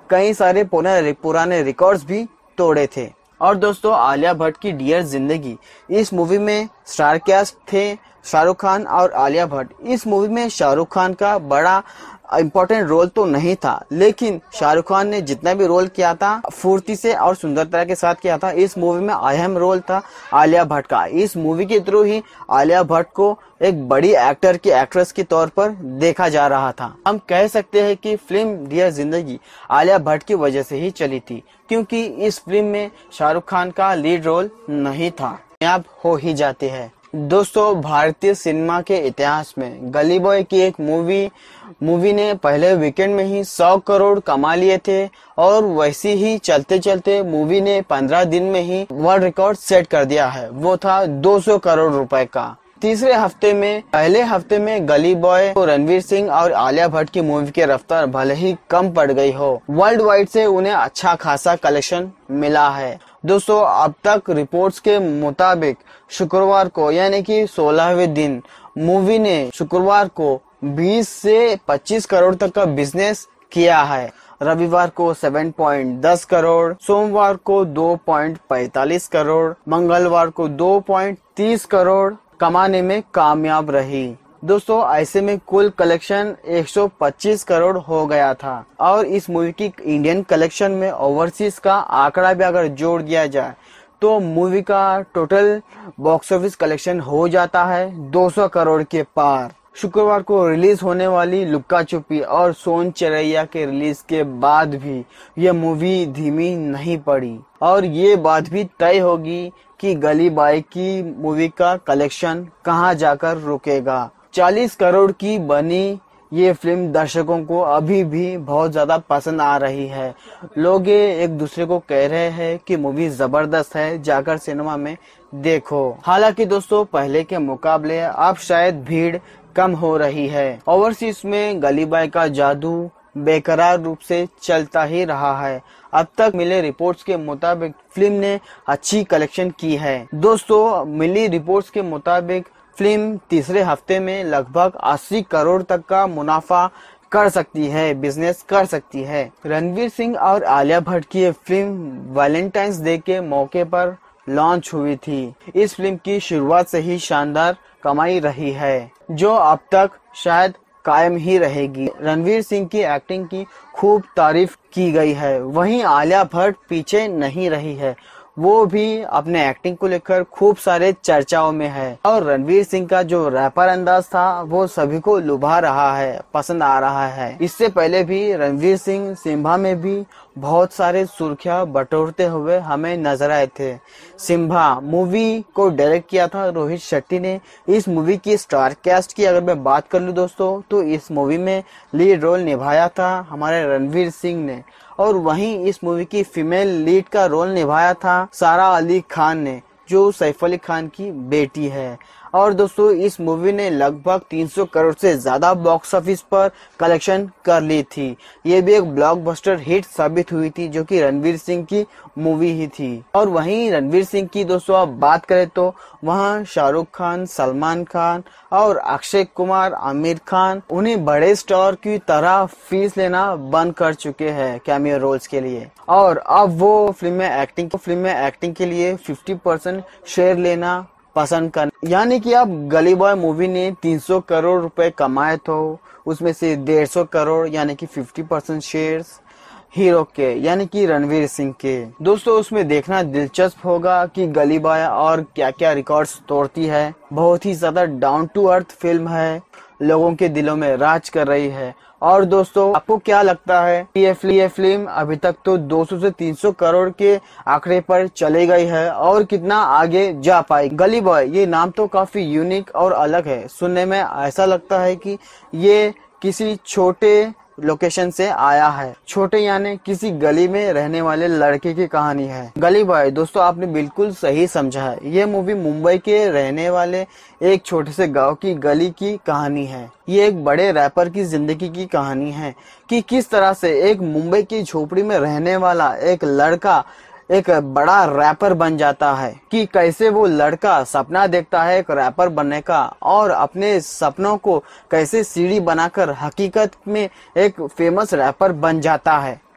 कई सारे पुराने रिकॉर्ड्स भी तोड़े थे। और दोस्तों, आलिया भट्ट की डियर जिंदगी, इस मूवी में स्टार कास्ट थे शाहरुख खान और आलिया भट्ट। इस मूवी में शाहरुख खान का बड़ा इम्पोर्टेंट रोल तो नहीं था, लेकिन शाहरुख खान ने जितना भी रोल किया था फुर्ती से और सुंदरता के साथ किया था। इस मूवी में अहम रोल था आलिया भट्ट का। इस मूवी के थ्रू ही आलिया भट्ट को एक बड़ी एक्ट्रेस के तौर पर देखा जा रहा था। हम कह सकते हैं कि फिल्म डियर जिंदगी आलिया भट्ट की वजह से ही चली थी, क्योंकि इस फिल्म में शाहरुख खान का लीड रोल नहीं था। कामयाब हो ही जाते हैं। दोस्तों, भारतीय सिनेमा के इतिहास में गली बॉय की एक मूवी ने पहले वीकेंड में ही 100 करोड़ कमा लिए थे, और वैसे ही चलते चलते मूवी ने 15 दिन में ही वर्ल्ड रिकॉर्ड सेट कर दिया है। वो था 200 करोड़ रुपए का। पहले हफ्ते में गली बॉय को रणवीर सिंह और आलिया भट्ट की मूवी की रफ्तार भले ही कम पड़ गई हो, वर्ल्ड वाइड से उन्हें अच्छा खासा कलेक्शन मिला है। दोस्तों, अब तक रिपोर्ट्स के मुताबिक शुक्रवार को यानी कि 16वें दिन मूवी ने शुक्रवार को 20 से 25 करोड़ तक का बिजनेस किया है। रविवार को 7.10 करोड़, सोमवार को 2.45 करोड़, मंगलवार को 2.30 करोड़ कमाने में कामयाब रही। दोस्तों, ऐसे में कुल कलेक्शन 125 करोड़ हो गया था। और इस मूवी की इंडियन कलेक्शन में ओवरसीज का आंकड़ा भी अगर जोड़ दिया जाए तो मूवी का टोटल बॉक्स ऑफिस कलेक्शन हो जाता है 200 करोड़ के पार। शुक्रवार को रिलीज होने वाली लुक्का छुपी और सोन चिरैया के रिलीज के बाद भी यह मूवी धीमी नहीं पड़ी, और ये बात भी तय होगी कि गली बॉय की मूवी का कलेक्शन कहां जाकर रुकेगा। 40 करोड़ की बनी ये फिल्म दर्शकों को अभी भी बहुत ज्यादा पसंद आ रही है। लोग एक दूसरे को कह रहे हैं कि मूवी जबरदस्त है, जाकर सिनेमा में देखो। हालांकि दोस्तों, पहले के मुकाबले अब शायद भीड़ कम हो रही है। ओवरसीज में गली बॉय का जादू बेकरार रूप से चलता ही रहा है। अब तक मिले रिपोर्ट्स के मुताबिक फिल्म ने अच्छी कलेक्शन की है। दोस्तों, मिली रिपोर्ट्स के मुताबिक फिल्म तीसरे हफ्ते में लगभग 80 करोड़ तक का मुनाफा कर सकती है, बिजनेस कर सकती है। रणवीर सिंह और आलिया भट्ट की ये फिल्म वैलेंटाइंस डे के मौके पर लॉन्च हुई थी। इस फिल्म की शुरुआत से ही शानदार कमाई रही है, जो अब तक शायद कायम ही रहेगी। रणवीर सिंह की एक्टिंग की खूब तारीफ की गई है। वहीं आलिया भट्ट पीछे नहीं रही है, वो भी अपने एक्टिंग को लेकर खूब सारे चर्चाओं में है। और रणवीर सिंह का जो रैपर अंदाज था वो सभी को लुभा रहा है, पसंद आ रहा है। इससे पहले भी रणवीर सिंह सिम्बा में भी बहुत सारे सुर्खियां बटोरते हुए हमें नजर आए थे। सिम्बा मूवी को डायरेक्ट किया था रोहित शेट्टी ने। इस मूवी की स्टार कास्ट की अगर मैं बात कर लूं दोस्तों, तो इस मूवी में लीड रोल निभाया था हमारे रणवीर सिंह ने, और वहीं इस मूवी की फीमेल लीड का रोल निभाया था सारा अली खान ने, जो सैफ अली खान की बेटी है। और दोस्तों, इस मूवी ने लगभग 300 करोड़ से ज्यादा बॉक्स ऑफिस पर कलेक्शन कर ली थी। ये भी एक ब्लॉकबस्टर हिट साबित हुई थी, जो कि रणवीर सिंह की मूवी ही थी। और वहीं रणवीर सिंह की दोस्तों आप बात करें तो वहाँ शाहरुख खान, सलमान खान और अक्षय कुमार, आमिर खान उन्हें बड़े स्टार की तरह फीस लेना बंद कर चुके हैं कैमियो रोल्स के लिए, और अब वो फिल्म में एक्टिंग के लिए 50% शेयर लेना पसंद कर। यानी कि अब गली बॉय मूवी ने 300 करोड़ रुपए कमाए तो उसमें से 150 करोड़ यानी कि 50% शेयर्स हीरो के यानी कि रणवीर सिंह के। दोस्तों, उसमें देखना दिलचस्प होगा कि गली बॉय और क्या क्या रिकॉर्ड्स तोड़ती है। बहुत ही ज्यादा डाउन टू अर्थ फिल्म है, लोगों के दिलों में राज कर रही है। और दोस्तों, आपको क्या लगता है ये फिल्म अभी तक तो 200 से 300 करोड़ के आंकड़े पर चली गई है, और कितना आगे जा पाएगी? गली बॉय ये नाम तो काफी यूनिक और अलग है। सुनने में ऐसा लगता है कि ये किसी छोटे लोकेशन से आया है। छोटे यानी किसी गली में रहने वाले लड़के की कहानी है गली बॉय। दोस्तों, आपने बिल्कुल सही समझा है। ये मूवी मुंबई के रहने वाले एक छोटे से गांव की गली की कहानी है। ये एक बड़े रैपर की जिंदगी की कहानी है कि किस तरह से एक मुंबई की झोपड़ी में रहने वाला एक लड़का एक बड़ा रैपर बन जाता है, कि कैसे वो लड़का सपना देखता है एक रैपर बनने का, और अपने सपनों को कैसे सीढ़ी बनाकर हकीकत में एक फेमस रैपर बन जाता है।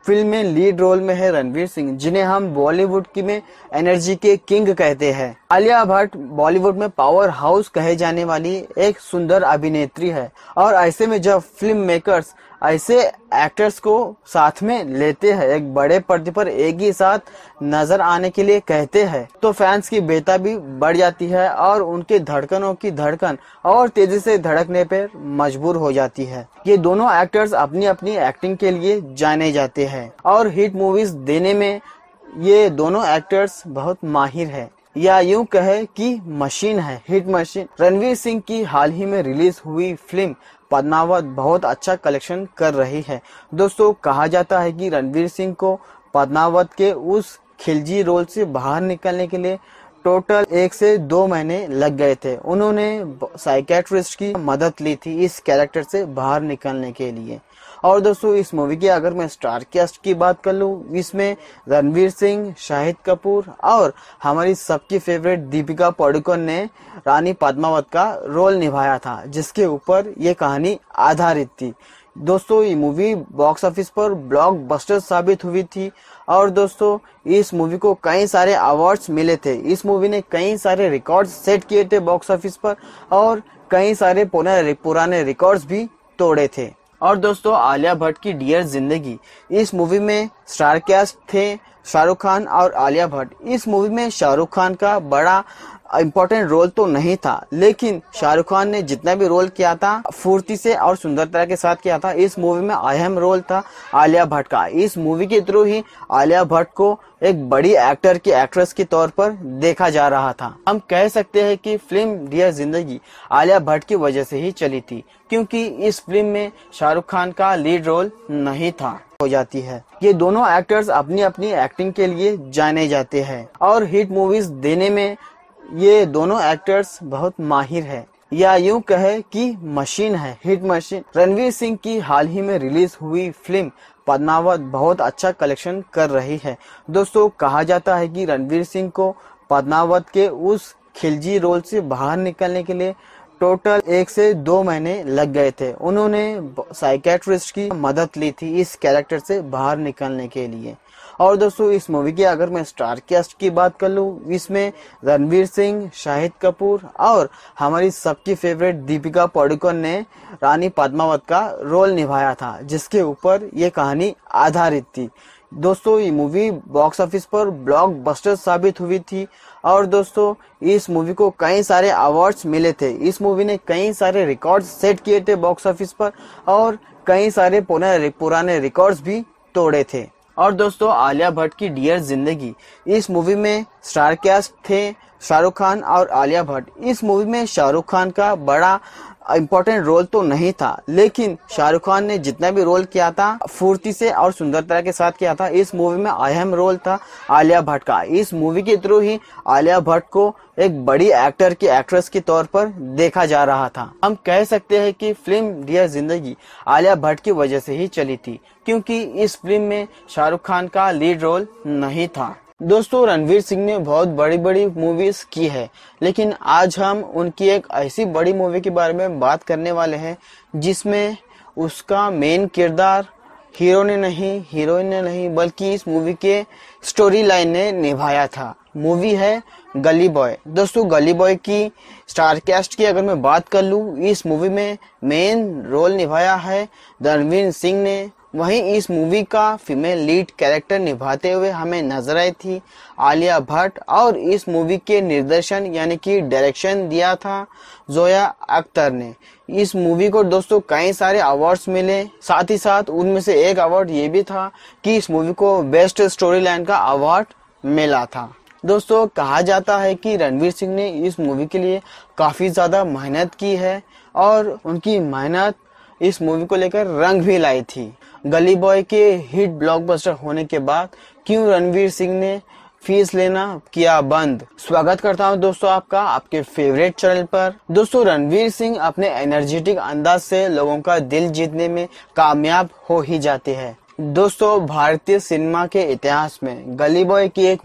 फिल्म में लीड रोल में है रणवीर सिंह, जिन्हें हम बॉलीवुड की में एनर्जी के किंग कहते हैं। आलिया भट्ट बॉलीवुड में पावर हाउस कहे जाने वाली एक सुंदर अभिनेत्री है, और ऐसे में जब फिल्म मेकर्स ऐसे एक्टर्स को साथ में लेते हैं, एक बड़े पर्दे पर एक ही साथ नजर आने के लिए कहते हैं, तो फैंस की बेताबी बढ़ जाती है और उनके धड़कनों की धड़कन और तेजी से धड़कने पर मजबूर हो जाती है। ये दोनों एक्टर्स अपनी अपनी एक्टिंग के लिए जाने जाते हैं और हिट मूवीज देने में ये दोनों एक्टर्स बहुत माहिर है, या यूं कहे कि मशीन है, हिट मशीन। रणवीर सिंह की हाल ही में रिलीज हुई फिल्म पद्मावत बहुत अच्छा कलेक्शन कर रही है। दोस्तों, कहा जाता है कि रणवीर सिंह को पद्मावत के उस खिलजी रोल से बाहर निकलने के लिए टोटल 1 से 2 महीने लग गए थे। उन्होंने साइकेट्रिस्ट की मदद ली थी इस कैरेक्टर से बाहर निकलने के लिए। और दोस्तों, इस मूवी की अगर मैं स्टार कास्ट की बात कर लूँ, इसमें रणवीर सिंह, शाहिद कपूर और हमारी सबकी फेवरेट दीपिका पादुकोण ने रानी पद्मावत का रोल निभाया था, जिसके ऊपर ये कहानी आधारित थी। दोस्तों, ये मूवी बॉक्स ऑफिस पर ब्लॉकबस्टर साबित हुई थी और दोस्तों, इस मूवी को कई सारे अवार्ड्स मिले थे। इस मूवी ने कई सारे रिकॉर्ड्स सेट किए थे बॉक्स ऑफिस पर और कई सारे पुराने रिकॉर्ड्स भी तोड़े थे। और दोस्तों, आलिया भट्ट की डियर जिंदगी, इस मूवी में स्टार कास्ट थे शाहरुख खान और आलिया भट्ट। इस मूवी में शाहरुख खान का बड़ा इम्पोर्टेंट रोल तो नहीं था, लेकिन शाहरुख खान ने जितना भी रोल किया था फुर्ती से और सुंदरता के साथ किया था। इस मूवी में अहम रोल था आलिया भट्ट का। इस मूवी के थ्रू ही आलिया भट्ट को एक बड़ी एक्ट्रेस के तौर पर देखा जा रहा था। हम कह सकते हैं कि फिल्म डियर जिंदगी आलिया भट्ट की वजह से ही चली थी, क्योंकि इस फिल्म में शाहरुख खान का लीड रोल नहीं था हो जाती है। ये दोनों एक्टर्स अपनी अपनी एक्टिंग के लिए जाने जाते हैं और हिट मूवीज देने में ये दोनों एक्टर्स बहुत माहिर है, या यूं कहे कि मशीन है, हिट मशीन। रणवीर सिंह की हाल ही में रिलीज हुई फिल्म पद्मावत बहुत अच्छा कलेक्शन कर रही है। दोस्तों, कहा जाता है कि रणवीर सिंह को पद्मावत के उस खिलजी रोल से बाहर निकलने के लिए टोटल 1 से 2 महीने लग गए थे। उन्होंने साइकेट्रिस्ट की मदद ली थी इस कैरेक्टर से बाहर निकलने के लिए। और दोस्तों, इस मूवी की अगर मैं स्टार कास्ट की बात कर लूँ, इसमें रणवीर सिंह, शाहिद कपूर और हमारी सबकी फेवरेट दीपिका पादुकोण ने रानी पद्मावत का रोल निभाया था, जिसके ऊपर ये कहानी आधारित थी। दोस्तों, ये मूवी बॉक्स ऑफिस पर ब्लॉकबस्टर साबित हुई थी और दोस्तों, इस मूवी को कई सारे अवार्ड्स मिले थे। इस मूवी ने कई सारे रिकॉर्ड्स सेट किए थे बॉक्स ऑफिस पर और कई सारे पुराने रिकॉर्ड्स भी तोड़े थे। और दोस्तों, आलिया भट्ट की डियर जिंदगी, इस मूवी में स्टार कास्ट थे शाहरुख खान और आलिया भट्ट। इस मूवी में शाहरुख खान का बड़ा इम्पोर्टेंट रोल तो नहीं था, लेकिन शाहरुख खान ने जितना भी रोल किया था फुर्ती से और सुंदरता के साथ किया था। इस मूवी में अहम रोल था आलिया भट्ट का। इस मूवी के थ्रू ही आलिया भट्ट को एक बड़ी एक्ट्रेस के तौर पर देखा जा रहा था। हम कह सकते हैं कि फिल्म डियर जिंदगी आलिया भट्ट की वजह से ही चली थी, क्योंकि इस फिल्म में शाहरुख खान का लीड रोल नहीं था। दोस्तों, रणवीर सिंह ने बहुत बड़ी बड़ी मूवीज की है, लेकिन आज हम उनकी एक ऐसी बड़ी मूवी के बारे में बात करने वाले हैं जिसमें उसका मेन किरदार हीरो ने नहीं, हीरोइन ने नहीं, बल्कि इस मूवी के स्टोरी लाइन ने निभाया था। मूवी है गली बॉय। दोस्तों, गली बॉय की स्टार कास्ट की अगर मैं बात कर लूँ, इस मूवी में मेन रोल निभाया है रणवीर सिंह ने। वहीं इस मूवी का फीमेल लीड कैरेक्टर निभाते हुए हमें नजर आई थी आलिया भट्ट, और इस मूवी के निर्देशन यानी कि डायरेक्शन दिया था जोया अख्तर ने। इस मूवी को दोस्तों कई सारे अवार्ड्स मिले, साथ ही साथ उनमें से एक अवार्ड ये भी था कि इस मूवी को बेस्ट स्टोरी लाइन का अवार्ड मिला था। दोस्तों, कहा जाता है कि रणवीर सिंह ने इस मूवी के लिए काफी ज्यादा मेहनत की है और उनकी मेहनत इस मूवी को लेकर रंग भी लाई थी। गली बॉय के हिट ब्लॉकबस्टर होने के बाद क्यों रणवीर सिंह ने फीस लेना किया बंद। स्वागत करता हूं दोस्तों आपका आपके फेवरेट चैनल पर। दोस्तों, रणवीर सिंह अपने एनर्जेटिक अंदाज से लोगों का दिल जीतने में कामयाब हो ही जाते हैं। दोस्तों, भारतीय सिनेमा के इतिहास में गली बॉय की एक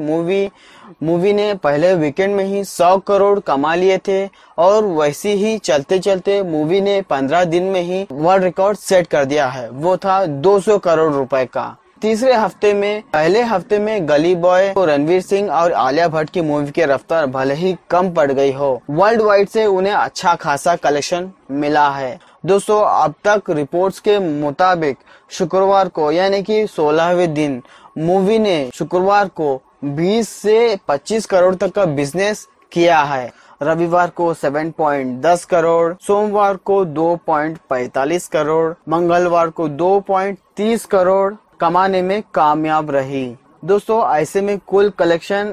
मूवी ने पहले वीकेंड में ही 100 करोड़ कमा लिए थे और वैसे ही चलते चलते मूवी ने 15 दिन में ही वर्ल्ड रिकॉर्ड सेट कर दिया है। वो था 200 करोड़ रुपए का। तीसरे हफ्ते में पहले हफ्ते में गली बॉय तो रणवीर सिंह और आलिया भट्ट की मूवी की रफ्तार भले ही कम पड़ गई हो, वर्ल्ड वाइड से उन्हें अच्छा खासा कलेक्शन मिला है। दोस्तों अब तक रिपोर्ट्स के मुताबिक शुक्रवार को यानी कि 16वें दिन मूवी ने शुक्रवार को 20 से 25 करोड़ तक का बिजनेस किया है। रविवार को 7.10 करोड़, सोमवार को 2.45 करोड़, मंगलवार को 2.30 करोड़ कमाने में कामयाब रही। दोस्तों ऐसे में कुल कलेक्शन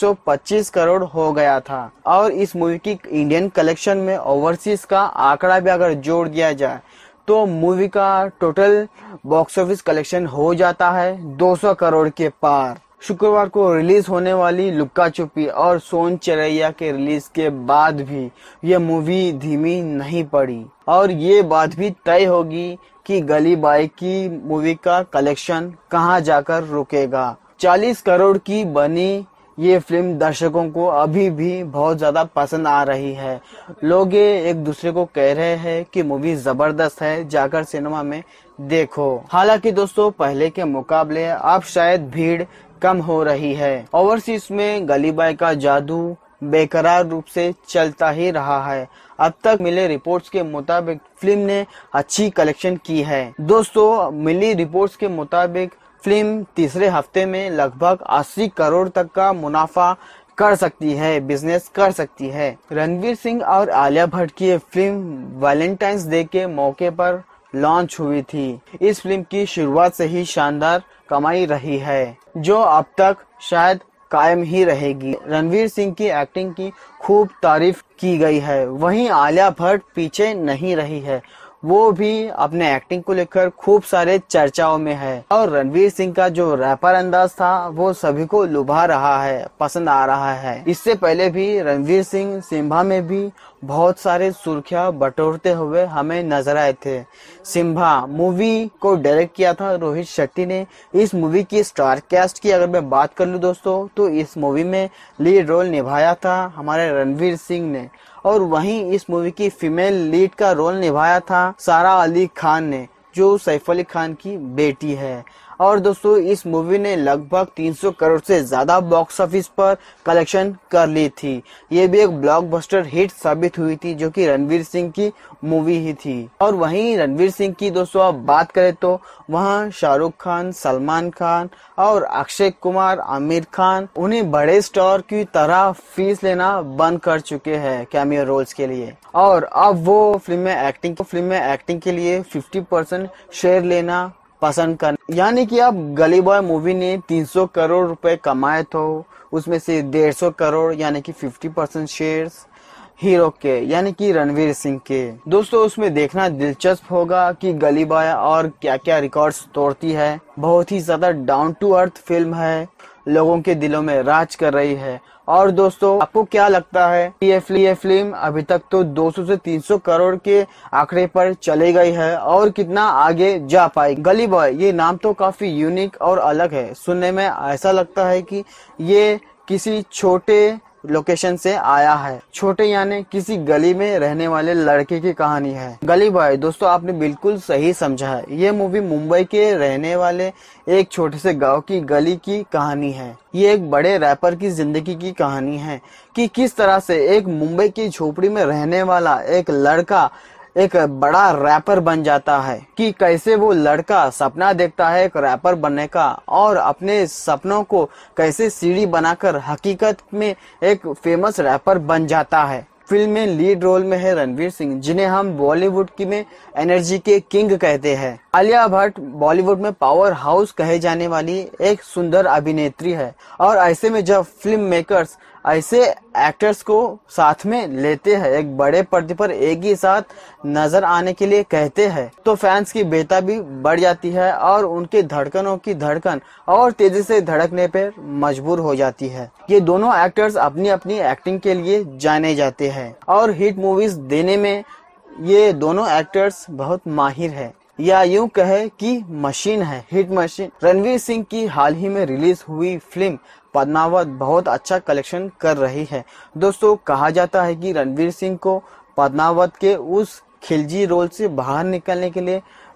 125 करोड़ हो गया था और इस मूवी की इंडियन कलेक्शन में ओवरसीज का आंकड़ा भी अगर जोड़ दिया जाए तो मूवी का टोटल बॉक्स ऑफिस कलेक्शन हो जाता है 200 करोड़ के पार। शुक्रवार को रिलीज होने वाली लुक्का छुपी और सोन चिरैया के रिलीज के बाद भी यह मूवी धीमी नहीं पड़ी और ये बात भी तय होगी कि गली बॉय की मूवी का कलेक्शन कहां जाकर रुकेगा। 40 करोड़ की बनी ये फिल्म दर्शकों को अभी भी बहुत ज्यादा पसंद आ रही है। लोग एक दूसरे को कह रहे हैं कि मूवी जबरदस्त है, जाकर सिनेमा में देखो। हालांकि दोस्तों पहले के मुकाबले अब शायद भीड़ कम हो रही है। ओवरसीज में गली बॉय का जादू बेकरार रूप से चलता ही रहा है। अब तक मिले रिपोर्ट्स के मुताबिक फिल्म ने अच्छी कलेक्शन की है। दोस्तों मिली रिपोर्ट्स के मुताबिक फिल्म तीसरे हफ्ते में लगभग 80 करोड़ तक का मुनाफा कर सकती है, बिजनेस कर सकती है। रणवीर सिंह और आलिया भट्ट की फिल्म वैलेंटाइंस डे के मौके पर लॉन्च हुई थी। इस फिल्म की शुरुआत से ही शानदार कमाई रही है, जो अब तक शायद कायम ही रहेगी। रणवीर सिंह की एक्टिंग की खूब तारीफ की गई है, वहीं आलिया भट्ट पीछे नहीं रही है, वो भी अपने एक्टिंग को लेकर खूब सारे चर्चाओं में है। और रणवीर सिंह का जो रैपर अंदाज था वो सभी को लुभा रहा है, पसंद आ रहा है। इससे पहले भी रणवीर सिंह सिम्बा में भी बहुत सारे सुर्खियां बटोरते हुए हमें नजर आए थे। सिम्बा मूवी को डायरेक्ट किया था रोहित शेट्टी ने। इस मूवी की स्टार कास्ट की अगर मैं बात कर लूं दोस्तों तो इस मूवी में लीड रोल निभाया था हमारे रणवीर सिंह ने, और वहीं इस मूवी की फीमेल लीड का रोल निभाया था सारा अली खान ने, जो सैफ अली खान की बेटी है। और दोस्तों इस मूवी ने लगभग 300 करोड़ से ज्यादा बॉक्स ऑफिस पर कलेक्शन कर ली थी। ये भी एक ब्लॉकबस्टर हिट साबित हुई थी, जो कि रणवीर सिंह की मूवी ही थी। और वहीं रणवीर सिंह की दोस्तों आप बात करें तो वहाँ शाहरुख खान, सलमान खान और अक्षय कुमार, आमिर खान उन्हें बड़े स्टार की तरह फीस लेना बंद कर चुके हैं कैमियो रोल्स के लिए, और अब वो फिल्म में एक्टिंग के लिए 50% शेयर लेना पसंद कर, यानी कि अब गली बॉय मूवी ने 300 करोड़ रुपए कमाए तो उसमें से 150 करोड़ यानी कि 50% शेयर्स हीरो के यानी कि रणवीर सिंह के। दोस्तों उसमें देखना दिलचस्प होगा कि गली बॉय और क्या क्या रिकॉर्ड्स तोड़ती है। बहुत ही ज्यादा डाउन टू अर्थ फिल्म है, लोगों के दिलों में राज कर रही है। और दोस्तों आपको क्या लगता है ये फिल्म अभी तक तो 200 से 300 करोड़ के आंकड़े पर चली गई है और कितना आगे जा पाई? गली बॉय ये नाम तो काफी यूनिक और अलग है, सुनने में ऐसा लगता है कि ये किसी छोटे लोकेशन से आया है। छोटे यानी किसी गली में रहने वाले लड़के की कहानी है। गली बॉय दोस्तों आपने बिल्कुल सही समझा है, ये मूवी मुंबई के रहने वाले एक छोटे से गांव की गली की कहानी है। ये एक बड़े रैपर की जिंदगी की कहानी है कि किस तरह से एक मुंबई की झोपड़ी में रहने वाला एक लड़का एक बड़ा रैपर बन जाता है, कि कैसे वो लड़का सपना देखता है एक रैपर बनने का और अपने सपनों को कैसे सीढ़ी बनाकर हकीकत में एक फेमस रैपर बन जाता है। फिल्म में लीड रोल में है रणवीर सिंह, जिन्हें हम बॉलीवुड की में एनर्जी के किंग कहते हैं। आलिया भट्ट बॉलीवुड में पावर हाउस कहे जाने वाली एक सुंदर अभिनेत्री है, और ऐसे में जब फिल्म मेकर्स ऐसे एक्टर्स को साथ में लेते हैं, एक बड़े पर्दे पर एक ही साथ नजर आने के लिए कहते हैं, तो फैंस की बेताबी बढ़ जाती है और उनके धड़कनों की धड़कन और तेजी से धड़कने पर मजबूर हो जाती है। ये दोनों एक्टर्स अपनी अपनी एक्टिंग के लिए जाने जाते हैं और हिट मूवीज देने में ये दोनों एक्टर्स बहुत माहिर है, या यूं कहे कि मशीन है, हिट मशीन। रणवीर सिंह की हाल ही में रिलीज हुई फिल्म पद्मावत बहुत अच्छा कलेक्शन कर रही है। दोस्तों कहा जाता है कि रणवीर सिंह को पद्मावत के उस खिलजी रोल से बाहर निकलने के लिए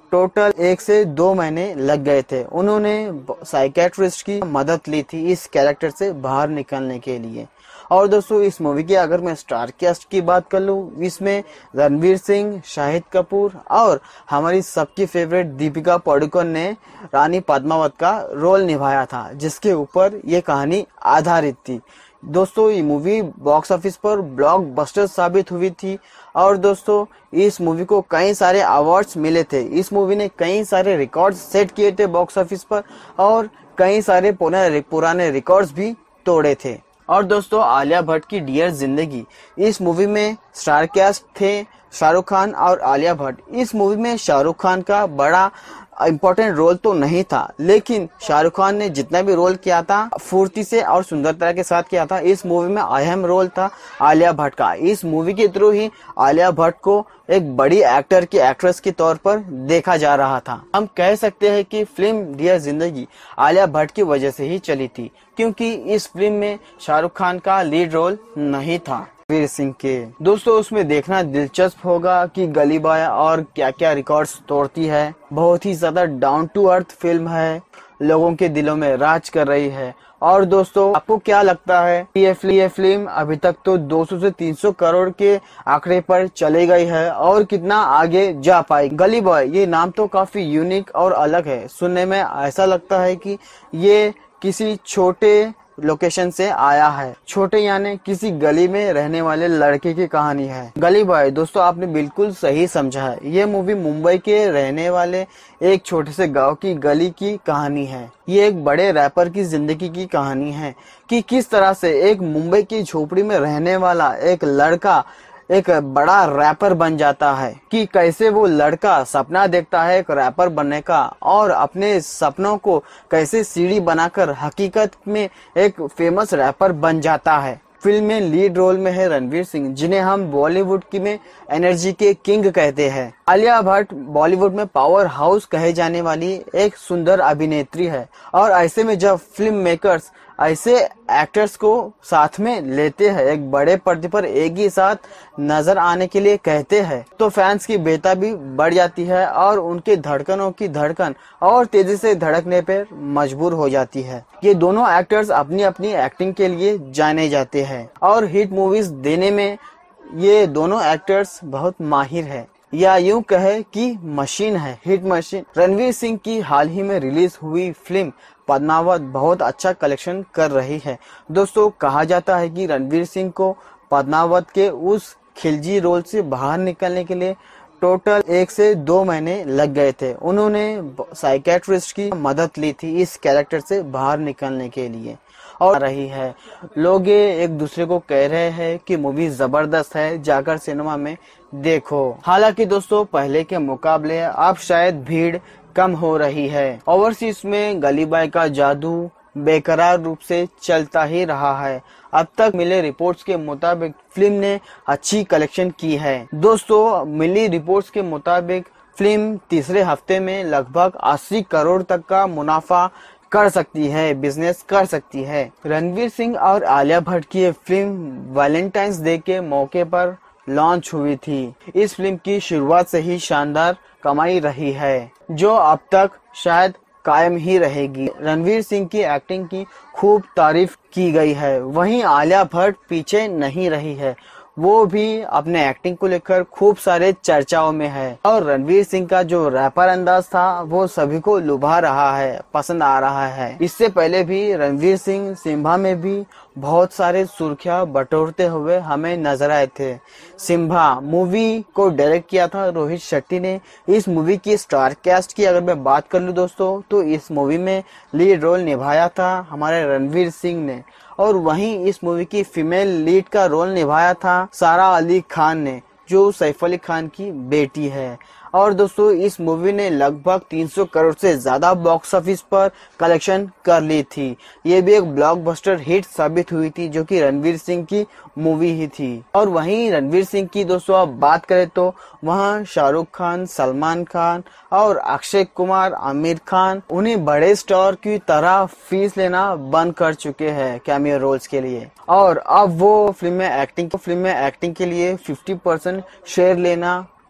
टोटल 1 से 2 महीने लग गए थे। उन्होंने साइकेट्रिस्ट की मदद ली थी इस कैरेक्टर से बाहर निकलने के लिए। और दोस्तों इस मूवी की अगर मैं स्टार कास्ट की बात कर लूँ, इसमें रणवीर सिंह, शाहिद कपूर और हमारी सबकी फेवरेट दीपिका पादुकोण ने रानी पद्मावत का रोल निभाया था, जिसके ऊपर ये कहानी आधारित थी। दोस्तों ये मूवी बॉक्स ऑफिस पर ब्लॉकबस्टर साबित हुई थी और दोस्तों इस मूवी को कई सारे अवार्ड्स मिले थे। इस मूवी ने कई सारे रिकॉर्ड्स सेट किए थे बॉक्स ऑफिस पर और कई सारे पुराने रिकॉर्ड्स भी तोड़े थे। और दोस्तों आलिया भट्ट की डियर जिंदगी, इस मूवी में स्टार कास्ट थे शाहरुख खान और आलिया भट्ट। इस मूवी में शाहरुख खान का बड़ा इम्पोर्टेंट रोल तो नहीं था, लेकिन शाहरुख खान ने जितना भी रोल किया था फुर्ती से और सुंदरता के साथ किया था। इस मूवी में अहम रोल था आलिया भट्ट का। इस मूवी के थ्रू ही आलिया भट्ट को एक बड़ी एक्ट्रेस के तौर पर देखा जा रहा था। हम कह सकते हैं कि फिल्म डियर जिंदगी आलिया भट्ट की वजह से ही चली थी, क्योंकि इस फिल्म में शाहरुख खान का लीड रोल नहीं था रणवीर सिंह के। दोस्तों उसमें देखना दिलचस्प होगा कि गली बॉय और क्या क्या रिकॉर्ड्स तोड़ती है। बहुत ही ज्यादा डाउन टू अर्थ फिल्म है, लोगों के दिलों में राज कर रही है। और दोस्तों आपको क्या लगता है ये फिल्म अभी तक तो 200 से 300 करोड़ के आंकड़े पर चली गई है और कितना आगे जा पाई? गली बॉय ये नाम तो काफी यूनिक और अलग है। सुनने में ऐसा लगता है कि ये किसी छोटे लोकेशन से आया है। छोटे यानी किसी गली में रहने वाले लड़के की कहानी है। गली बॉय दोस्तों आपने बिल्कुल सही समझा है। ये मूवी मुंबई के रहने वाले एक छोटे से गांव की गली की कहानी है। ये एक बड़े रैपर की जिंदगी की कहानी है कि किस तरह से एक मुंबई की झोपड़ी में रहने वाला एक लड़का एक बड़ा रैपर बन जाता है, कि कैसे वो लड़का सपना देखता है एक रैपर बनने का और अपने सपनों को कैसे सीढ़ी बनाकर हकीकत में एक फेमस रैपर बन जाता है। फिल्म में लीड रोल में है रणवीर सिंह, जिन्हें हम बॉलीवुड की में एनर्जी के किंग कहते हैं। आलिया भट्ट बॉलीवुड में पावर हाउस कहे जाने वाली एक सुंदर अभिनेत्री है और ऐसे में जब फिल्म मेकर्स ऐसे एक्टर्स को साथ में लेते हैं, एक बड़े पर्दे पर एक ही साथ नजर आने के लिए कहते हैं, तो फैंस की बेताबी बढ़ जाती है और उनके धड़कनों की धड़कन और तेजी से धड़कने पर मजबूर हो जाती है। ये दोनों एक्टर्स अपनी अपनी एक्टिंग के लिए जाने जाते हैं और हिट मूवीज देने में ये दोनों एक्टर्स बहुत माहिर है, या यूं कहे कि मशीन है, हिट मशीन। रणवीर सिंह की हाल ही में रिलीज हुई फिल्म पद्मावत बहुत अच्छा कलेक्शन कर रही है। दोस्तों कहा जाता है कि रणवीर सिंह को पद्मावत के उस खिलजी रोल से बाहर निकलने के लिए टोटल 1 से 2 महीने लग गए थे। उन्होंने साइकेट्रिस्ट की मदद ली थी इस कैरेक्टर से बाहर निकलने के लिए। और रही है लोग एक दूसरे को कह रहे हैं कि मूवी जबरदस्त है, जाकर सिनेमा में देखो। हालांकि दोस्तों पहले के मुकाबले अब शायद भीड़ कम हो रही है। ओवरसीज में गली बॉय का जादू बेकरार रूप से चलता ही रहा है। अब तक मिले रिपोर्ट्स के मुताबिक फिल्म ने अच्छी कलेक्शन की है। दोस्तों मिली रिपोर्ट्स के मुताबिक फिल्म तीसरे हफ्ते में लगभग 80 करोड़ तक का मुनाफा कर सकती है, बिजनेस कर सकती है। रणवीर सिंह और आलिया भट्ट की ये फिल्म वैलेंटाइंस डे के मौके पर लॉन्च हुई थी। इस फिल्म की शुरुआत से ही शानदार कमाई रही है, जो अब तक शायद कायम ही रहेगी। रणवीर सिंह की एक्टिंग की खूब तारीफ की गई है, वहीं आलिया भट्ट पीछे नहीं रही है, वो भी अपने एक्टिंग को लेकर खूब सारे चर्चाओं में है। और रणवीर सिंह का जो रैपर अंदाज था वो सभी को लुभा रहा है, पसंद आ रहा है। इससे पहले भी रणवीर सिंह सिम्बा में भी बहुत सारे सुर्खियां बटोरते हुए हमें नजर आए थे। सिम्बा मूवी को डायरेक्ट किया था रोहित शेट्टी ने। इस मूवी की स्टार कास्ट की अगर मैं बात कर लूं दोस्तों, तो इस मूवी में लीड रोल निभाया था हमारे रणवीर सिंह ने, और वहीं इस मूवी की फीमेल लीड का रोल निभाया था सारा अली खान ने, जो सैफ अली खान की बेटी है। और दोस्तों इस मूवी ने लगभग 300 करोड़ से ज्यादा बॉक्स ऑफिस पर कलेक्शन कर ली थी। ये भी एक ब्लॉकबस्टर हिट साबित हुई थी, जो कि रणवीर सिंह की मूवी ही थी। और वहीं रणवीर सिंह की दोस्तों आप बात करें तो वहाँ शाहरुख खान, सलमान खान और अक्षय कुमार, आमिर खान उन्हें बड़े स्टार की तरह फीस लेना बंद कर चुके हैं कैमियो रोल्स के लिए, और अब वो फिल्म में एक्टिंग के लिए 50% शेयर लेना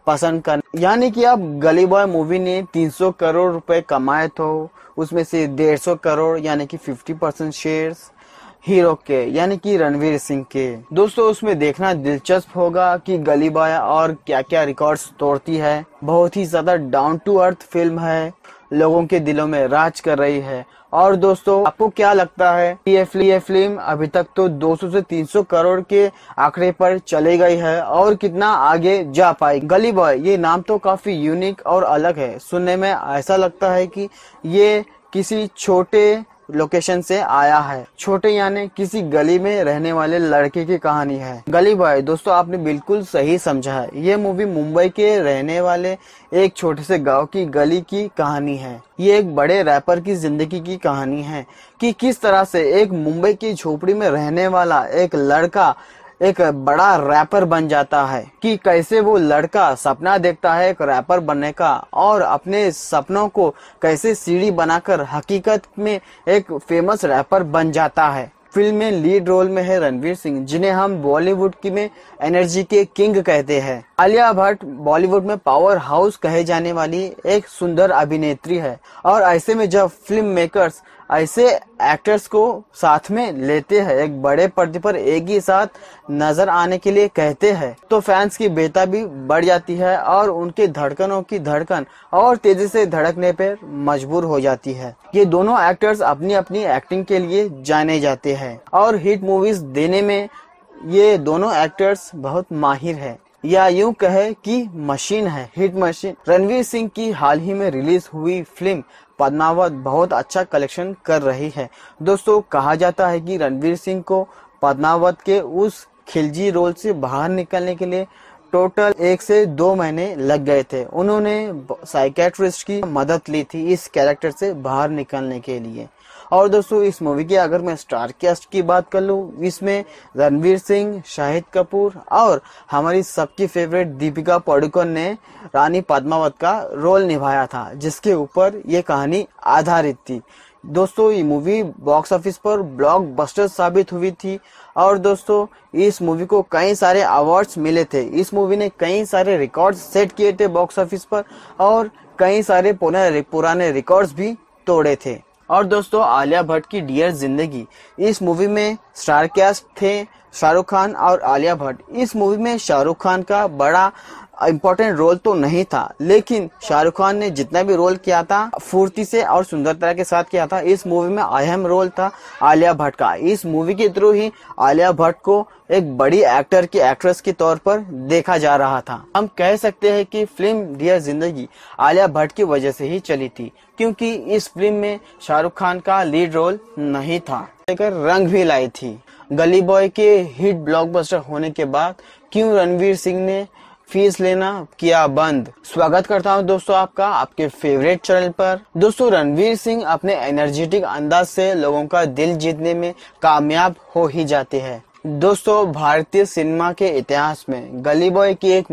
पसंद कर, यानी कि अब गली बॉय मूवी ने 300 करोड़ रुपए कमाए तो उसमें से 150 करोड़ यानी कि 50% शेयर्स हीरो के यानी कि रणवीर सिंह के। दोस्तों उसमें देखना दिलचस्प होगा कि गली बॉय और क्या क्या रिकॉर्ड्स तोड़ती है। बहुत ही ज्यादा डाउन टू अर्थ फिल्म है, लोगों के दिलों में राज कर रही है। और दोस्तों आपको क्या लगता है ये फिल्म अभी तक तो 200 से 300 करोड़ के आंकड़े पर चले गई है और कितना आगे जा पाई? गली बॉय ये नाम तो काफी यूनिक और अलग है। सुनने में ऐसा लगता है कि ये किसी छोटे लोकेशन से आया है। छोटे यानी किसी गली में रहने वाले लड़के की कहानी है। गली बॉय दोस्तों आपने बिल्कुल सही समझा है। ये मूवी मुंबई के रहने वाले एक छोटे से गांव की गली की कहानी है। ये एक बड़े रैपर की जिंदगी की कहानी है कि किस तरह से एक मुंबई की झोपड़ी में रहने वाला एक लड़का एक बड़ा रैपर बन जाता है, कि कैसे वो लड़का सपना देखता है एक रैपर बनने का और अपने सपनों को कैसे सीढ़ी बनाकर हकीकत में एक फेमस रैपर बन जाता है। फिल्म में लीड रोल में है रणवीर सिंह, जिन्हें हम बॉलीवुड की में एनर्जी के किंग कहते हैं। आलिया भट्ट बॉलीवुड में पावर हाउस कहे जाने वाली एक सुंदर अभिनेत्री है और ऐसे में जब फिल्म मेकर्स ऐसे एक्टर्स को साथ में लेते हैं, एक बड़े पर्दे पर एक ही साथ नजर आने के लिए कहते हैं, तो फैंस की बेताबी बढ़ जाती है और उनके धड़कनों की धड़कन और तेजी से धड़कने पर मजबूर हो जाती है। ये दोनों एक्टर्स अपनी अपनी एक्टिंग के लिए जाने जाते हैं और हिट मूवीज देने में ये दोनों एक्टर्स बहुत माहिर है, या यूं कहे कि मशीन है, हिट मशीन। रणवीर सिंह की हाल ही में रिलीज हुई फिल्म पद्मावत बहुत अच्छा कलेक्शन कर रही है। दोस्तों कहा जाता है कि रणवीर सिंह को पद्मावत के उस खिलजी रोल से बाहर निकलने के लिए टोटल 1 से 2 महीने लग गए थे। उन्होंने साइकेट्रिस्ट की मदद ली थी इस कैरेक्टर से बाहर निकलने के लिए। और दोस्तों इस मूवी की अगर मैं स्टार कास्ट की बात कर लूँ, इसमें रणवीर सिंह, शाहिद कपूर और हमारी सबकी फेवरेट दीपिका पादुकोण ने रानी पद्मावत का रोल निभाया था, जिसके ऊपर ये कहानी आधारित थी। दोस्तों ये मूवी बॉक्स ऑफिस पर ब्लॉकबस्टर साबित हुई थी और दोस्तों इस मूवी को कई सारे अवार्ड्स मिले थे। इस मूवी ने कई सारे रिकॉर्ड्स सेट किए थे बॉक्स ऑफिस पर और कई सारे पुराने रिकॉर्ड्स भी तोड़े थे। और दोस्तों आलिया भट्ट की डियर जिंदगी, इस मूवी में स्टार कास्ट थे शाहरुख खान और आलिया भट्ट। इस मूवी में शाहरुख खान का बड़ा इम्पोर्टेंट रोल तो नहीं था, लेकिन शाहरुख खान ने जितना भी रोल किया था फुर्ती से और सुंदरता के साथ किया था। इस मूवी में अहम रोल था आलिया भट्ट का। इस मूवी के थ्रू ही आलिया भट्ट को एक बड़ी एक्ट्रेस के तौर पर देखा जा रहा था। हम कह सकते हैं कि फिल्म डियर जिंदगी आलिया भट्ट की वजह से ही चली थी, क्योंकि इस फिल्म में शाहरुख खान का लीड रोल नहीं था, लेकर रंग भी लाई थी। गली बॉय के हिट ब्लॉकबस्टर होने के बाद क्यों रणवीर सिंह ने फीस लेना किया बंद? स्वागत करता हूं दोस्तों आपका आपके फेवरेट चैनल पर। दोस्तों रणवीर सिंह अपने एनर्जेटिक अंदाज से लोगों का दिल जीतने में कामयाब हो ही जाते हैं। दोस्तों भारतीय सिनेमा के इतिहास में गली बॉय की एक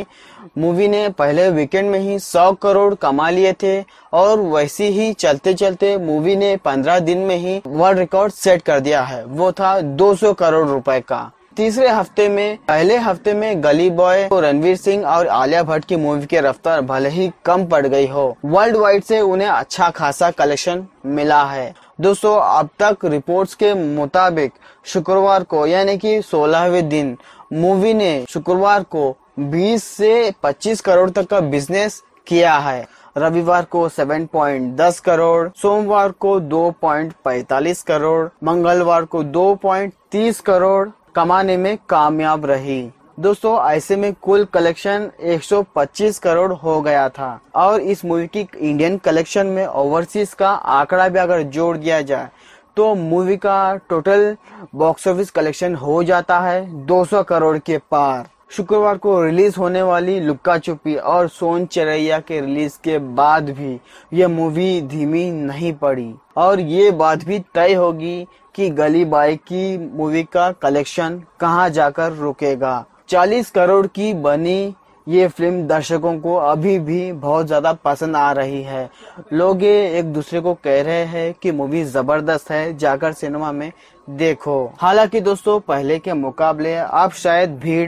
मूवी ने पहले वीकेंड में ही 100 करोड़ कमा लिए थे और वैसे ही चलते चलते मूवी ने 15 दिन में ही वर्ल्ड रिकॉर्ड सेट कर दिया है। वो था 200 करोड़ रुपए का। पहले हफ्ते में गली बॉय को रणवीर सिंह और आलिया भट्ट की मूवी की रफ्तार भले ही कम पड़ गई हो, वर्ल्ड वाइड से उन्हें अच्छा खासा कलेक्शन मिला है। दोस्तों अब तक रिपोर्ट्स के मुताबिक शुक्रवार को यानी कि 16वें दिन मूवी ने शुक्रवार को 20 से 25 करोड़ तक का बिजनेस किया है। रविवार को 7.10 करोड़, सोमवार को 2.45 करोड़, मंगलवार को 2.30 करोड़ कमाने में कामयाब रही। दोस्तों ऐसे में कुल कलेक्शन 125 करोड़ हो गया था और इस मूवी की इंडियन कलेक्शन में ओवरसीज का आंकड़ा भी अगर जोड़ दिया जाए तो मूवी का टोटल बॉक्स ऑफिस कलेक्शन हो जाता है 200 करोड़ के पार। शुक्रवार को रिलीज होने वाली लुक्का छुपी और सोन चिरैया के रिलीज के बाद भी यह मूवी धीमी नहीं पड़ी और ये बात भी तय होगी कि गली बॉय की मूवी का कलेक्शन कहां जाकर रुकेगा। 40 करोड़ की बनी ये फिल्म दर्शकों को अभी भी बहुत ज्यादा पसंद आ रही है। लोग एक दूसरे को कह रहे हैं कि मूवी जबरदस्त है, जाकर सिनेमा में देखो। हालांकि दोस्तों पहले के मुकाबले अब शायद भीड़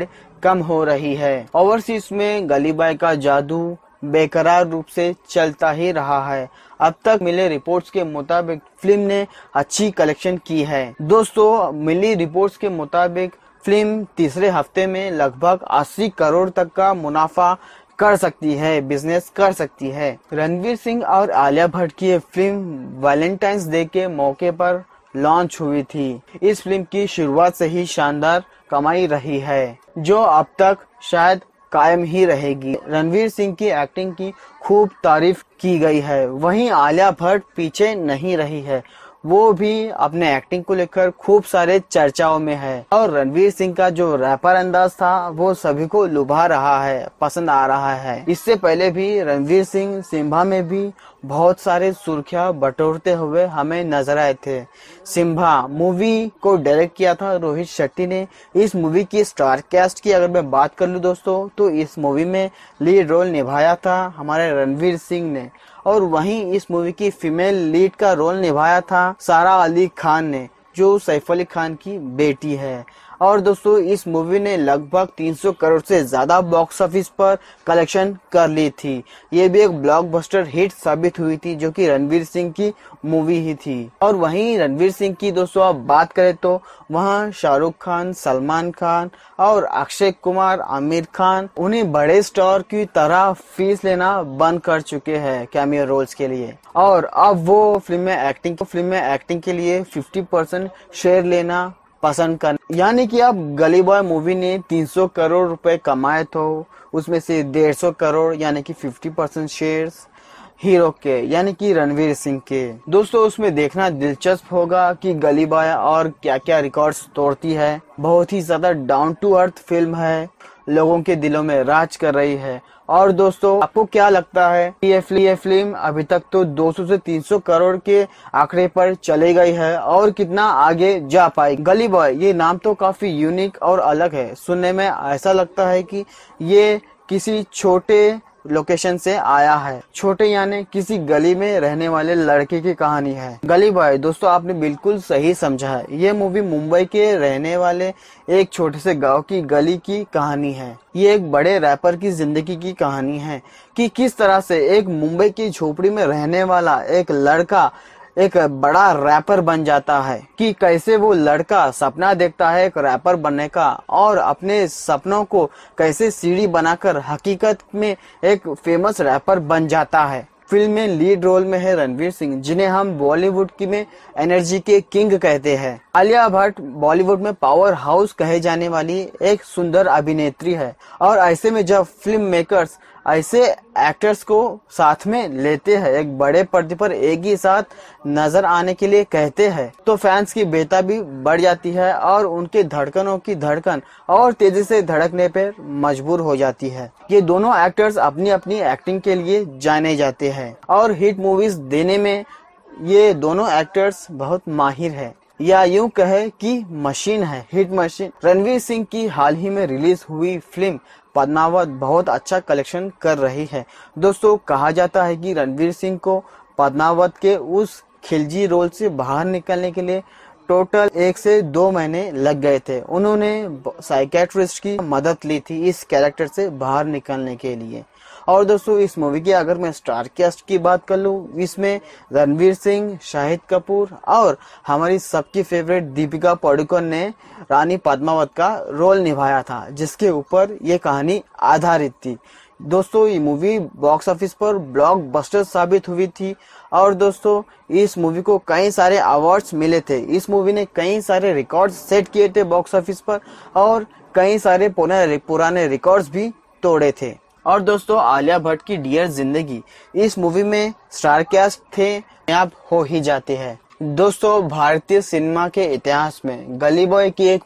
कम हो रही है। ओवरसीज में गली बॉय का जादू बेकरार रूप से चलता ही रहा है। अब तक मिले रिपोर्ट्स के मुताबिक फिल्म ने अच्छी कलेक्शन की है। दोस्तों, मिली रिपोर्ट्स के मुताबिक फिल्म तीसरे हफ्ते में लगभग 80 करोड़ तक का मुनाफा कर सकती है, बिजनेस कर सकती है। रणवीर सिंह और आलिया भट्ट की ये फिल्म वैलेंटाइंस डे के मौके पर लॉन्च हुई थी। इस फिल्म की शुरुआत से ही शानदार कमाई रही है, जो अब तक शायद कायम ही रहेगी। रणवीर सिंह की एक्टिंग की खूब तारीफ की गई है। वहीं आलिया भट्ट पीछे नहीं रही है, वो भी अपने एक्टिंग को लेकर खूब सारे चर्चाओं में है। और रणवीर सिंह का जो रैपर अंदाज था वो सभी को लुभा रहा है, पसंद आ रहा है। इससे पहले भी रणवीर सिंह सिम्बा में भी बहुत सारे सुर्खियां बटोरते हुए हमें नजर आए थे। सिम्बा मूवी को डायरेक्ट किया था रोहित शेट्टी ने। इस मूवी की स्टार कास्ट की अगर मैं बात कर लूं दोस्तों, तो इस मूवी में लीड रोल निभाया था हमारे रणवीर सिंह ने। और वहीं इस मूवी की फीमेल लीड का रोल निभाया था सारा अली खान ने, जो सैफ अली खान की बेटी है। और दोस्तों, इस मूवी ने लगभग 300 करोड़ से ज्यादा बॉक्स ऑफिस पर कलेक्शन कर ली थी। ये भी एक ब्लॉकबस्टर हिट साबित हुई थी, जो कि रणवीर सिंह की मूवी ही थी। और वहीं रणवीर सिंह की दोस्तों आप बात करें तो वहाँ शाहरुख खान, सलमान खान और अक्षय कुमार, आमिर खान उन्हें बड़े स्टार की तरह फीस लेना बंद कर चुके हैं कैमियो रोल्स के लिए। और अब वो फिल्म में एक्टिंग के लिए 50% शेयर लेना पसंद कर, यानी कि अब गली बॉय मूवी ने 300 करोड़ रुपए कमाए तो उसमें से 150 करोड़ यानी कि 50% शेयर्स हीरो के यानी कि रणवीर सिंह के। दोस्तों, उसमें देखना दिलचस्प होगा कि गली बॉय और क्या क्या रिकॉर्ड्स तोड़ती है। बहुत ही ज्यादा डाउन टू अर्थ फिल्म है, लोगों के दिलों में राज कर रही है। और दोस्तों, आपको क्या लगता है कि ये फिल्म अभी तक तो 200 से 300 करोड़ के आंकड़े पर चली गई है और कितना आगे जा पाई? गली बॉय ये नाम तो काफी यूनिक और अलग है। सुनने में ऐसा लगता है कि ये किसी छोटे लोकेशन से आया है। छोटे यानी किसी गली में रहने वाले लड़के की कहानी है। गली बॉय दोस्तों आपने बिल्कुल सही समझा है। ये मूवी मुंबई के रहने वाले एक छोटे से गांव की गली की कहानी है। ये एक बड़े रैपर की जिंदगी की कहानी है कि किस तरह से एक मुंबई की झोपड़ी में रहने वाला एक लड़का एक बड़ा रैपर बन जाता है, कि कैसे वो लड़का सपना देखता है एक रैपर बनने का और अपने सपनों को कैसे सीढ़ी बनाकर हकीकत में एक फेमस रैपर बन जाता है। फिल्म में लीड रोल में है रणवीर सिंह, जिन्हें हम बॉलीवुड की में एनर्जी के किंग कहते हैं। आलिया भट्ट बॉलीवुड में पावर हाउस कहे जाने वाली एक सुंदर अभिनेत्री है। और ऐसे में जब फिल्म मेकर्स ऐसे एक्टर्स को साथ में लेते हैं, एक बड़े पर्दे पर एक ही साथ नजर आने के लिए कहते हैं, तो फैंस की बेताबी बढ़ जाती है और उनके धड़कनों की धड़कन और तेजी से धड़कने पर मजबूर हो जाती है। ये दोनों एक्टर्स अपनी अपनी एक्टिंग के लिए जाने जाते हैं और हिट मूवीज देने में ये दोनों एक्टर्स बहुत माहिर है, या यूं कहे कि मशीन है, हिट मशीन। रणवीर सिंह की हाल ही में रिलीज हुई फिल्म पद्मावत बहुत अच्छा कलेक्शन कर रही है। दोस्तों, कहा जाता है कि रणवीर सिंह को पद्मावत के उस खिलजी रोल से बाहर निकलने के लिए टोटल 1 से 2 महीने लग गए थे। उन्होंने साइकेट्रिस्ट की मदद ली थी इस कैरेक्टर से बाहर निकलने के लिए। और दोस्तों, इस मूवी की अगर मैं स्टार कास्ट की बात कर लूं, इसमें रणवीर सिंह, शाहिद कपूर और हमारी सबकी फेवरेट दीपिका पादुकोण ने रानी पद्मावत का रोल निभाया था, जिसके ऊपर ये कहानी आधारित थी। दोस्तों, ये मूवी बॉक्स ऑफिस पर ब्लॉकबस्टर साबित हुई थी। और दोस्तों, इस मूवी को कई सारे अवार्ड्स मिले थे। इस मूवी ने कई सारे रिकॉर्ड्स सेट किए थे बॉक्स ऑफिस पर और कई सारे पुराने रिकॉर्ड्स भी तोड़े थे। और दोस्तों, आलिया भट्ट की डियर जिंदगी इस मूवी में स्टार कास्ट थे, आप हो ही जाते हैं। दोस्तों, भारतीय सिनेमा के इतिहास में गली बॉय की एक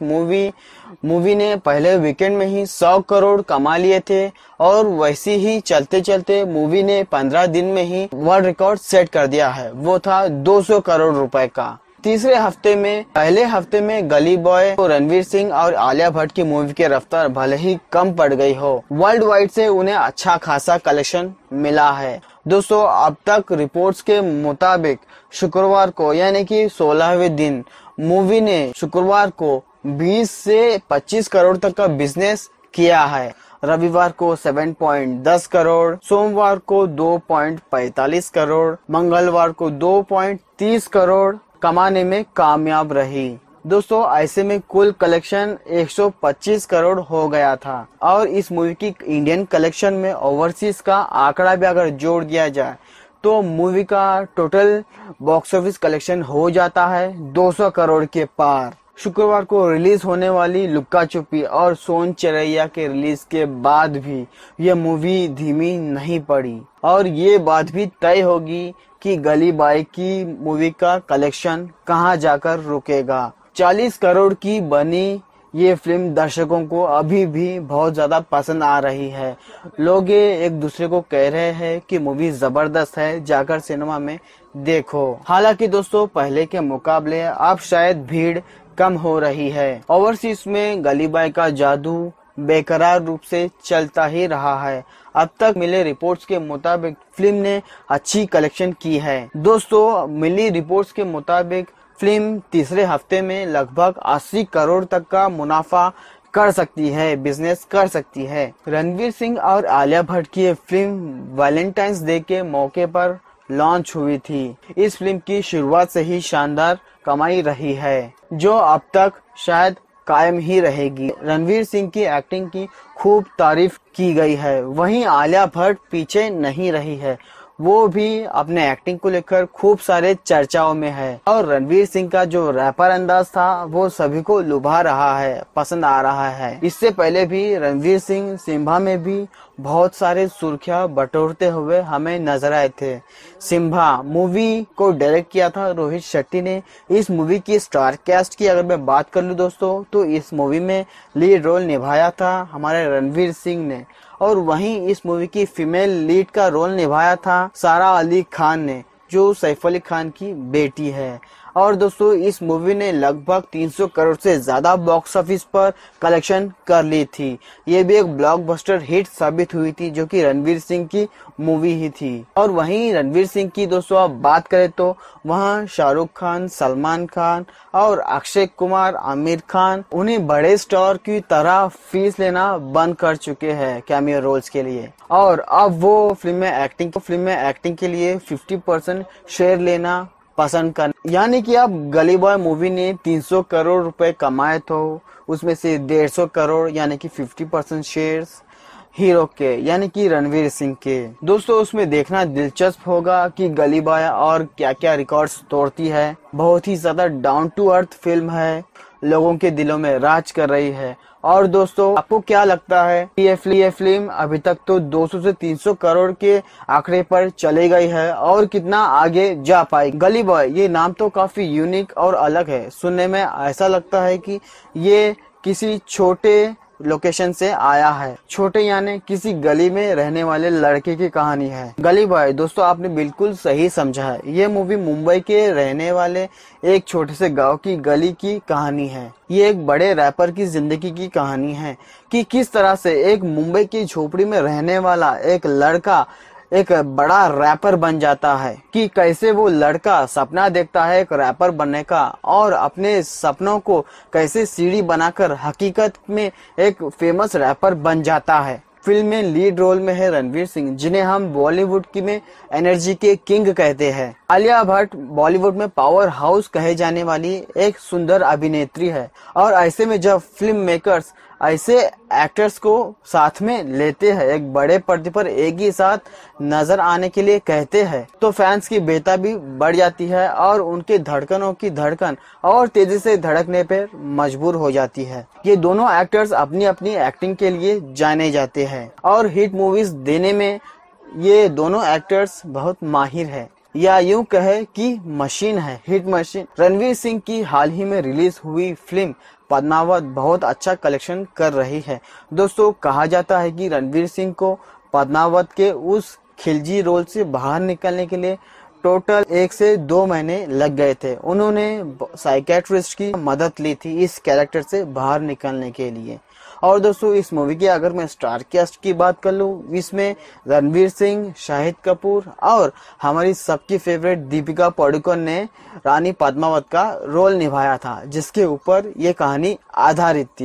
मूवी ने पहले वीकेंड में ही 100 करोड़ कमा लिए थे और वैसे ही चलते चलते मूवी ने 15 दिन में ही वर्ल्ड रिकॉर्ड सेट कर दिया है। वो था 200 करोड़ रुपए का। पहले हफ्ते में गली बॉय को रणवीर सिंह और आलिया भट्ट की मूवी की रफ्तार भले ही कम पड़ गई हो, वर्ल्ड वाइड से उन्हें अच्छा खासा कलेक्शन मिला है। दोस्तों, अब तक रिपोर्ट्स के मुताबिक शुक्रवार को यानी कि 16वें दिन मूवी ने शुक्रवार को 20 से 25 करोड़ तक का बिजनेस किया है। रविवार को 7.10 करोड़, सोमवार को 2.45 करोड़, मंगलवार को 2.30 करोड़ कमाने में कामयाब रही। दोस्तों ऐसे में कुल कलेक्शन 125 करोड़ हो गया था और इस मूवी की इंडियन कलेक्शन में ओवरसीज का आंकड़ा भी अगर जोड़ दिया जाए तो मूवी का टोटल बॉक्स ऑफिस कलेक्शन हो जाता है 200 करोड़ के पार। शुक्रवार को रिलीज होने वाली लुक्का छुपी और सोन चिरैया के रिलीज के बाद भी यह मूवी धीमी नहीं पड़ी और ये बात भी तय होगी कि गली बॉय की मूवी का कलेक्शन कहां जाकर रुकेगा। 40 करोड़ की बनी ये फिल्म दर्शकों को अभी भी बहुत ज्यादा पसंद आ रही है। लोग एक दूसरे को कह रहे हैं कि मूवी जबरदस्त है, जाकर सिनेमा में देखो। हालांकि दोस्तों पहले के मुकाबले अब शायद भीड़ कम हो रही है। ओवरसीज में गली बॉय का जादू बेकरार रूप से चलता ही रहा है। अब तक मिले रिपोर्ट्स के मुताबिक फिल्म ने अच्छी कलेक्शन की है। दोस्तों मिली रिपोर्ट्स के मुताबिक फिल्म तीसरे हफ्ते में लगभग 80 करोड़ तक का मुनाफा कर सकती है, बिजनेस कर सकती है। रणवीर सिंह और आलिया भट्ट की ये फिल्म वैलेंटाइंस डे के मौके पर लॉन्च हुई थी। इस फिल्म की शुरुआत से ही शानदार कमाई रही है, जो अब तक शायद कायम ही रहेगी। रणवीर सिंह की एक्टिंग की खूब तारीफ की गई है, वहीं आलिया भट्ट पीछे नहीं रही है, वो भी अपने एक्टिंग को लेकर खूब सारे चर्चाओं में है। और रणवीर सिंह का जो रैपर अंदाज था वो सभी को लुभा रहा है, पसंद आ रहा है। इससे पहले भी रणवीर सिंह सिम्बा में भी बहुत सारे सुर्खियां बटोरते हुए हमें नजर आए थे। सिम्बा मूवी को डायरेक्ट किया था रोहित शेट्टी ने। इस मूवी की स्टार कास्ट की अगर मैं बात कर लूं दोस्तों तो इस मूवी में लीड रोल निभाया था हमारे रणवीर सिंह ने, और वहीं इस मूवी की फीमेल लीड का रोल निभाया था सारा अली खान ने, जो सैफ अली खान की बेटी है। और दोस्तों इस मूवी ने लगभग 300 करोड़ से ज्यादा बॉक्स ऑफिस पर कलेक्शन कर ली थी। ये भी एक ब्लॉकबस्टर हिट साबित हुई थी, जो कि रणवीर सिंह की मूवी ही थी। और वहीं रणवीर सिंह की दोस्तों आप बात करें तो वहाँ शाहरुख खान, सलमान खान और अक्षय कुमार, आमिर खान उन्हें बड़े स्टार की तरह फीस लेना बंद कर चुके हैं कैमियो रोल्स के लिए, और अब वो फिल्म में एक्टिंग के लिए 50% शेयर लेना पसंद कर, यानी कि अब गली बॉय मूवी ने 300 करोड़ रुपए कमाए तो उसमें से 150 करोड़ यानी कि 50% शेयर्स हीरो के यानी कि रणवीर सिंह के। दोस्तों उसमें देखना दिलचस्प होगा कि गली बॉय और क्या क्या रिकॉर्ड्स तोड़ती है। बहुत ही ज्यादा डाउन टू अर्थ फिल्म है, लोगों के दिलों में राज कर रही है। और दोस्तों आपको क्या लगता है कि ये फिल्म अभी तक तो 200 से 300 करोड़ के आंकड़े पर चली गई है और कितना आगे जा पाई? गली बॉय ये नाम तो काफी यूनिक और अलग है। सुनने में ऐसा लगता है कि ये किसी छोटे लोकेशन से आया है। छोटे यानी किसी गली में रहने वाले लड़के की कहानी है। गली बॉय दोस्तों आपने बिल्कुल सही समझा है। ये मूवी मुंबई के रहने वाले एक छोटे से गांव की गली की कहानी है। ये एक बड़े रैपर की जिंदगी की कहानी है कि किस तरह से एक मुंबई की झोपड़ी में रहने वाला एक लड़का एक बड़ा रैपर बन जाता है, कि कैसे वो लड़का सपना देखता है एक रैपर बनने का और अपने सपनों को कैसे सीढ़ी बनाकर हकीकत में एक फेमस रैपर बन जाता है। फिल्म में लीड रोल में है रणवीर सिंह, जिन्हें हम बॉलीवुड की में एनर्जी के किंग कहते हैं। आलिया भट्ट बॉलीवुड में पावर हाउस कहे जाने वाली एक सुंदर अभिनेत्री है, और ऐसे में जब फिल्म मेकर्स ऐसे एक्टर्स को साथ में लेते हैं, एक बड़े पर्दे पर एक ही साथ नजर आने के लिए कहते हैं, तो फैंस की बेताबी बढ़ जाती है और उनके धड़कनों की धड़कन और तेजी से धड़कने पर मजबूर हो जाती है। ये दोनों एक्टर्स अपनी अपनी एक्टिंग के लिए जाने जाते हैं और हिट मूवीज देने में ये दोनों एक्टर्स बहुत माहिर है, या यूं कहे कि मशीन है, हिट मशीन। रणवीर सिंह की हाल ही में रिलीज हुई फिल्म पद्मावत बहुत अच्छा कलेक्शन कर रही है। दोस्तों कहा जाता है कि रणवीर सिंह को पद्मावत के उस खिलजी रोल से बाहर निकलने के लिए टोटल 1 से 2 महीने लग गए थे। उन्होंने साइकेट्रिस्ट की मदद ली थी इस कैरेक्टर से बाहर निकलने के लिए। और दोस्तों इस मूवी की अगर मैं स्टार कास्ट की बात कर लूँ, इसमें रणवीर सिंह, शाहिद कपूर और हमारी सबकी फेवरेट दीपिका पादुकोण ने रानी पद्मावत का रोल निभाया था, जिसके ऊपर ये कहानी आधारित थी।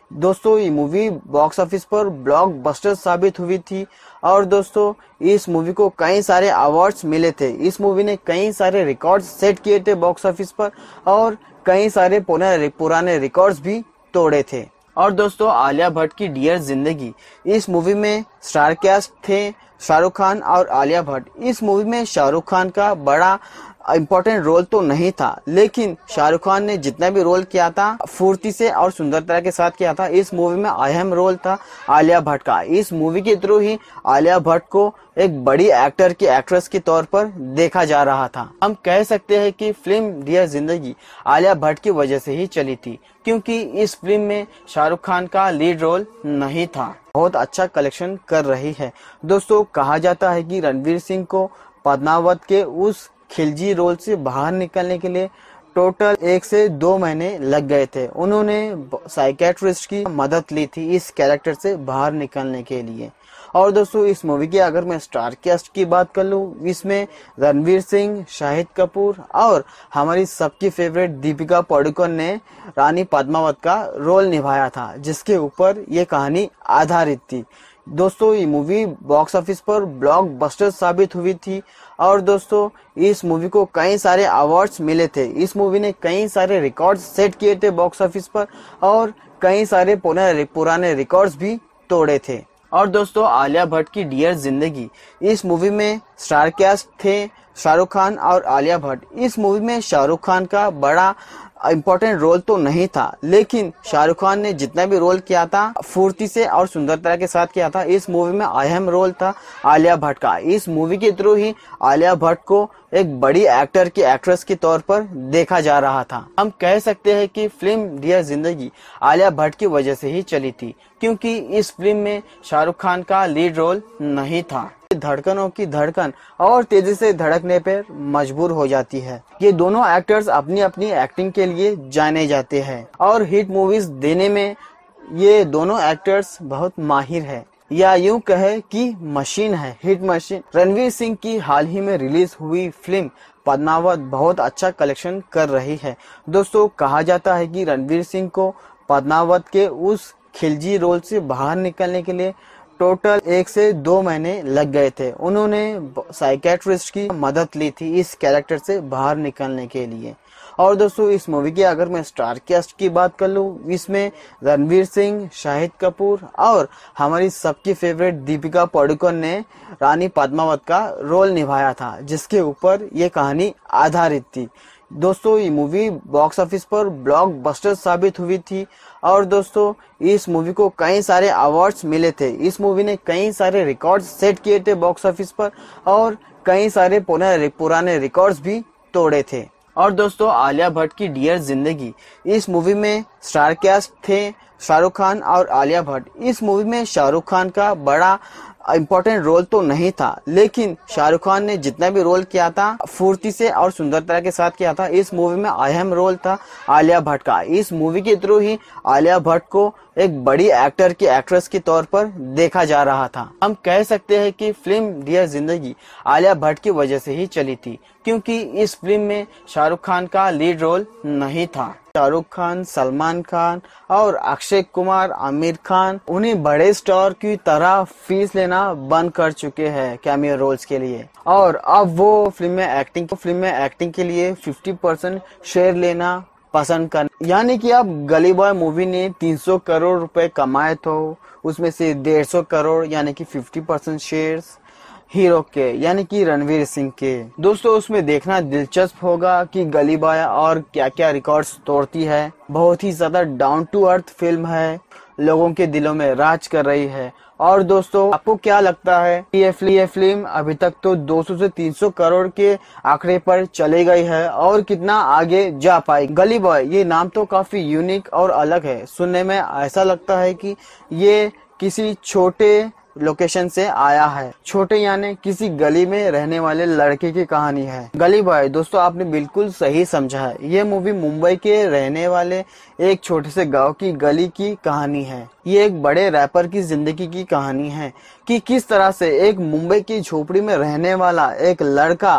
दोस्तों ये मूवी बॉक्स ऑफिस पर ब्लॉकबस्टर साबित हुई थी और दोस्तों इस मूवी को कई सारे अवार्ड्स मिले थे। इस मूवी ने कई सारे रिकॉर्ड्स सेट किए थे बॉक्स ऑफिस पर और कई सारे पुराने रिकॉर्ड्स भी तोड़े थे। और दोस्तों आलिया भट्ट की डियर जिंदगी, इस मूवी में स्टार कास्ट थे शाहरुख खान और आलिया भट्ट। इस मूवी में शाहरुख खान का बड़ा इम्पोर्टेंट रोल तो नहीं था, लेकिन शाहरुख खान ने जितना भी रोल किया था फुर्ती से और सुंदरता के साथ किया था। इस मूवी में अहम रोल था आलिया भट्ट का। इस मूवी के थ्रू ही आलिया भट्ट को एक बड़ी एक्ट्रेस के तौर पर देखा जा रहा था। हम कह सकते हैं कि फिल्म डियर जिंदगी आलिया भट्ट की वजह से ही चली थी, क्योंकि इस फिल्म में शाहरुख खान का लीड रोल नहीं था। बहुत अच्छा कलेक्शन कर रही है। दोस्तों कहा जाता है कि रणवीर सिंह को पद्मावत के उस खिलजी रोल से बाहर निकलने के लिए टोटल 1 से 2 महीने लग गए थे। उन्होंने साइकेट्रिस्ट की मदद ली थी इस कैरेक्टर से बाहर निकलने के लिए। और दोस्तों इस मूवी की अगर मैं स्टार कास्ट की बात कर लूँ, इसमें रणवीर सिंह, शाहिद कपूर और हमारी सबकी फेवरेट दीपिका पादुकोण ने रानी पद्मावत का रोल निभाया था, जिसके ऊपर ये कहानी आधारित थी। दोस्तों ये मूवी बॉक्स ऑफिस पर ब्लॉकबस्टर साबित हुई थी और दोस्तों इस मूवी को कई सारे अवार्ड्स मिले थे। इस मूवी ने कई सारे रिकॉर्ड्स सेट किए थे बॉक्स ऑफिस पर और कई सारे पुराने रिकॉर्ड्स भी तोड़े थे। और दोस्तों आलिया भट्ट की डियर जिंदगी, इस मूवी में स्टार कास्ट थे शाहरुख खान और आलिया भट्ट। इस मूवी में शाहरुख खान का बड़ा इम्पोर्टेंट रोल तो नहीं था, लेकिन शाहरुख खान ने जितना भी रोल किया था फुर्ती से और सुंदरता के साथ किया था। इस मूवी में अहम रोल था आलिया भट्ट का। इस मूवी के थ्रू ही आलिया भट्ट को एक बड़ी एक्ट्रेस के तौर पर देखा जा रहा था। हम कह सकते हैं कि फिल्म डियर जिंदगी आलिया भट्ट की वजह से ही चली थी, क्योंकि इस फिल्म में शाहरुख खान का लीड रोल नहीं था। धड़कनों की धड़कन और तेजी से धड़कने पर मजबूर हो जाती है। ये दोनों एक्टर्स अपनी अपनी एक्टिंग के लिए जाने जाते हैं और हिट मूवीज देने में ये दोनों एक्टर्स बहुत माहिर है, या यूं कहे कि मशीन है, हिट मशीन। रणवीर सिंह की हाल ही में रिलीज हुई फिल्म पद्मावत बहुत अच्छा कलेक्शन कर रही है। दोस्तों कहा जाता है कि रणवीर सिंह को पद्मावत के उस खिलजी रोल से बाहर निकलने के लिए टोटल 1 से 2 महीने लग गए थे। उन्होंने साइकेट्रिस्ट की मदद ली थी इस कैरेक्टर से बाहर निकलने के लिए। और दोस्तों इस मूवी की अगर मैं स्टार कास्ट की बात कर लूँ, इसमें रणवीर सिंह, शाहिद कपूर और हमारी सबकी फेवरेट दीपिका पादुकोण ने रानी पद्मावत का रोल निभाया था, जिसके ऊपर ये कहानी आधारित थी। दोस्तों ये मूवी बॉक्स ऑफिस पर ब्लॉकबस्टर साबित हुई थी और दोस्तों इस मूवी को कई सारे अवार्ड्स मिले थे। इस मूवी ने कई सारे रिकॉर्ड्स सेट किए थे बॉक्स ऑफिस पर और कई सारे पुराने रिकॉर्ड्स भी तोड़े थे। और दोस्तों आलिया भट्ट की डियर जिंदगी, इस मूवी में स्टार कास्ट थे शाहरुख खान और आलिया भट्ट। इस मूवी में शाहरुख खान का बड़ा इम्पोर्टेंट रोल तो नहीं था, लेकिन शाहरुख खान ने जितना भी रोल किया था फुर्ती से और सुंदरता के साथ किया था। इस मूवी में अहम रोल था आलिया भट्ट का। इस मूवी के थ्रू ही आलिया भट्ट को एक बड़ी एक्ट्रेस के तौर पर देखा जा रहा था। हम कह सकते हैं कि फिल्म डियर जिंदगी आलिया भट्ट की वजह से ही चली थी, क्योंकि इस फिल्म में शाहरुख खान का लीड रोल नहीं था। शाहरुख खान, सलमान खान और अक्षय कुमार, आमिर खान उन्हें बड़े स्टार की तरह फीस लेना बंद कर चुके हैं कैमियो रोल्स के लिए, और अब वो फिल्म में एक्टिंग के लिए 50% शेयर लेना पसंद कर। यानी कि अब गली बॉय मूवी ने 300 करोड़ रुपए कमाए तो उसमें से 150 करोड़ यानी कि 50% शेयर्स हीरो के यानी कि रणवीर सिंह के। दोस्तों उसमें देखना दिलचस्प होगा कि गली बॉय और क्या क्या रिकॉर्ड्स तोड़ती है। बहुत ही ज्यादा डाउन टू अर्थ फिल्म है, लोगों के दिलों में राज कर रही है। और दोस्तों आपको क्या लगता है कि ये फिल्म अभी तक तो 200 से 300 करोड़ के आंकड़े पर चली गई है और कितना आगे जा पाई? गली बॉय ये नाम तो काफी यूनिक और अलग है। सुनने में ऐसा लगता है कि ये किसी छोटे लोकेशन से आया है। छोटे यानी किसी गली में रहने वाले लड़के की कहानी है। गली बॉय दोस्तों आपने बिल्कुल सही समझा है। ये मूवी मुंबई के रहने वाले एक छोटे से गांव की गली की कहानी है। ये एक बड़े रैपर की जिंदगी की कहानी है कि किस तरह से एक मुंबई की झोपड़ी में रहने वाला एक लड़का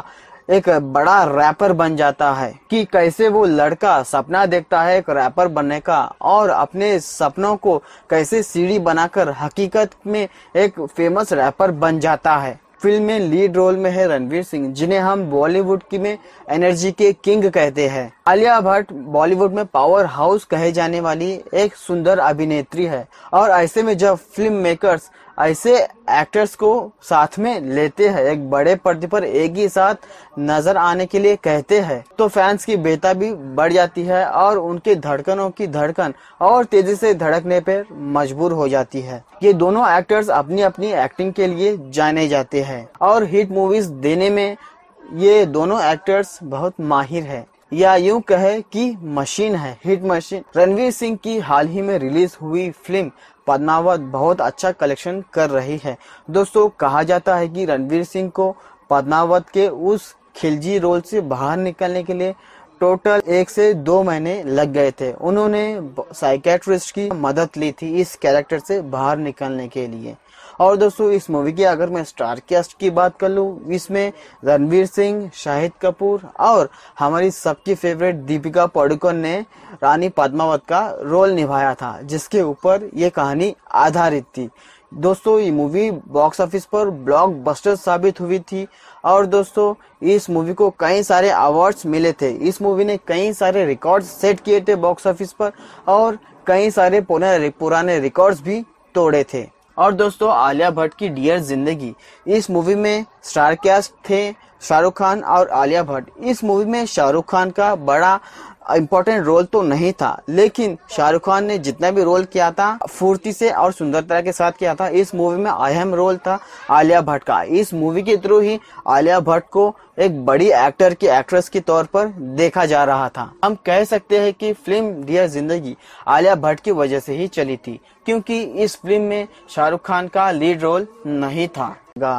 एक बड़ा रैपर बन जाता है, कि कैसे वो लड़का सपना देखता है एक रैपर बनने का और अपने सपनों को कैसे सीढ़ी बनाकर हकीकत में एक फेमस रैपर बन जाता है। फिल्म में लीड रोल में है रणवीर सिंह, जिन्हें हम बॉलीवुड की में एनर्जी के किंग कहते हैं। आलिया भट्ट बॉलीवुड में पावर हाउस कहे जाने वाली एक सुंदर अभिनेत्री है और ऐसे में जब फिल्म मेकर्स ऐसे एक्टर्स को साथ में लेते हैं, एक बड़े पर्दे पर एक ही साथ नजर आने के लिए कहते हैं, तो फैंस की बेताबी बढ़ जाती है और उनके धड़कनों की धड़कन और तेजी से धड़कने पर मजबूर हो जाती है। ये दोनों एक्टर्स अपनी अपनी एक्टिंग के लिए जाने जाते हैं और हिट मूवीज देने में ये दोनों एक्टर्स बहुत माहिर है, या यूं कहे कि मशीन है, हिट मशीन। रणवीर सिंह की हाल ही में रिलीज हुई फिल्म पद्मावत बहुत अच्छा कलेक्शन कर रही है। दोस्तों, कहा जाता है कि रणवीर सिंह को पद्मावत के उस खिलजी रोल से बाहर निकलने के लिए टोटल 1 से 2 महीने लग गए थे। उन्होंने साइकेट्रिस्ट की मदद ली थी इस कैरेक्टर से बाहर निकलने के लिए। और दोस्तों, इस मूवी की अगर मैं स्टार कास्ट की बात कर लूँ, इसमें रणवीर सिंह, शाहिद कपूर और हमारी सबकी फेवरेट दीपिका पादुकोण ने रानी पद्मावत का रोल निभाया था, जिसके ऊपर ये कहानी आधारित थी। दोस्तों, ये मूवी बॉक्स ऑफिस पर ब्लॉकबस्टर साबित हुई थी और दोस्तों, इस मूवी को कई सारे अवार्ड्स मिले थे। इस मूवी ने कई सारे रिकॉर्ड्स सेट किए थे बॉक्स ऑफिस पर और कई सारे पुराने रिकॉर्ड्स भी तोड़े थे। और दोस्तों, आलिया भट्ट की डियर जिंदगी, इस मूवी में स्टार कास्ट थे शाहरुख खान और आलिया भट्ट। इस मूवी में शाहरुख खान का बड़ा इम्पोर्टेंट रोल तो नहीं था, लेकिन शाहरुख खान ने जितना भी रोल किया था फुर्ती से और सुंदरता के साथ किया था। इस मूवी में अहम रोल था आलिया भट्ट का। इस मूवी के थ्रू ही आलिया भट्ट को एक बड़ी एक्ट्रेस के तौर पर देखा जा रहा था। हम कह सकते हैं कि फिल्म डियर जिंदगी आलिया भट्ट की वजह से ही चली थी, क्योंकि इस फिल्म में शाहरुख खान का लीड रोल नहीं था।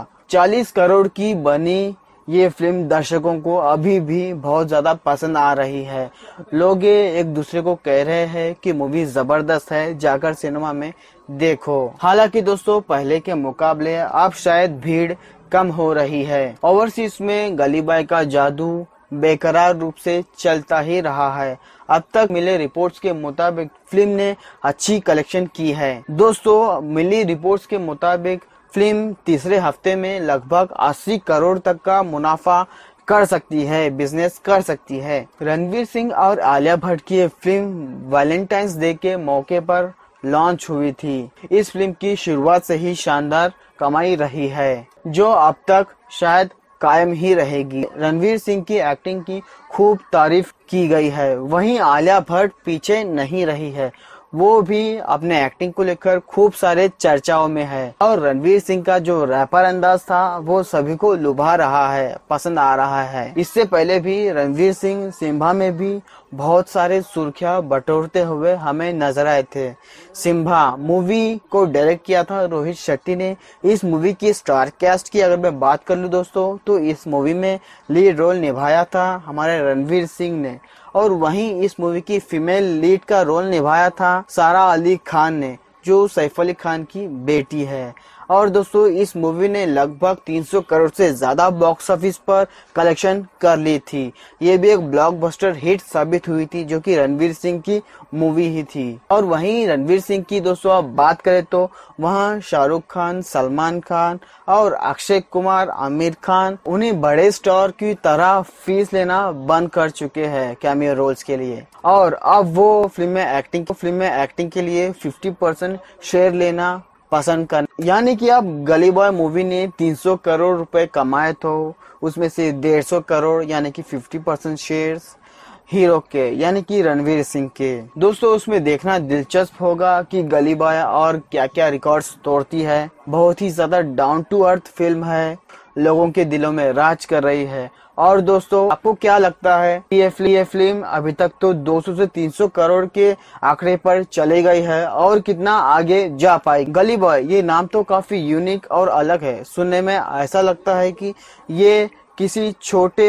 40 करोड़ की बनी ये फिल्म दर्शकों को अभी भी बहुत ज्यादा पसंद आ रही है। लोग एक दूसरे को कह रहे हैं कि मूवी जबरदस्त है, जाकर सिनेमा में देखो। हालांकि दोस्तों, पहले के मुकाबले अब शायद भीड़ कम हो रही है। ओवरसीज में गली बॉय का जादू बेकरार रूप से चलता ही रहा है। अब तक मिले रिपोर्ट्स के मुताबिक फिल्म ने अच्छी कलेक्शन की है। दोस्तों, मिली रिपोर्ट्स के मुताबिक फिल्म तीसरे हफ्ते में लगभग 80 करोड़ तक का मुनाफा कर सकती है, बिजनेस कर सकती है। रणवीर सिंह और आलिया भट्ट की ये फिल्म वैलेंटाइंस डे के मौके पर लॉन्च हुई थी। इस फिल्म की शुरुआत से ही शानदार कमाई रही है, जो अब तक शायद कायम ही रहेगी। रणवीर सिंह की एक्टिंग की खूब तारीफ की गई है, वहीं आलिया भट्ट पीछे नहीं रही है, वो भी अपने एक्टिंग को लेकर खूब सारे चर्चाओं में है। और रणवीर सिंह का जो रैपर अंदाज था वो सभी को लुभा रहा है, पसंद आ रहा है। इससे पहले भी रणवीर सिंह सिम्बा में भी बहुत सारे सुर्खियां बटोरते हुए हमें नजर आए थे। सिम्बा मूवी को डायरेक्ट किया था रोहित शेट्टी ने। इस मूवी की स्टार कास्ट की अगर मैं बात कर लूं दोस्तों, तो इस मूवी में लीड रोल निभाया था हमारे रणवीर सिंह ने, और वहीं इस मूवी की फीमेल लीड का रोल निभाया था सारा अली खान ने, जो सैफ अली खान की बेटी है। और दोस्तों, इस मूवी ने लगभग 300 करोड़ से ज्यादा बॉक्स ऑफिस पर कलेक्शन कर ली थी। ये भी एक ब्लॉकबस्टर हिट साबित हुई थी, जो कि रणवीर सिंह की मूवी ही थी। और वहीं रणवीर सिंह की दोस्तों आप बात करें तो वहाँ शाहरुख खान, सलमान खान और अक्षय कुमार, आमिर खान उन्हें बड़े स्टार की तरह फीस लेना बंद कर चुके हैं कैमियो रोल्स के लिए, और अब वो फिल्म में एक्टिंग के लिए 50% शेयर लेना पसंद कर। यानी कि अब गली बॉय मूवी ने 300 करोड़ रुपए कमाए तो उसमें से 150 करोड़ यानी कि 50% शेयर्स हीरो के यानी कि रणवीर सिंह के। दोस्तों, उसमें देखना दिलचस्प होगा कि गली बॉय और क्या क्या रिकॉर्ड्स तोड़ती है। बहुत ही ज्यादा डाउन टू अर्थ फिल्म है, लोगों के दिलों में राज कर रही है। और दोस्तों, आपको क्या लगता है ये फिल्म अभी तक तो 200 से 300 करोड़ के आंकड़े पर चले गई है और कितना आगे जा पाएगी? गली बॉय ये नाम तो काफी यूनिक और अलग है। सुनने में ऐसा लगता है कि ये किसी छोटे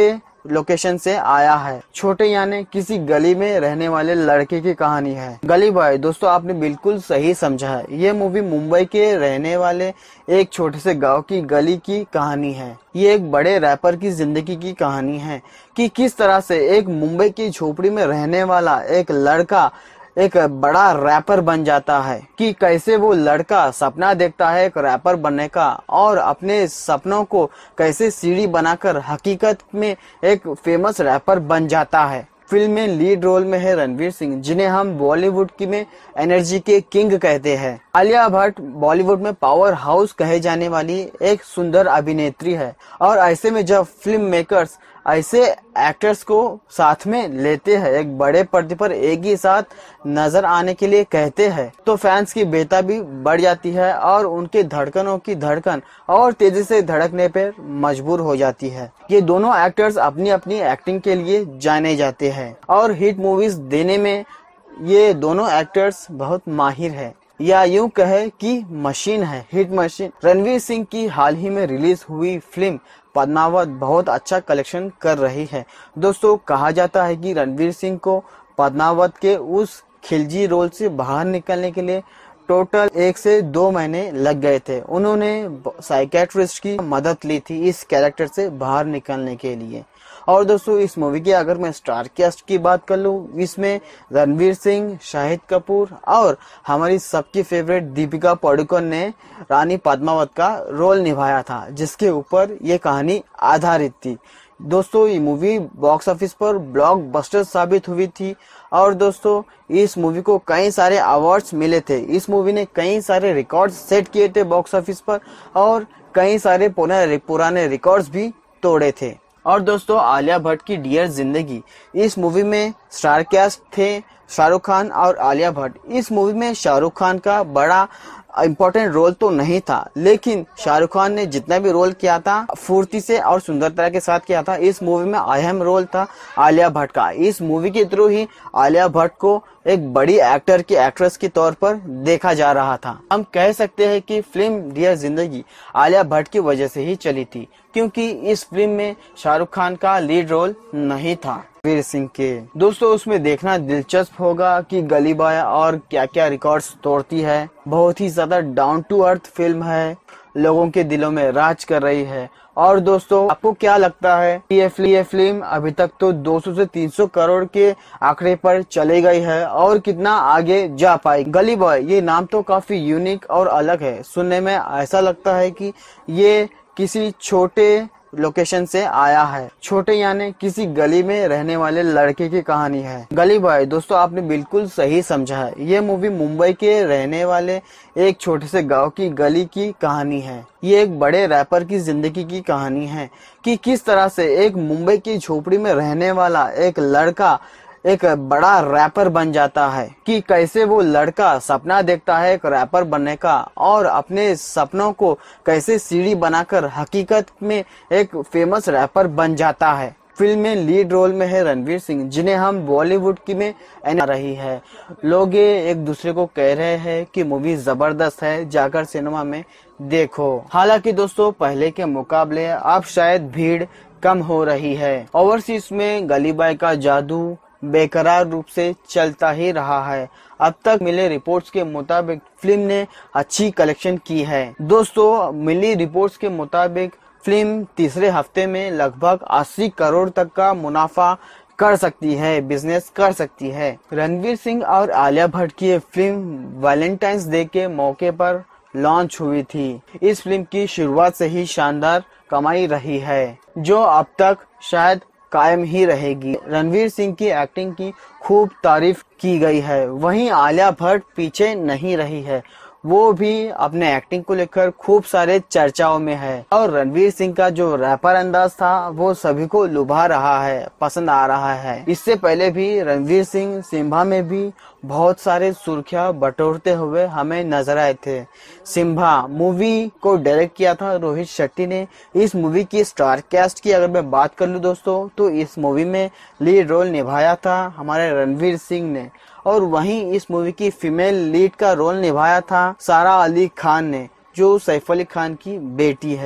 लोकेशन से आया है। छोटे यानी किसी गली में रहने वाले लड़के की कहानी है। गली बॉय दोस्तों आपने बिल्कुल सही समझा है। ये मूवी मुंबई के रहने वाले एक छोटे से गांव की गली की कहानी है। ये एक बड़े रैपर की जिंदगी की कहानी है कि किस तरह से एक मुंबई की झोपड़ी में रहने वाला एक लड़का एक बड़ा रैपर बन जाता है, कि कैसे वो लड़का सपना देखता है एक रैपर बनने का और अपने सपनों को कैसे सीढ़ी बनाकर हकीकत में एक फेमस रैपर बन जाता है। फिल्म में लीड रोल में है रणवीर सिंह, जिन्हें हम बॉलीवुड की में एनर्जी के किंग कहते हैं। आलिया भट्ट बॉलीवुड में पावर हाउस कहे जाने वाली एक सुंदर अभिनेत्री है और ऐसे में जब फिल्म मेकर्स ऐसे एक्टर्स को साथ में लेते हैं, एक बड़े पर्दे पर एक ही साथ नजर आने के लिए कहते हैं, तो फैंस की बेताबी बढ़ जाती है और उनके धड़कनों की धड़कन और तेजी से धड़कने पर मजबूर हो जाती है। ये दोनों एक्टर्स अपनी अपनी एक्टिंग के लिए जाने जाते हैं और हिट मूवीज देने में ये दोनों एक्टर्स बहुत माहिर है, या यूं कहे कि मशीन है, हिट मशीन। रणवीर सिंह की हाल ही में रिलीज हुई फिल्म पद्मावत बहुत अच्छा कलेक्शन कर रही है। दोस्तों कहा जाता है कि रणवीर सिंह को पद्मावत के उस खिलजी रोल से बाहर निकलने के लिए टोटल 1 से 2 महीने लग गए थे। उन्होंने साइकेट्रिस्ट की मदद ली थी इस कैरेक्टर से बाहर निकलने के लिए। और दोस्तों इस मूवी की अगर मैं स्टार कास्ट की बात कर लूँ, इसमें रणवीर सिंह, शाहिद कपूर और हमारी सबकी फेवरेट दीपिका पादुकोण ने रानी पद्मावत का रोल निभाया था, जिसके ऊपर ये कहानी आधारित थी। दोस्तों ये मूवी बॉक्स ऑफिस पर ब्लॉकबस्टर साबित हुई थी और दोस्तों इस मूवी को कई सारे अवार्ड्स मिले थे। इस मूवी ने कई सारे रिकॉर्ड सेट किए थे बॉक्स ऑफिस पर और कई सारे पुराने रिकॉर्ड्स भी तोड़े थे। और दोस्तों आलिया भट्ट की डियर जिंदगी, इस मूवी में स्टार कास्ट थे शाहरुख खान और आलिया भट्ट। इस मूवी में शाहरुख खान का बड़ा इम्पोर्टेंट रोल तो नहीं था, लेकिन शाहरुख खान ने जितना भी रोल किया था फुर्ती से और सुंदरता के साथ किया था। इस मूवी में अहम रोल था आलिया भट्ट का। इस मूवी के थ्रू ही आलिया भट्ट को एक बड़ी एक्ट्रेस के तौर पर देखा जा रहा था। हम कह सकते हैं कि फिल्म डियर जिंदगी आलिया भट्ट की वजह से ही चली थी, क्योंकि इस फिल्म में शाहरुख खान का लीड रोल नहीं था रणवीर सिंह के। दोस्तों उसमें देखना दिलचस्प होगा कि गली बॉय और क्या क्या रिकॉर्ड्स तोड़ती है। बहुत ही ज्यादा डाउन टू अर्थ फिल्म है, लोगों के दिलों में राज कर रही है। और दोस्तों आपको क्या लगता है ये फिल्म अभी तक तो 200 से 300 करोड़ के आंकड़े पर चले गई है और कितना आगे जा पाएगी? गली बॉय ये नाम तो काफी यूनिक और अलग है। सुनने में ऐसा लगता है कि ये किसी छोटे लोकेशन से आया है। छोटे यानी किसी गली में रहने वाले लड़के की कहानी है। गली बॉय दोस्तों आपने बिल्कुल सही समझा है। ये मूवी मुंबई के रहने वाले एक छोटे से गांव की गली की कहानी है। ये एक बड़े रैपर की जिंदगी की कहानी है कि किस तरह से एक मुंबई की झोपड़ी में रहने वाला एक लड़का एक बड़ा रैपर बन जाता है, कि कैसे वो लड़का सपना देखता है एक रैपर बनने का और अपने सपनों को कैसे सीढ़ी बनाकर हकीकत में एक फेमस रैपर बन जाता है। फिल्म में लीड रोल में है रणवीर सिंह, जिन्हें हम बॉलीवुड की में आ रही है। लोग एक दूसरे को कह रहे हैं कि मूवी जबरदस्त है, जाकर सिनेमा में देखो। हालांकि दोस्तों पहले के मुकाबले अब शायद भीड़ कम हो रही है। ओवरसीज में गली बॉय का जादू बेकरार रूप से चलता ही रहा है। अब तक मिले रिपोर्ट्स के मुताबिक फिल्म ने अच्छी कलेक्शन की है। दोस्तों मिली रिपोर्ट्स के मुताबिक फिल्म तीसरे हफ्ते में लगभग 80 करोड़ तक का मुनाफा कर सकती है, बिजनेस कर सकती है। रणवीर सिंह और आलिया भट्ट की ये फिल्म वैलेंटाइंस डे के मौके पर लॉन्च हुई थी। इस फिल्म की शुरुआत से ही शानदार कमाई रही है, जो अब तक शायद कायम ही रहेगी। रणवीर सिंह की एक्टिंग की खूब तारीफ की गई है। वहीं आलिया भट्ट पीछे नहीं रही है, वो भी अपने एक्टिंग को लेकर खूब सारे चर्चाओं में है। और रणवीर सिंह का जो रैपर अंदाज था वो सभी को लुभा रहा है, पसंद आ रहा है। इससे पहले भी रणवीर सिंह सिम्बा में भी बहुत सारे सुर्खियां बटोरते हुए हमें नजर आए थे। सिम्बा मूवी को डायरेक्ट किया था रोहित शेट्टी ने। इस मूवी की स्टार कास्ट की अगर मैं बात कर लूं दोस्तों, तो इस मूवी में लीड रोल निभाया था हमारे रणवीर सिंह ने, और वहीं इस मूवी की फीमेल लीड का रोल निभाया था सारा अली खान ने, जो सैफ अली खान की बेटी है।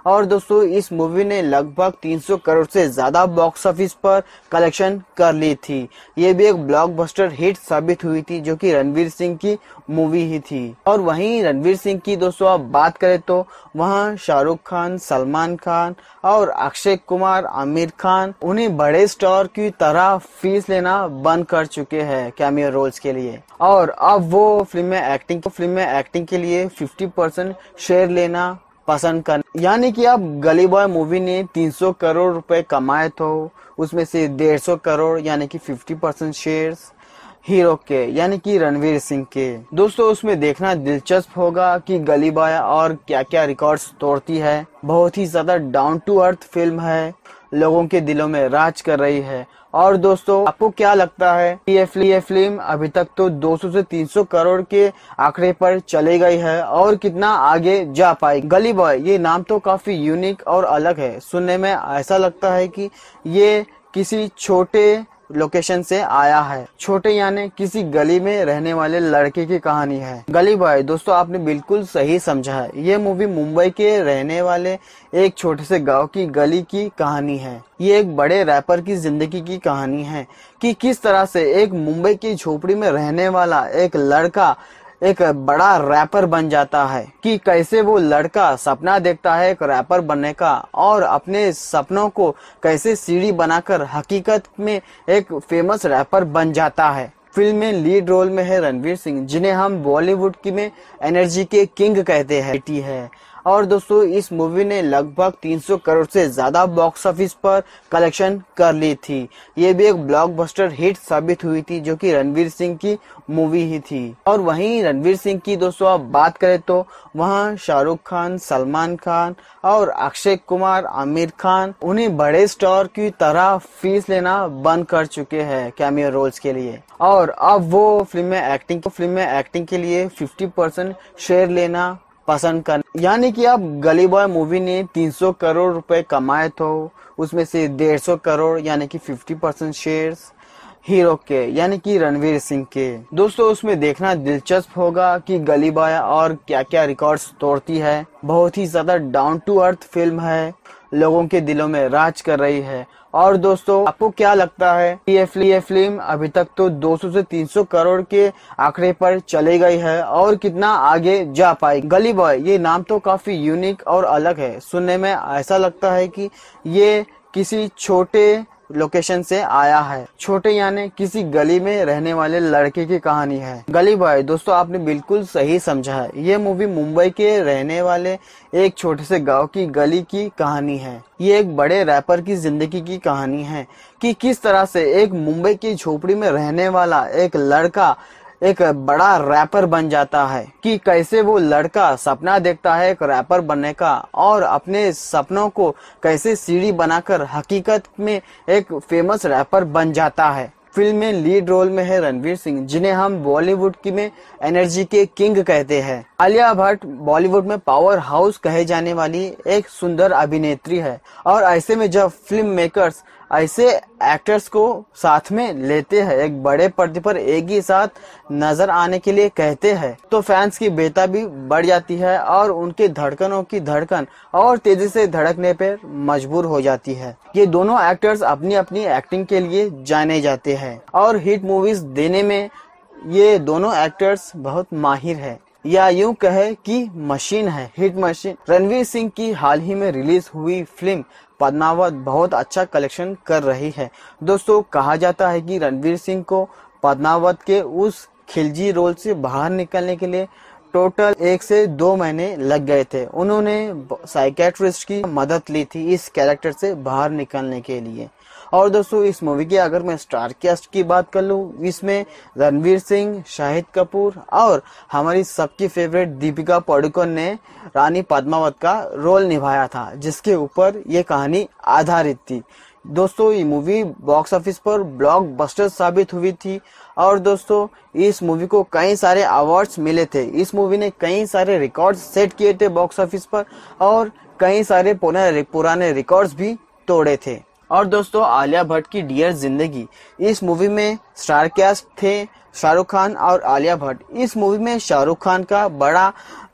और दोस्तों इस मूवी ने लगभग 300 करोड़ से ज्यादा बॉक्स ऑफिस पर कलेक्शन कर ली थी। ये भी एक ब्लॉकबस्टर हिट साबित हुई थी जो कि रणवीर सिंह की मूवी ही थी। और वहीं रणवीर सिंह की दोस्तों आप बात करें तो वहाँ शाहरुख खान, सलमान खान और अक्षय कुमार, आमिर खान उन्हें बड़े स्टार की तरह फीस लेना बंद कर चुके हैं कैमियो रोल्स के लिए, और अब वो फिल्म में एक्टिंग के लिए 50% शेयर लेना पसंद कर, यानी कि अब गली बॉय मूवी ने 300 करोड़ रुपए कमाए तो उसमें से 150 करोड़ यानी कि 50% शेयर्स हीरो के यानी कि रणवीर सिंह के। दोस्तों उसमें देखना दिलचस्प होगा कि गली बॉय और क्या क्या रिकॉर्ड्स तोड़ती है। बहुत ही ज्यादा डाउन टू अर्थ फिल्म है, लोगों के दिलों में राज कर रही है। और दोस्तों आपको क्या लगता है ये फिल्म अभी तक तो 200 से 300 करोड़ के आंकड़े पर चले गई है और कितना आगे जा पाएगी? गली बॉय ये नाम तो काफी यूनिक और अलग है। सुनने में ऐसा लगता है कि ये किसी छोटे लोकेशन से आया है। छोटे यानी किसी गली में रहने वाले लड़के की कहानी है। गली बॉय दोस्तों आपने बिल्कुल सही समझा है। ये मूवी मुंबई के रहने वाले एक छोटे से गांव की गली की कहानी है। ये एक बड़े रैपर की जिंदगी की कहानी है कि किस तरह से एक मुंबई की झोपड़ी में रहने वाला एक लड़का एक बड़ा रैपर बन जाता है, कि कैसे वो लड़का सपना देखता है एक रैपर बनने का और अपने सपनों को कैसे सीढ़ी बनाकर हकीकत में एक फेमस रैपर बन जाता है। फिल्म में लीड रोल में है रणवीर सिंह, जिन्हें हम बॉलीवुड की में एनर्जी के किंग कहते हैं। और दोस्तों इस मूवी ने लगभग 300 करोड़ से ज्यादा बॉक्स ऑफिस पर कलेक्शन कर ली थी। ये भी एक ब्लॉकबस्टर हिट साबित हुई थी जो कि रणवीर सिंह की मूवी ही थी। और वहीं रणवीर सिंह की दोस्तों आप बात करें तो वहाँ शाहरुख खान, सलमान खान और अक्षय कुमार, आमिर खान उन्हें बड़े स्टार की तरह फीस लेना बंद कर चुके हैं कैमियो रोल्स के लिए, और अब वो फिल्म में एक्टिंग के लिए 50% शेयर लेना पसंद कर, यानी कि अब गली बॉय मूवी ने 300 करोड़ रुपए कमाए तो उसमें से 150 करोड़ यानी कि 50% शेयर्स हीरो के यानी कि रणवीर सिंह के। दोस्तों उसमें देखना दिलचस्प होगा कि गली बॉय और क्या क्या रिकॉर्ड्स तोड़ती है। बहुत ही ज्यादा डाउन टू अर्थ फिल्म है, लोगों के दिलों में राज कर रही है। और दोस्तों आपको क्या लगता है ये फिल्म अभी तक तो 200 से 300 करोड़ के आंकड़े पर चले गई है और कितना आगे जा पाएगी? गली बॉय ये नाम तो काफी यूनिक और अलग है। सुनने में ऐसा लगता है कि ये किसी छोटे लोकेशन से आया है। छोटे यानी किसी गली में रहने वाले लड़के की कहानी है। गली बॉय दोस्तों आपने बिल्कुल सही समझा है। ये मूवी मुंबई के रहने वाले एक छोटे से गांव की गली की कहानी है। ये एक बड़े रैपर की जिंदगी की कहानी है कि किस तरह से एक मुंबई की झोपड़ी में रहने वाला एक लड़का एक बड़ा रैपर बन जाता है, कि कैसे वो लड़का सपना देखता है एक रैपर बनने का और अपने सपनों को कैसे सीढ़ी बनाकर हकीकत में एक फेमस रैपर बन जाता है। फिल्म में लीड रोल में है रणवीर सिंह, जिन्हें हम बॉलीवुड की में एनर्जी के किंग कहते हैं। आलिया भट्ट बॉलीवुड में पावर हाउस कहे जाने वाली एक सुंदर अभिनेत्री है, और ऐसे में जब फिल्म मेकर्स ऐसे एक्टर्स को साथ में लेते हैं, एक बड़े पर्दे पर एक ही साथ नजर आने के लिए कहते हैं, तो फैंस की बेताबी बढ़ जाती है और उनके धड़कनों की धड़कन और तेजी से धड़कने पर मजबूर हो जाती है। ये दोनों एक्टर्स अपनी अपनी एक्टिंग के लिए जाने जाते हैं और हिट मूवीज देने में ये दोनों एक्टर्स बहुत माहिर है, या यूं कहे कि मशीन है, हिट मशीन। रणवीर सिंह की हाल ही में रिलीज हुई फिल्म पद्मावत बहुत अच्छा कलेक्शन कर रही है। दोस्तों कहा जाता है कि रणवीर सिंह को पद्मावत के उस खिलजी रोल से बाहर निकलने के लिए टोटल 1 से 2 महीने लग गए थे। उन्होंने साइकेट्रिस्ट की मदद ली थी इस कैरेक्टर से बाहर निकलने के लिए। और दोस्तों इस मूवी की अगर मैं स्टार कास्ट की बात कर लूँ, इसमें रणवीर सिंह, शाहिद कपूर और हमारी सबकी फेवरेट दीपिका पादुकोण ने रानी पद्मावत का रोल निभाया था, जिसके ऊपर ये कहानी आधारित थी। दोस्तों ये मूवी बॉक्स ऑफिस पर ब्लॉकबस्टर साबित हुई थी, और दोस्तों इस मूवी को कई सारे अवार्ड्स मिले थे। इस मूवी ने कई सारे रिकॉर्ड्स सेट किए थे बॉक्स ऑफिस पर, और कई सारे पुराने रिकॉर्ड्स भी तोड़े थे। और दोस्तों आलिया भट्ट की डियर जिंदगी, इस मूवी में स्टार कास्ट थे शाहरुख खान और आलिया भट्ट। इस मूवी में शाहरुख खान का बड़ा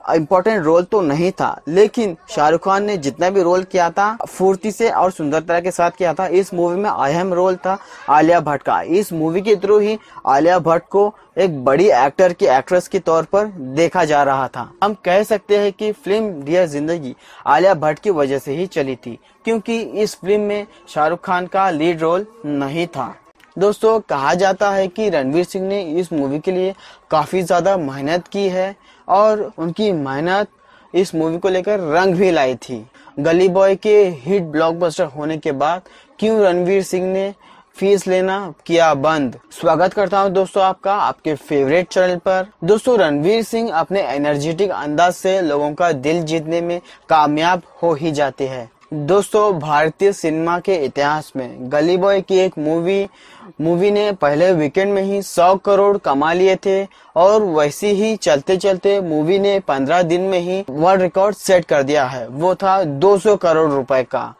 इम्पोर्टेंट रोल तो नहीं था, लेकिन शाहरुख खान ने जितना भी रोल किया था फुर्ती से और सुंदरता के साथ किया था। इस मूवी में अहम रोल था आलिया भट्ट का। इस मूवी के थ्रू ही आलिया भट्ट को एक बड़ी एक्ट्रेस के तौर पर देखा जा रहा था। हम कह सकते हैं कि फिल्म डियर जिंदगी आलिया भट्ट की वजह से ही चली थी, क्योंकि इस फिल्म में शाहरुख खान का लीड रोल नहीं था। दोस्तों, कहा जाता है कि रणवीर सिंह ने इस मूवी के लिए काफी ज्यादा मेहनत की है और उनकी मेहनत इस मूवी को लेकर रंग भी लाई थी। गली बॉय के हिट ब्लॉकबस्टर होने के बाद क्यों रणवीर सिंह ने फीस लेना किया बंद। स्वागत करता हूं दोस्तों आपका आपके फेवरेट चैनल पर। दोस्तों, रणवीर सिंह अपने एनर्जेटिक अंदाज से लोगों का दिल जीतने में कामयाब हो ही जाते हैं। दोस्तों, भारतीय सिनेमा के इतिहास में गली बॉय की एक मूवी ने पहले वीकेंड में ही 100 करोड़ कमा लिए थे और वैसे ही चलते चलते मूवी ने 15 दिन में ही वर्ल्ड रिकॉर्ड सेट कर दिया है। वो था 200 करोड़ रुपए का।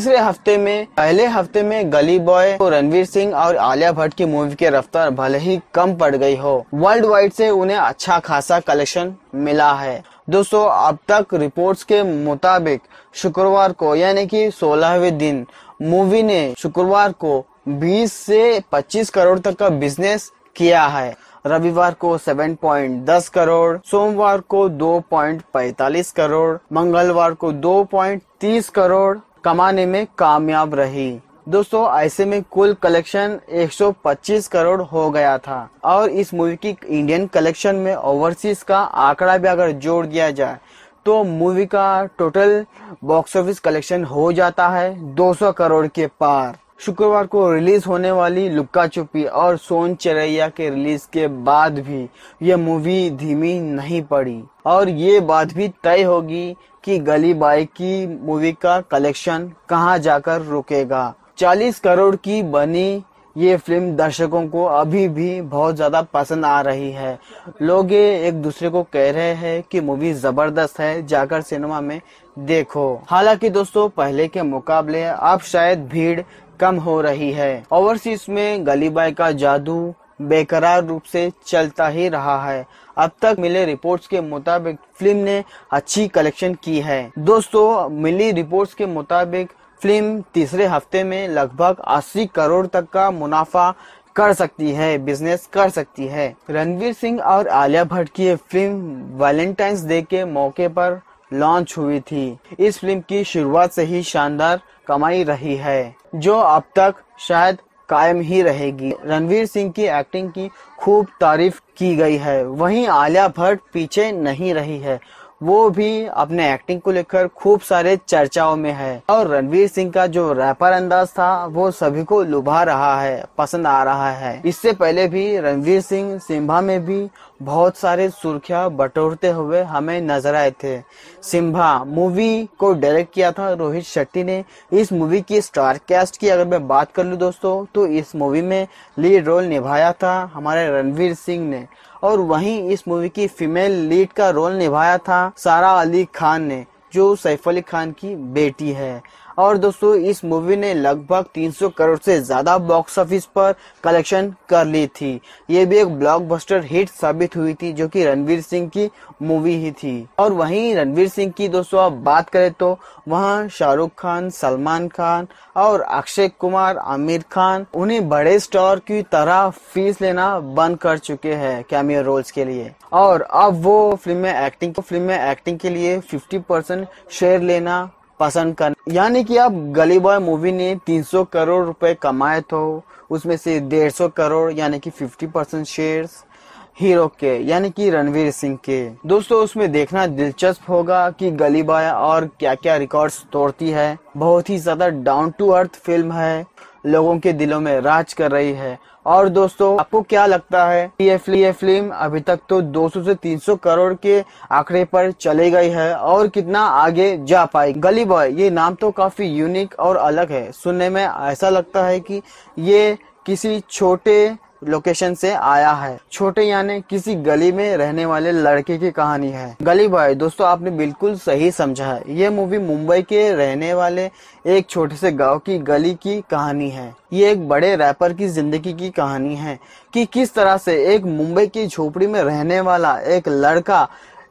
पहले हफ्ते में गली बॉय को रणवीर सिंह और आलिया भट्ट की मूवी की रफ्तार भले ही कम पड़ गई हो, वर्ल्ड वाइड से उन्हें अच्छा खासा कलेक्शन मिला है। दोस्तों, अब तक रिपोर्ट्स के मुताबिक शुक्रवार को यानी कि 16वें दिन मूवी ने शुक्रवार को 20 से 25 करोड़ तक का बिजनेस किया है। रविवार को 7.10 करोड़, सोमवार को 2.45 करोड़, मंगलवार को 2.30 करोड़ कमाने में कामयाब रही। दोस्तों, ऐसे में कुल कलेक्शन 125 करोड़ हो गया था और इस मूवी की इंडियन कलेक्शन में ओवरसीज का आंकड़ा भी अगर जोड़ दिया जाए तो मूवी का टोटल बॉक्स ऑफिस कलेक्शन हो जाता है 200 करोड़ के पार। शुक्रवार को रिलीज होने वाली लुक्का छुपी और सोन चिरैया के रिलीज के बाद भी ये मूवी धीमी नहीं पड़ी और ये बात भी तय होगी कि गली बॉय की मूवी का कलेक्शन कहां जाकर रुकेगा। 40 करोड़ की बनी ये फिल्म दर्शकों को अभी भी बहुत ज्यादा पसंद आ रही है। लोग एक दूसरे को कह रहे हैं कि मूवी जबरदस्त है, जाकर सिनेमा में देखो। हालांकि दोस्तों, पहले के मुकाबले अब शायद भीड़ कम हो रही है। ओवरसीज में गली बॉय का जादू बेकरार रूप से चलता ही रहा है। अब तक मिले रिपोर्ट्स के मुताबिक फिल्म ने अच्छी कलेक्शन की है। दोस्तों, मिली रिपोर्ट्स के मुताबिक फिल्म तीसरे हफ्ते में लगभग 80 करोड़ तक का मुनाफा कर सकती है, बिजनेस कर सकती है। रणवीर सिंह और आलिया भट्ट की ये फिल्म वैलेंटाइंस डे के मौके पर लॉन्च हुई थी। इस फिल्म की शुरुआत से ही शानदार कमाई रही है, जो अब तक शायद कायम ही रहेगी। रणवीर सिंह की एक्टिंग की खूब तारीफ की गई है, वहीं आलिया भट्ट पीछे नहीं रही है। वो भी अपने एक्टिंग को लेकर खूब सारे चर्चाओं में है और रणवीर सिंह का जो रैपर अंदाज था वो सभी को लुभा रहा है, पसंद आ रहा है। इससे पहले भी रणवीर सिंह सिम्बा में भी बहुत सारे सुर्खियां बटोरते हुए हमें नजर आए थे। सिम्बा मूवी को डायरेक्ट किया था रोहित शेट्टी ने। इस मूवी की स्टार कास्ट की अगर मैं बात कर लूं दोस्तों, तो इस मूवी में लीड रोल निभाया था हमारे रणवीर सिंह ने और वहीं इस मूवी की फीमेल लीड का रोल निभाया था सारा अली खान ने, जो सैफ अली खान की बेटी है। और दोस्तों, इस मूवी ने लगभग 300 करोड़ से ज्यादा बॉक्स ऑफिस पर कलेक्शन कर ली थी। ये भी एक ब्लॉकबस्टर हिट साबित हुई थी, जो कि रणवीर सिंह की मूवी ही थी। और वहीं रणवीर सिंह की दोस्तों आप बात करें तो वहाँ शाहरुख खान, सलमान खान और अक्षय कुमार, आमिर खान उन्हें बड़े स्टार की तरह फीस लेना बंद कर चुके हैं कैमियो रोल्स के लिए और अब वो फिल्म में एक्टिंग के लिए 50% शेयर लेना पसंद कर, यानी कि अब गली बॉय मूवी ने 300 करोड़ रुपए कमाए तो उसमें से 150 करोड़ यानी कि 50% शेयर्स हीरो के यानी कि रणवीर सिंह के। दोस्तों, उसमें देखना दिलचस्प होगा कि गली बॉय और क्या क्या रिकॉर्ड्स तोड़ती है। बहुत ही ज्यादा डाउन टू अर्थ फिल्म है, लोगों के दिलों में राज कर रही है। और दोस्तों, आपको क्या लगता है ये फिल्म अभी तक तो 200 से 300 करोड़ के आंकड़े पर चली गई है और कितना आगे जा पाएगी? गली बॉय ये नाम तो काफी यूनिक और अलग है। सुनने में ऐसा लगता है कि ये किसी छोटे लोकेशन से आया है। छोटे यानी किसी गली में रहने वाले लड़के की कहानी है। गली बॉय दोस्तों आपने बिल्कुल सही समझा है। ये मूवी मुंबई के रहने वाले एक छोटे से गांव की गली की कहानी है। ये एक बड़े रैपर की जिंदगी की कहानी है कि किस तरह से एक मुंबई की झोपड़ी में रहने वाला एक लड़का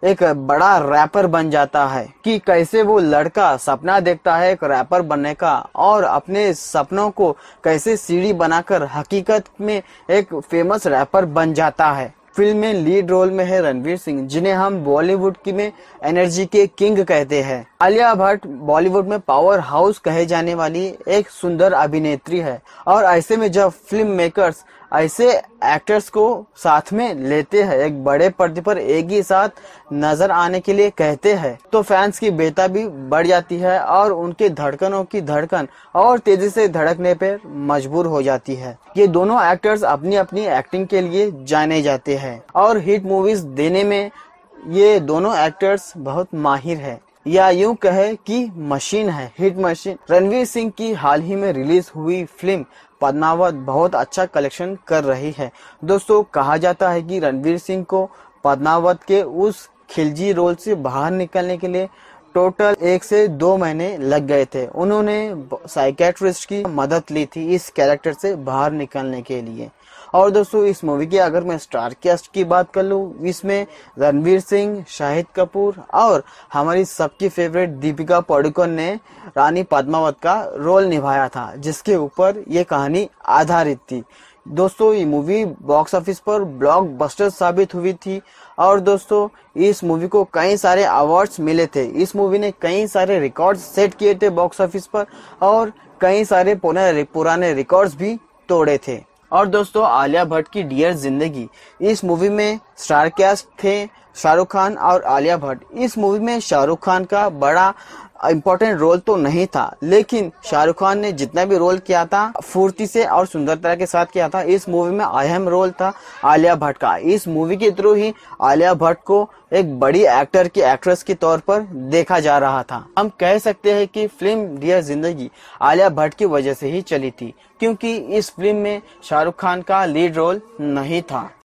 एक बड़ा रैपर बन जाता है, कि कैसे वो लड़का सपना देखता है एक रैपर बनने का और अपने सपनों को कैसे सीढ़ी बनाकर हकीकत में एक फेमस रैपर बन जाता है। फिल्म में लीड रोल में है रणवीर सिंह, जिन्हें हम बॉलीवुड की में एनर्जी के किंग कहते हैं। आलिया भट्ट बॉलीवुड में पावर हाउस कहे जाने वाली एक सुंदर अभिनेत्री है और ऐसे में जब फिल्म मेकर्स ऐसे एक्टर्स को साथ में लेते हैं, एक बड़े पर्दे पर एक ही साथ नजर आने के लिए कहते हैं, तो फैंस की बेताबी बढ़ जाती है और उनके धड़कनों की धड़कन और तेजी से धड़कने पर मजबूर हो जाती है। ये दोनों एक्टर्स अपनी अपनी एक्टिंग के लिए जाने जाते हैं और हिट मूवीज देने में ये दोनों एक्टर्स बहुत माहिर है, या यूं कहे कि मशीन है, हिट मशीन। रणवीर सिंह की हाल ही में रिलीज हुई फिल्म पद्मावत बहुत अच्छा कलेक्शन कर रही है। दोस्तों, कहा जाता है कि रणवीर सिंह को पद्मावत के उस खिलजी रोल से बाहर निकलने के लिए टोटल 1 से 2 महीने लग गए थे। उन्होंने साइकेट्रिस्ट की मदद ली थी इस कैरेक्टर से बाहर निकलने के लिए। और दोस्तों, इस मूवी की अगर मैं स्टार कास्ट की बात कर लूँ, इसमें रणवीर सिंह, शाहिद कपूर और हमारी सबकी फेवरेट दीपिका पादुकोण ने रानी पद्मावत का रोल निभाया था, जिसके ऊपर ये कहानी आधारित थी। दोस्तों, ये मूवी बॉक्स ऑफिस पर ब्लॉकबस्टर साबित हुई थी और दोस्तों, इस मूवी को कई सारे अवार्ड्स मिले थे। इस मूवी ने कई सारे रिकॉर्ड सेट किए थे बॉक्स ऑफिस पर और कई सारे पुराने रिकॉर्ड्स भी तोड़े थे। और दोस्तों, आलिया भट्ट की डियर जिंदगी, इस मूवी में स्टार कास्ट थे शाहरुख खान और आलिया भट्ट। इस मूवी में शाहरुख खान का बड़ा इम्पोर्टेंट रोल तो नहीं था, लेकिन शाहरुख खान ने जितना भी रोल किया था फुर्ती से और सुंदरता के साथ किया था। इस मूवी में अहम रोल था आलिया भट्ट का। इस मूवी के थ्रू ही आलिया भट्ट को एक बड़ी एक्ट्रेस के तौर पर देखा जा रहा था। हम कह सकते हैं कि फिल्म डियर जिंदगी आलिया भट्ट की वजह से ही चली थी, क्योंकि इस फिल्म में शाहरुख खान का लीड रोल नहीं था।